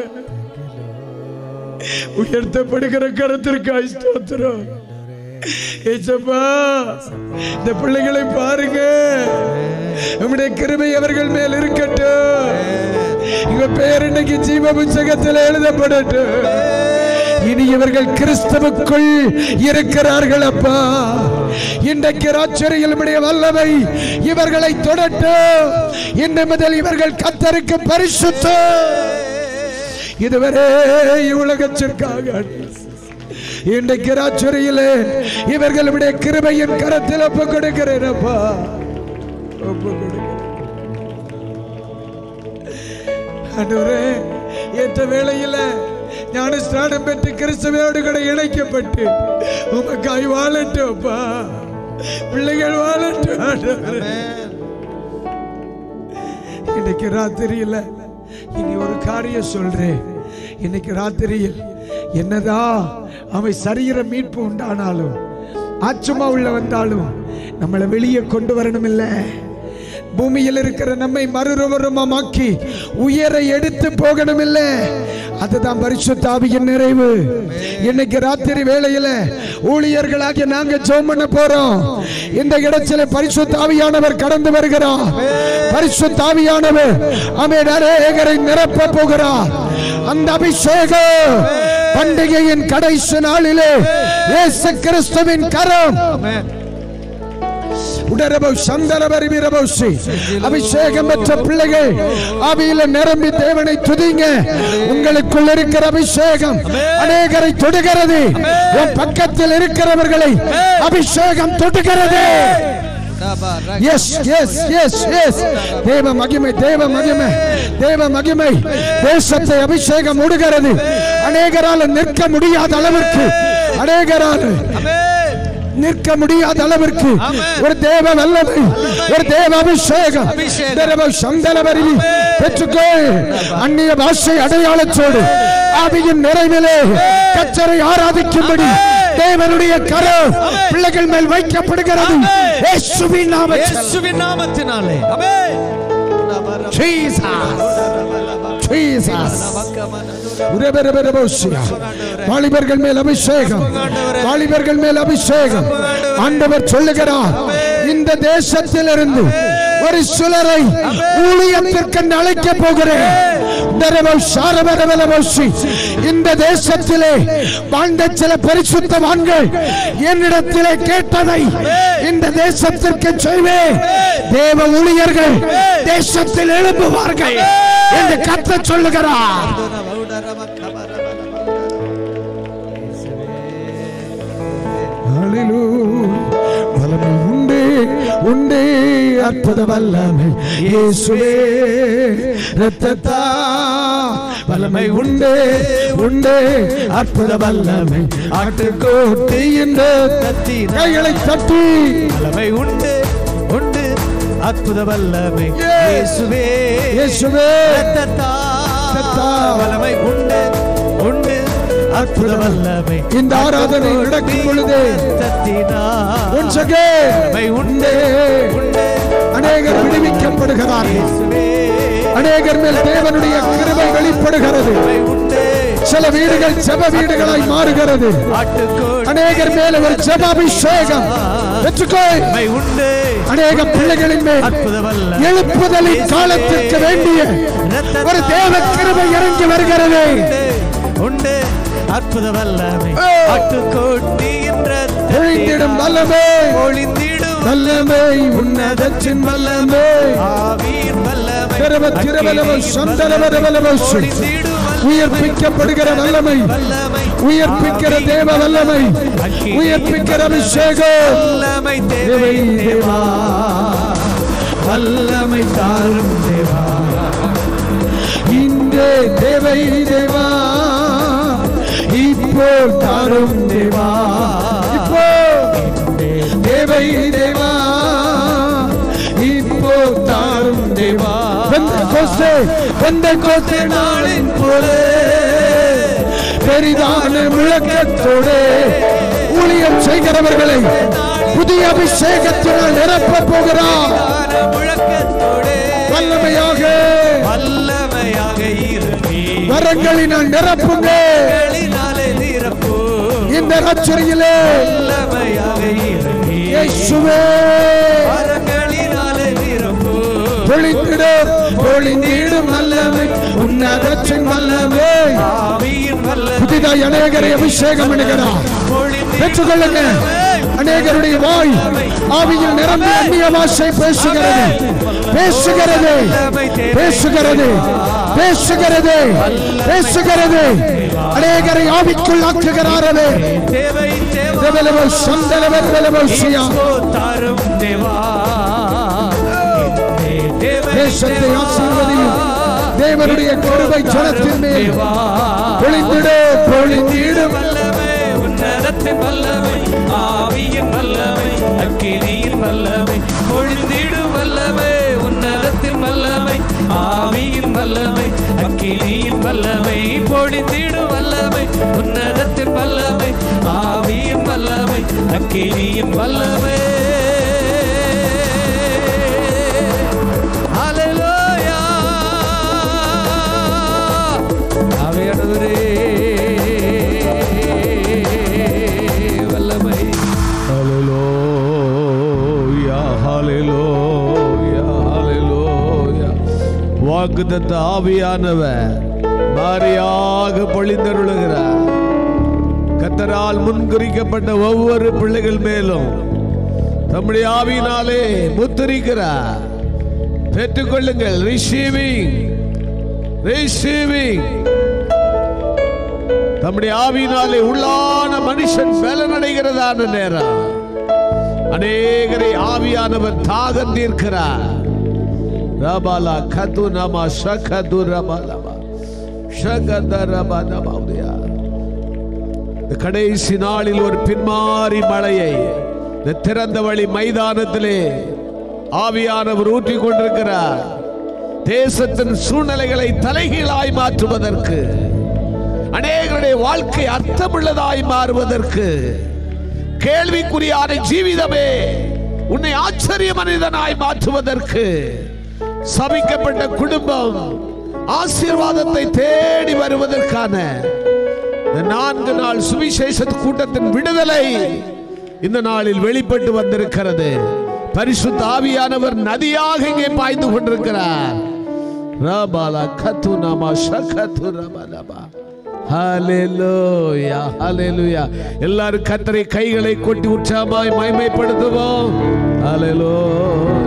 உயர்த்தப்படுகிற கரத்திற்காய் ஸ்தோத்திரம். ஏசப்பா, இந்த பிள்ளைகளை பாருங்க, நம்முடைய கிருபை அவர்கள் மேல் இருக்கட்டும். இவ பேர் இன்னைக்கு ஜீவ புத்தகத்தில் எழுதப்படட்டும். இனி இவர்கள் கிறிஸ்துவுக்குள் இருக்கிறார்கள். அப்பா, இன்றைக்கு ராச்சரியில் நம்முடைய வல்லமை இவர்களை தொடட்டும். இன்று முதல் இவர்கள் கர்த்தருக்கு பரிசுத்தம். இதுவரை உலகத்திற்காக இன்றைக்கு ராச்சரியிலே இவர்களுடைய கிருபையின் கரத்தில் ஒப்பு கொடுக்கிறேன். அப்பா, ஒப்பு கொடுக்கிறேன். ஆண்டவரே, ஏற்ற வேளையில ஞானஸ்நானம் பெற்று கிறிஸ்துவோடு கூட இணைக்கப்பட்டு உமக்காய் வாழட்டும். அப்பா, பிள்ளைகள் வாழட்டும். இன்னைக்கு ராத்திரியில இனி ஒரு காரியம் சொல்றேன். இன்னைக்கு ராத்திரியில் என்னதான் அவை சரீர மீட்பு உண்டானாலும், ஆச்சுமா உள்ள வந்தாலும் நம்மளை வெளியே கொண்டு வரணும். இல்ல, பூமியில் இருக்கிற நம்மை மறுரூபமாக்கி உயர எடுத்து போகணும். இல்ல, அதுதான் பரிசுத்த ஆவியின் நிறைவு. இன்னைக்கு ராத்திரி வேளையில ஊழியர்களாகிய நாங்க ஜெபம் பண்ண போறோம். இந்த இடத்துல பரிசுத்த ஆவியானவர் கடந்து வருகிறார். பரிசுத்த ஆவியானவர் ஆமென் அநேகரை நிரப்ப போகிறார். அந்த அபிஷேகம் பண்டிகையின் கடைசி நாளிலே இயேசு கிறிஸ்துவின் கரம் அபிஷேகம் பெற்ற பிள்ளைகள் ஆவியில நிரம்பி தேவனை துதிங்க. உங்களுக்குள் இருக்கிற அபிஷேகம் அநேகரை தொடுகிறது. உன் பக்கத்தில் இருக்கிறவர்களை அபிஷேகம் தொடுகிறது. எஸ் எஸ் எஸ் எஸ் தேவ மகிமை, தேவ மகிமை, தேவ மகிமை. தேசத்தை அபிஷேகம் உடுகிறது. அநேகரால் நிற்க முடியாத அளவிற்கு, அநேகரால் நிற்க முடியாத அளவிற்கு ஒரு தேவ வல்லமை, ஒரு தேவ அபிஷேகம். பெற்றுக்கொள். அந்நிய பாஷை அடையாளத்தோடு ஆவியின் நிறைவிலே கர்த்தரை ஆராதிக்கும்படி தேவனுடைய கரம் பிள்ளைகள் மேல் வைக்கப்படுகிறது. இயேசுவின் நாமத்தினாலே. வாலிபர்கள் மேல் அபிஷேகம், வாலிபர்கள் மேல் அபிஷேகம். ஆண்டவர் சொல்லுகிறார், இந்த தேசத்திலிருந்து ஒரு சிலரை ஊழியத்திற்கு அழைக்க போகிறேன். இந்த தேசத்திலே வாழ்ந்த சில பரிசுத்தவான்கள் என்னிடத்திலே கேட்டதை இந்த தேசத்திற்கு செய்வேன். தேவ ஊழியர்கள் தேசத்தில் எழுப்புவார்கள் என்று கர்த்தர் சொல்லுகிறார். வல்லமை உண்டே உண்டே அற்புத வல்லமை இயேசுவே இரத்தத்தா. வல்லமை உண்டே உண்டே அற்புத வல்லமை ஆட்டுக்கோட்டியின் இரத்தத்தின் கைகளை தட்டி. வல்லமை உண்டு உண்டு அற்புத வல்லமை இயேசுவே இயேசுவே இரத்தத்தா. வல்லமை உண்டு உண்டு அற்புத வல்லமை. இந்த ஆராதனை நடக்கும் பொழுது உண்டே அநேகர் விடுவிக்கப்படுகிறார்கள். அநேகர் மேல் தேவனுடைய கிருபை வெளிப்படுகிறது. சில வீடுகள் ஜெப வீடுகளாய் மாறுகிறது. அநேகர் மேல் ஒரு ஜெப அபிஷேகம் பெற்றுக்கொள். அநேக பிள்ளைகளின் மேல் எழுப்புதலின் காலத்திற்கு வேண்டிய ஒரு தேவ கிருபை இறங்கி வருகிறது. அற்புத வல்லமை ஆட்டுக்கோட்டியின் ஒளிந்திடும் வல்லமை ஒளிந்திடும் வல்லமை உன்னதத்தின் வல்லமை ஆவியின் வல்லமை உயிர்ப்பிக்கப்படுகிற வல்லமை, உயிர்ப்பிக்கிற தேவ வல்லமை, உயிர்ப்பிக்கிற அபிஷேகம். தேவை தேவா வல்லமை தாரும் தேவா. இன்றே தேவை தேவா இப்போ தாரும் தேவா. இப்போ தேவை தேவா இப்போ தாரும் தேவா. பெந்தெகோஸ்தே பெந்தெகோஸ்தே நாளின் போலே பெரிதான முழக்கத்தோடு ஊழியம் செய்கிறவர்களை புதிய அபிஷேகத்தினால் நிரப்ப போகிறார். வல்லமையாக வல்லமையாக இருப்பீ வரங்களினால் நிரப்புங்க. இந்த ராத்திரியிலே இயேசுவே பொழிந்திடும் பொழிந்திடும் வல்லமை உன்னதத்தின் வல்லமை புதிதாய் அநேகரை அபிஷேகம் பண்ணுகிறார். பெற்றுக்கொள்ளுங்க. அநேகருடைய வாய் ஆவியில் நிரம்பி அந்நிய பாஷை பேசுகிறது பேசுகிறது பேசுகிறது பேசுகிறது பேசுகிறது. அநேகரை ஆவிக்குள் ஆக்குகிறாரே. தேசத்தை ஆசீர்வதியும் தேவனுடைய கிருபை ஜனத்தின் மேல் பொழிந்திடும் பொழிந்திடும் உன்னதத்தின் வல்லமை ஆவியின் வல்லமை அக்கினியின் வல்லமை பொழிந்திடும் வல்லமை உன்னதத்தின் வல்லமை ஆவியின் வல்லமை அக்கினியின் வல்லமை பொழிந்திடும் வல்லமை உன்னதத்தின் வல்லமை ஆவியின் வல்லமை அக்கினியின் வல்லமை. ஹல்லேலூயா. ஆவியானவரே வல்லமை. ஹல்லேலூயா ஹல்லேலூயா ஹல்லேலூயா. வாக்குத்தத்த ஆவியானவர் மாரியாக பொழிந்தருளுகிறார். கர்த்தரால் முன்குறிக்கப்பட்ட ஒவ்வொரு பிள்ளைகள் மேலும் தம்முடைய ஆவியினாலே முத்திரிக்கிறார். பெற்றுக்கொள்ளுங்கள். Receiving receiving. தம்முடைய ஆவியினாலே உள்ளான மனுஷன் பலனடைகிறதான நேரம் அநேகரை ஆவியானவர் தாகம் தீர்க்கிறார். ரபாலா கது நமா ஷகது ரபாலமா ஷகத ரபானமாவுயா. இந்த கடைசி நாளில் ஒரு பின்மாறி மழையை இந்த திறந்த வழி மைதானத்திலே ஆவியானவர் ஊற்றிக் கொண்டிருக்கிறார். தேசத்தின் சூழ்நிலைகளை தலைகீழாய் மாற்றுவதற்கு, அநேகருடைய வாழ்க்கை அர்த்தமுள்ளதாய் மாறுவதற்கு, கேள்விக்குறியான ஜீவிதமே உன்னை ஆச்சரிய மனிதனாய் மாற்றுவதற்கு, சபிக்கப்பட்ட குடும்பம் ஆசீர்வாதத்தை தேடி வருவதற்கான நான்கு நாள் சுவிசேஷ கூட்டத்தின் விடுதலை இந்த நாளில் வெளிப்பட்டு வந்திருக்கிறது. பரிசுத்த ஆவியானவர் நதியாக இங்கே பாய்ந்து கொண்டிருக்கிறார். ரபாலா கத்து நாமா ஷகத்து ரபாலபா. ஹல்லேலூயா, ஹல்லேலூயா. எல்லாரும் கர்த்தரை கைகளை கொட்டி உற்சாகமாய் மகிமைப்படுத்துவோம். ஹல்லேலூயா.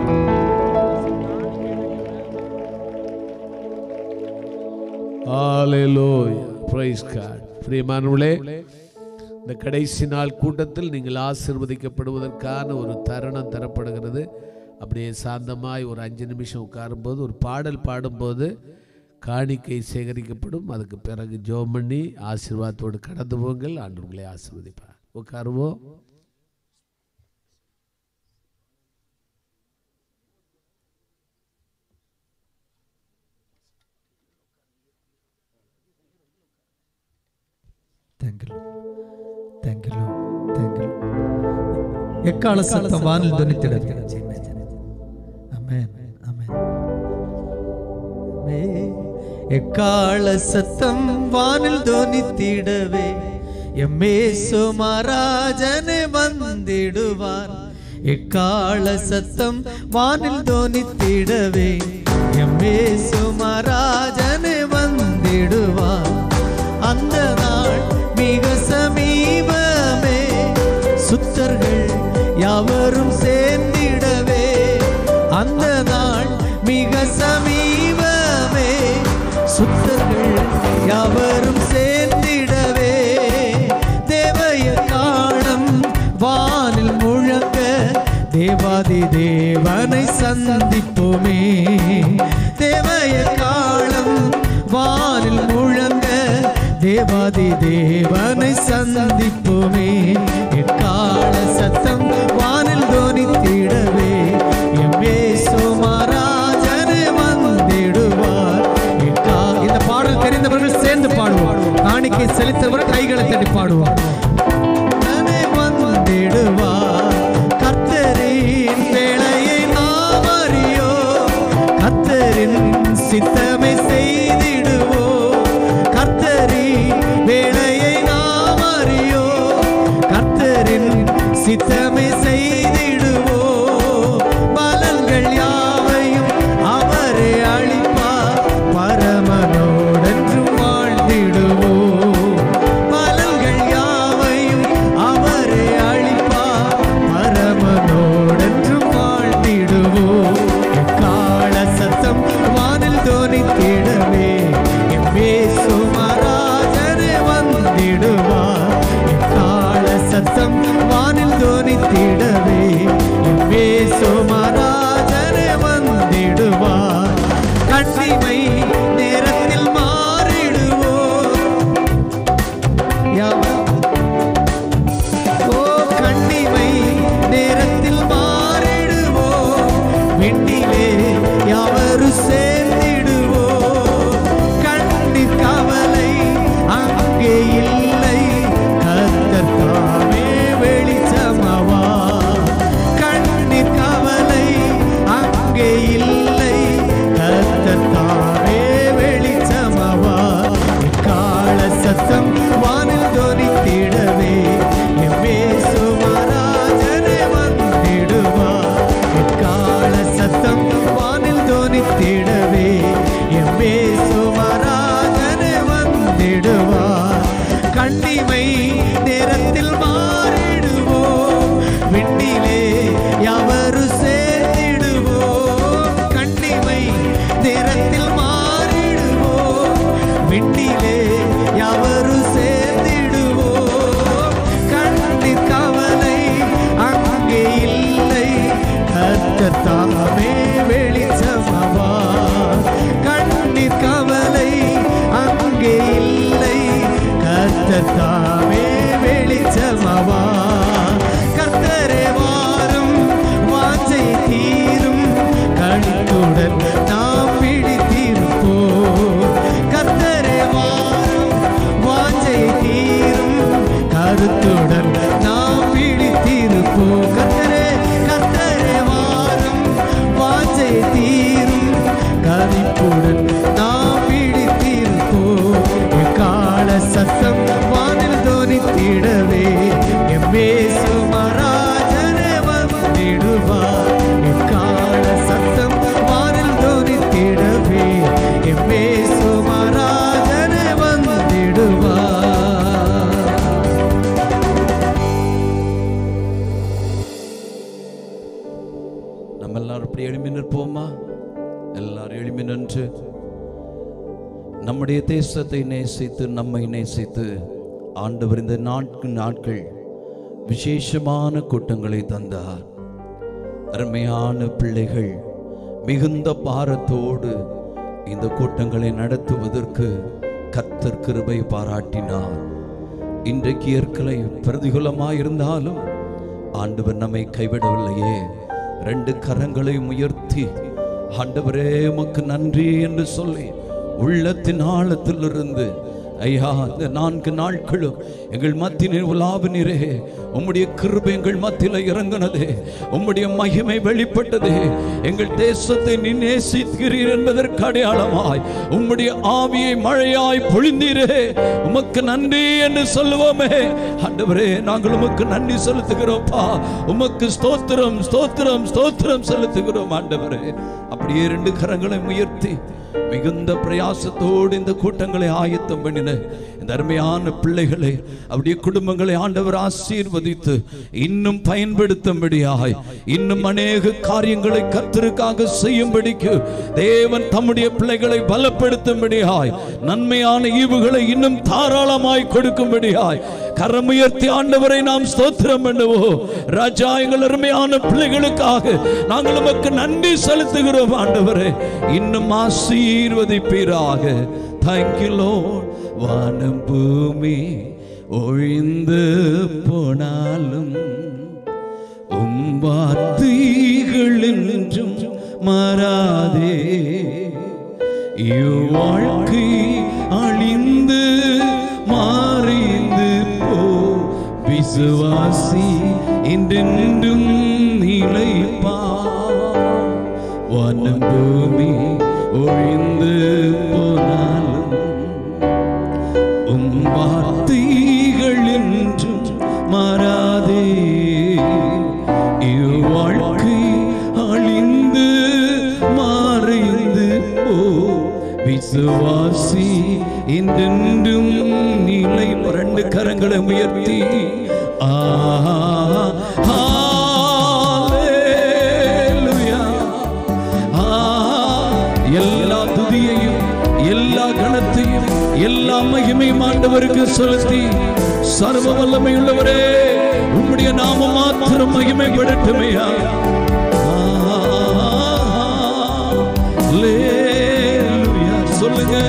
ஹல்லேலூயா. Praise God. பிரியமானவர்களே, இந்த கடைசி நாள் கூட்டத்தில் நீங்கள் ஆசீர்வதிக்கப்படுவதற்கான ஒரு தருணம் தரப்படுகிறது. அப்படியே சாந்தமாய் ஒரு அஞ்சு நிமிஷம் உட்காரும்போது ஒரு பாடல் பாடும்போது காணிக்கை சேகரிக்கப்படும். அதுக்கு பிறகு ஜெபம் பண்ணி ஆசீர்வாதத்தோடு கடந்து போங்கள். ஆண்டவர்களை ஆசீர்வதிப்பார். உட்காருவோம். எக்கால சத்தம் வானில் துணித்திடுகிறது. எக்கால சத்தம் வானில் துணித்திடவே எம்மேசு மகாராஜனே வந்திடுவார். எக்கால சத்தம் வானில் துணித்திடவே எம்மேசு மகாராஜனே வந்திடுவார். அந்த நாள் மிக சமீபமே, சுத்தர்கள் யாவரும் சேர்ந்திடவே. அந்த நாள் மிக சமீபமே, சுத்தர்கள் யாவரும் சேர்ந்திடவே. தேவய காலம் வானில் முழங்க தேவாதி தேவனை சந்திப்போமே. தேவய காலம் வானில் முழங்க தேவாதி தேவனை சந்திப்போமே. எக்கால சத்தம் வானில் தோனித்திடவே எம்மேசு மகாராஜனே வந்திடுவார். இந்த பாடல் தெரிந்தவர்கள் சேர்ந்து பாடுவார். காணிக்கை செலுத்தவர்கள் கைகளை தட்டி பாடுவார். வந்திடுவார். கர்த்தரின் வேளையை நாம் அறியோ, கர்த்தரின் சித்தமை செய்திடுவோ. கர்த்தரின் வேளையை நாம் அறியோ, கர்த்தரின் சித்தமை செய்திடுவோ. பலன்கள் யாவையும் அவரே அளிப்பார், பரமனோடென்றும் வாழ்ந்திடுவோ. பலன்கள் யாவையும் அவரே அளிப்பார், பரமனோடென்றும் வாழ்ந்திடுவோ. எக்கால சத்தம் வானில் தோனித்திடவே எம்மேசு மகாராஜனே வந்திடுவார். எக்கால சத்தம் வானில் தோனித்திடவே எம்மேசு மகாராஜனே வந்திடுவார். கண்ணிமை நேரத்தில் மாறிடுவோ. ஓ கண்ணிமை நேரத்தில் மாறிடுவோ. விண்ணிலே யாவரும் சேர்ந்திடுவோ. கண்ணீர் கவலை அங்கே இல்லை, கர்த்தர் தாமே வெளிச்சமவா. கண்ணீர் கவலை அங்கே இல்லை, கர்த்தர் தாமே வெளிச்சமவா. கால சத்தம் வானில் தோனித்திடவே எம்மேசு மகாராஜனே வந்திடுவார். கால சத்தம் வானில் தோனித்திடவே எம்மேசு மகாராஜனே வந்திடுவார். கண்ணிமை நேரத்தில் மாறிடுவோ. விண்ணிலே யாவரும் சேர்ந்திடுவோ. கண்ணிமை நேரத்தில் மாறிடுவோ. விண்ணிலே யாவரும் சேர்ந்திடுவோ. கண்ணீர் கவலை அங்கே இல்லை, கர்த்தர் தாமே வெளிச்சமவா. கண்ணீர் கவலை அங்கே இல்லை, கர்த்தர் தாமே நம்முடைய தேசத்தை நேசித்து நம்மை நேசித்து ஆண்டவர் இந்த நான்கு நாட்கள் விசேஷமான கூட்டங்களை தந்தார். அருமையான பிள்ளைகள் மிகுந்த பாரத்தோடு இந்த கூட்டங்களை நடத்துவதற்கு கர்த்தர் கிருபை பாராட்டினார். இன்றைக்கு ஏற்கலை பிரதிகூலமாயிருந்தாலும் ஆண்டவர் நம்மை கைவிடவில்லையே. ரெண்டு கரங்களை உயர்த்தி ஆண்டவரே உமக்கு நன்றி என்று சொல்லி உள்ளத்தின் ஆழத்திலிருந்து ஐயா இந்த நான்கு நாட்களும் எங்கள் மத்தியில் உலாவினரே, உம்முடைய கிருபை எங்கள் மத்தியில் இறங்கினதே, உம்முடைய மகிமை வெளிப்பட்டதே, எங்கள் தேசத்தை நீ நேசிக்கிறீர் என்பதற்கு அடையாளமாய் உம்முடைய ஆவியை மழையாய் பொழிந்தீரே, உமக்கு நன்றி என்று சொல்லுவோமே. ஆண்டவரே நாங்கள் உமக்கு நன்றி செலுத்துகிறோம்ப்பா, உமக்கு ஸ்தோத்திரம் ஸ்தோத்திரம் ஸ்தோத்திரம் செலுத்துகிறோம் ஆண்டவரே. அப்படியே ரெண்டு கரங்களை உயர்த்தி மிகுந்த பிரயாசத்தோடு இந்த கூட்டங்களை ஆயத்தம் பண்ணின இந்த அருமையான பிள்ளைகளை அவருடைய குடும்பங்களை ஆண்டவர் ஆசீர்வதித்து இன்னும் பயன்படுத்தும்படியாய் இன்னும் அநேக காரியங்களை கர்த்தருக்காக செய்யும்படிக்கு தேவன் தம்முடைய பிள்ளைகளை பலப்படுத்தும்படியாய் நன்மையான ஈவுகளை இன்னும் தாராளமாய் கொடுக்கும்படியாய் கரமுயர்த்தி ஆண்டவரை நாம் ஸ்தோத்திரம் பண்ணுவோம். ராஜா, எங்கள் அருமையான பிள்ளைகளுக்காக நாங்கள் உமக்கு நன்றி செலுத்துகிறோம் ஆண்டவரே, இன்னும் ஆசீர்வதிப்பீராக. Thank you Lord. வானம் பூமி ஒழிந்து போனாலும் உம் வார்த்தைகள் என்றும் மாறாதே, வாழ்க்கை அழிந்து மாறிந்து போ, விசுவாசி என்றென்றும் நிலைப்பா. வானம் பூமி ஒழிந்து போனாலும் உம் வார்த்தைகள் என்றும் மாறாதே, வாழ்க்கை அழிந்து மாறிந்து போ, விசுவாசி என்றென்றும் நிலை. ரெண்டு கரங்களை உயர்த்தி எல்லா துதியையும் எல்லா கணத்தையும் எல்லா மகிமையும் ஆண்டவருக்கு செலுத்தி சர்வ வல்லமை உள்ளவரே உம்முடைய நாமம் மாத்திரம் மகிமைப்படட்டுமையா. சொல்லுங்க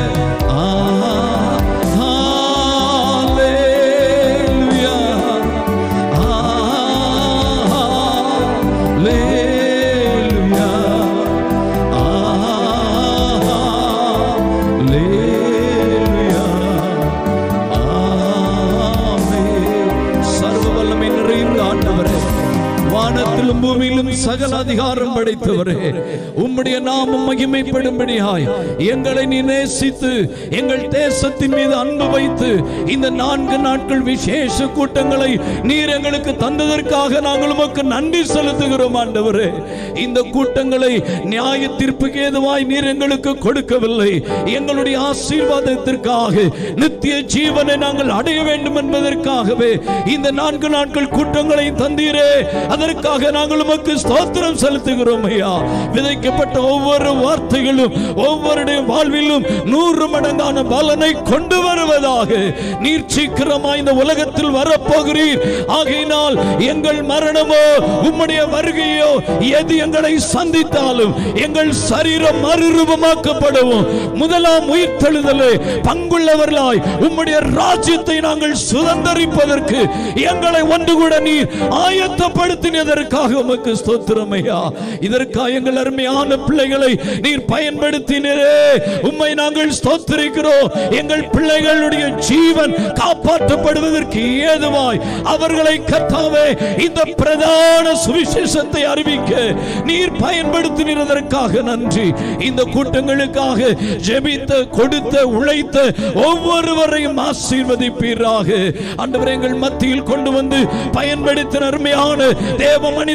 பூமியிலும் சகல அதிகாரம் படைத்தவரே, உம்முடைய நாமம் மகிமைப்படும்படியாய் எங்களை நீ நேசித்து எங்கள் தேசத்தின் மீது அன்பு வைத்து இந்த நான்கு நாட்கள் விசேஷ கூட்டங்களை நீர் எங்களுக்கு தந்ததற்காக நாங்கள் உமக்கு நன்றி செலுத்துகிறோம் ஆண்டவரே. இந்த கூட்டங்களை நியாய தீர்ப்புக்கு ஏதுவாய் நீர் எங்களுக்கு கொடுக்கவில்லை, எங்களுடைய ஆசீர்வாதத்திற்காக நித்திய ஜீவனை நாங்கள் அடைய வேண்டும் என்பதற்காகவே இந்த நான்கு நாட்கள் கூட்டங்களை தந்தீரே. அதற்காக நாங்கள் உமக்கு ஸ்தோத்திரம் செலுத்துகிறோம் ஐயா. விதைக்கப்பட்ட ஒவ்வொரு வார்த்தைகளும் ஒவ்வொருடைய வாழ்விலும் நூறு மடங்கான பலனை கொண்டு வருவதாக நீர் சீக்கிரமாய் இந்த உலகத்தில் வரப்போகிறீர். ஆகையினால் எங்கள் மரணமோ உம்முடைய வருகையோ எது எங்களை சந்தித்தாலும் எங்கள் சரீரம் மறுரூபமாக்கப்படவும் முதலாம் உயிர்த்தெழுதலே பங்குள்ளவர்களாய் உம்முடைய ராஜ்யத்தை நாங்கள் சுதந்தரிப்பதற்கு எங்களை ஒன்று கூட நீர் ஆயத்தப்படுத்தினதற்காக உமக்கு ஸ்தோத்திரம் ஐயா. இதற்காக எங்கள் அருமையான பிள்ளைகளை நீர் பயன்படுத்தினரே, உம்மை நாங்கள் ஸ்தோத்திரிக்கிறோம். எங்கள் பிள்ளைகளுடைய ஜீவன் காப்பாற்றப்படுவதற்கு ஏதுவாய் அவர்களை கர்த்தாவே இந்த பிரதான சுவிசேஷத்தை அறிவிக்க நீர் பயன்படுத்தினதற்காக நன்றி. இந்த கூட்டங்களுக்காக ஜெபித்த கொடுத்த உழைத்த ஒவ்வொருவரையும் ஆசீர்வதிப்பீராக. ஆண்டவரே, எங்கள் மத்தியில் கொண்டு வந்து பயன்படுத்தின அருமையான தேவ மனித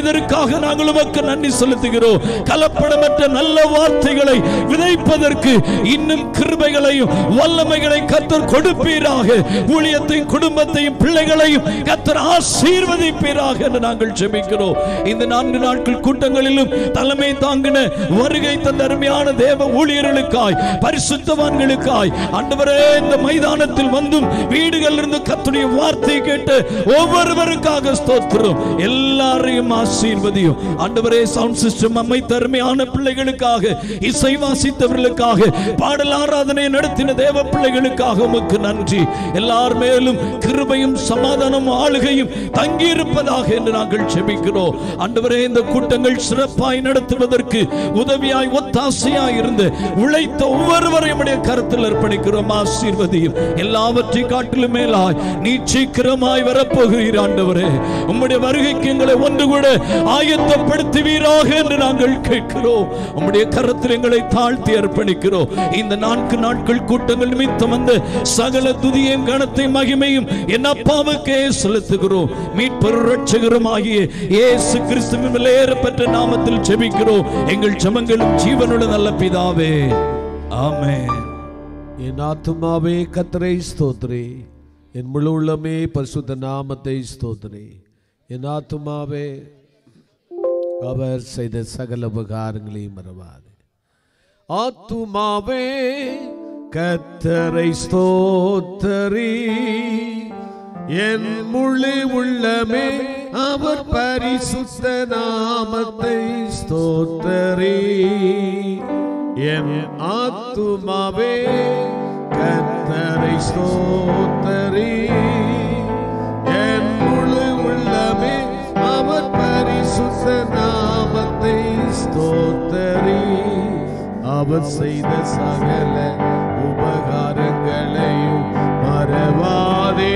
அதற்காக நாங்கள் உமக்கு நன்றி செலுத்துகிறோம். கலப்படமற்ற நல்ல வார்த்தைகளை விதைப்பதற்கு இன்னும் கிருபைகளையும் வல்லமைகளை கர்த்தர் கொடுப்பீராக. ஊழியத்தையும் குடும்பத்தையும் பிள்ளைகளையும் கர்த்தர் ஆசீர்வதிப்பீராக என்று நாங்கள் ஜெபிக்கிறோம். இந்த நான்கு நாட்கள் கூட்டங்களிலும் தலைமை தாங்கின வருகை தந்த அருமையான தேவ ஊழியர்களுக்காய், பரிசுத்தவான்களுக்காய் ஆண்டவரே, இந்த மைதானத்தில் வந்தும் வீடுகளில் இருந்து கர்த்தருடைய வார்த்தையை கேட்டு ஒவ்வொருவருக்காக ஸ்தோத்திரம். எல்லாரையும் ஆசீர்வதியும் ஆண்டவரே. சவுண்ட் சிஸ்டம் அமைத்த அருமையான பிள்ளைகளுக்காக, இசை வாசித்தவர்களுக்காக, பாடல் ஆராதனை நடத்தின தேவ பிள்ளைகளுக்காக உமக்கு நன்றி. எல்லார் மேலும் கிருபையும் சமாதானம் ஆளுகையும் தங்கி இருப்பதாக என்று நாங்கள் ஜெபிக்கிறோம். ஆண்டவரே, இந்த கூட்டங்கள் சிறப்பாய் நடத்துவதற்கு உதவியாய் ஒத்தாசையாய் இருந்து உழைத்த ஒவ்வொருவரையும் கருத்தில் அர்ப்பணிக்கிறோம். ஆசீர்வதியும். எல்லாவற்றை காட்டிலும் மேலாய் நீ சீக்கிரமாய் வரப்போகிறீர் ஆண்டவரே. உம்முடைய வருகைக்கு எங்களை ஒன்று கூட ஆயத்தப்படுத்துவீராக என்று நாங்கள் கேட்கிறோம். உம்முடைய கரத்தில் எங்களை தாழ்த்தி அர்ப்பணிக்கிறோம். இந்த நான்கு நாட்கள் கூட்டங்கள் நிமித்தம் வந்த சகல துதியையும் கனத்தையும் மகிமையும் என் அப்பாவுக்கே செலுத்துகிறோம். மீட்பர் இரட்சகரும் ஆகிய இயேசு கிறிஸ்துவின் விலையேறப்பட்ட நாமத்தில் ஜெபிக்கிறோம் எங்கள் ஜெபங்களும் ஜீவனுள்ள நல்ல பிதாவே, ஆமென். என் ஆத்துமாவே கர்த்தரை ஸ்தோத்திரி, என் முழு உள்ளமே பரிசுத்த நாமத்தை ஸ்தோத்திரி. என் ஆத்துமாவே அவர் செய்த சகல உபகாரங்களையும் மறவாது. ஆத்துமாவே கர்த்தரை ஸ்தோத்திரி, என் முழு உள்ளமே அவர் பரிசுத்த நாமத்தை ஸ்தோத்திரி. என் ஆத்துமாவே கர்த்தரை ஸ்தோத்திரி, என் முழு உள்ளமே அவர் பரிசுத்த நாமத்தை ஸ்தோத்திரி. அவர் செய்த சகல உபகாரங்களையும் மறவாதே.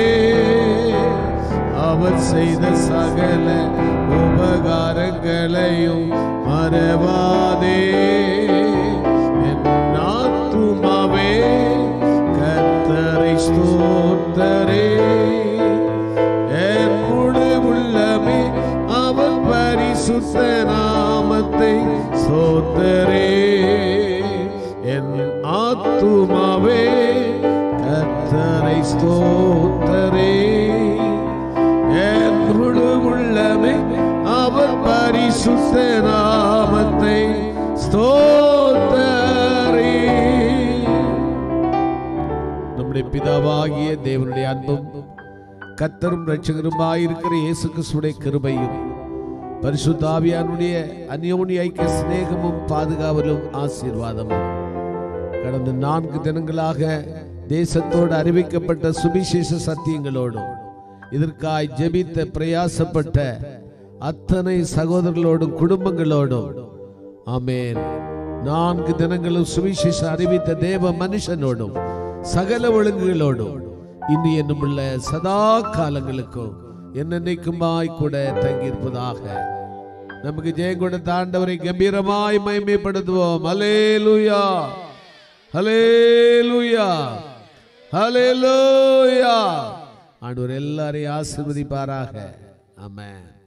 அவர் செய்த சகல உபகாரங்களையும் மறவாதே. என் ஆத்துமாவே கர்த்தரை ஸ்தோத்திரி, என் முழு உள்ளமே அவர் பரிசுத்த நாமத்தை ஸ்தோத்திரி. என் ஆத்துமாவே கர்த்தரை ஸ்தோத்திரி, என் முழு உள்ளமே அவர் பரிசுத்த நாமத்தை ஸ்தோத்திரி. நம்முடைய பிதாவாகிய தேவனுடைய அன்பும் கர்த்தரும் இரட்சகருமாயிருக்கிற இயேசு கிறிஸ்துவின் கிருபையும் பரிசுத்த ஆவியானுடைய அந்யோன்ய ஐக்கிய சிநேகமும் பாதுகாவலும் ஆசீர்வாதமும் கடந்த நான்கு தினங்களாக தேசத்தோடு அறிவிக்கப்பட்ட சுவிசேஷ சத்தியங்களோடும் இதற்காய் ஜெபித்த பிரயாசப்பட்ட அத்தனை சகோதரர்களோடும் குடும்பங்களோடும், ஆமென், நான்கு தினங்களும் சுவிசேஷ அறிவித்த தேவ மனுஷனோடும் சகல ஒழுங்குகளோடும் இனி என்னும் உள்ள சதா காலங்களுக்கும் என்னென்னைக்குமாய் கூட தங்கியிருப்பதாக. நமக்கு ஜெயம் கொடுத்த ஆண்டவரை கம்பீரமாய் மகிமைப்படுத்துவோம். ஹல்லேலூயா, ஹல்லேலூயா, ஹல்லேலூயா. ஆண்டவர் எல்லாரையும் ஆசீர்வதிப்பாராக. ஆமென்.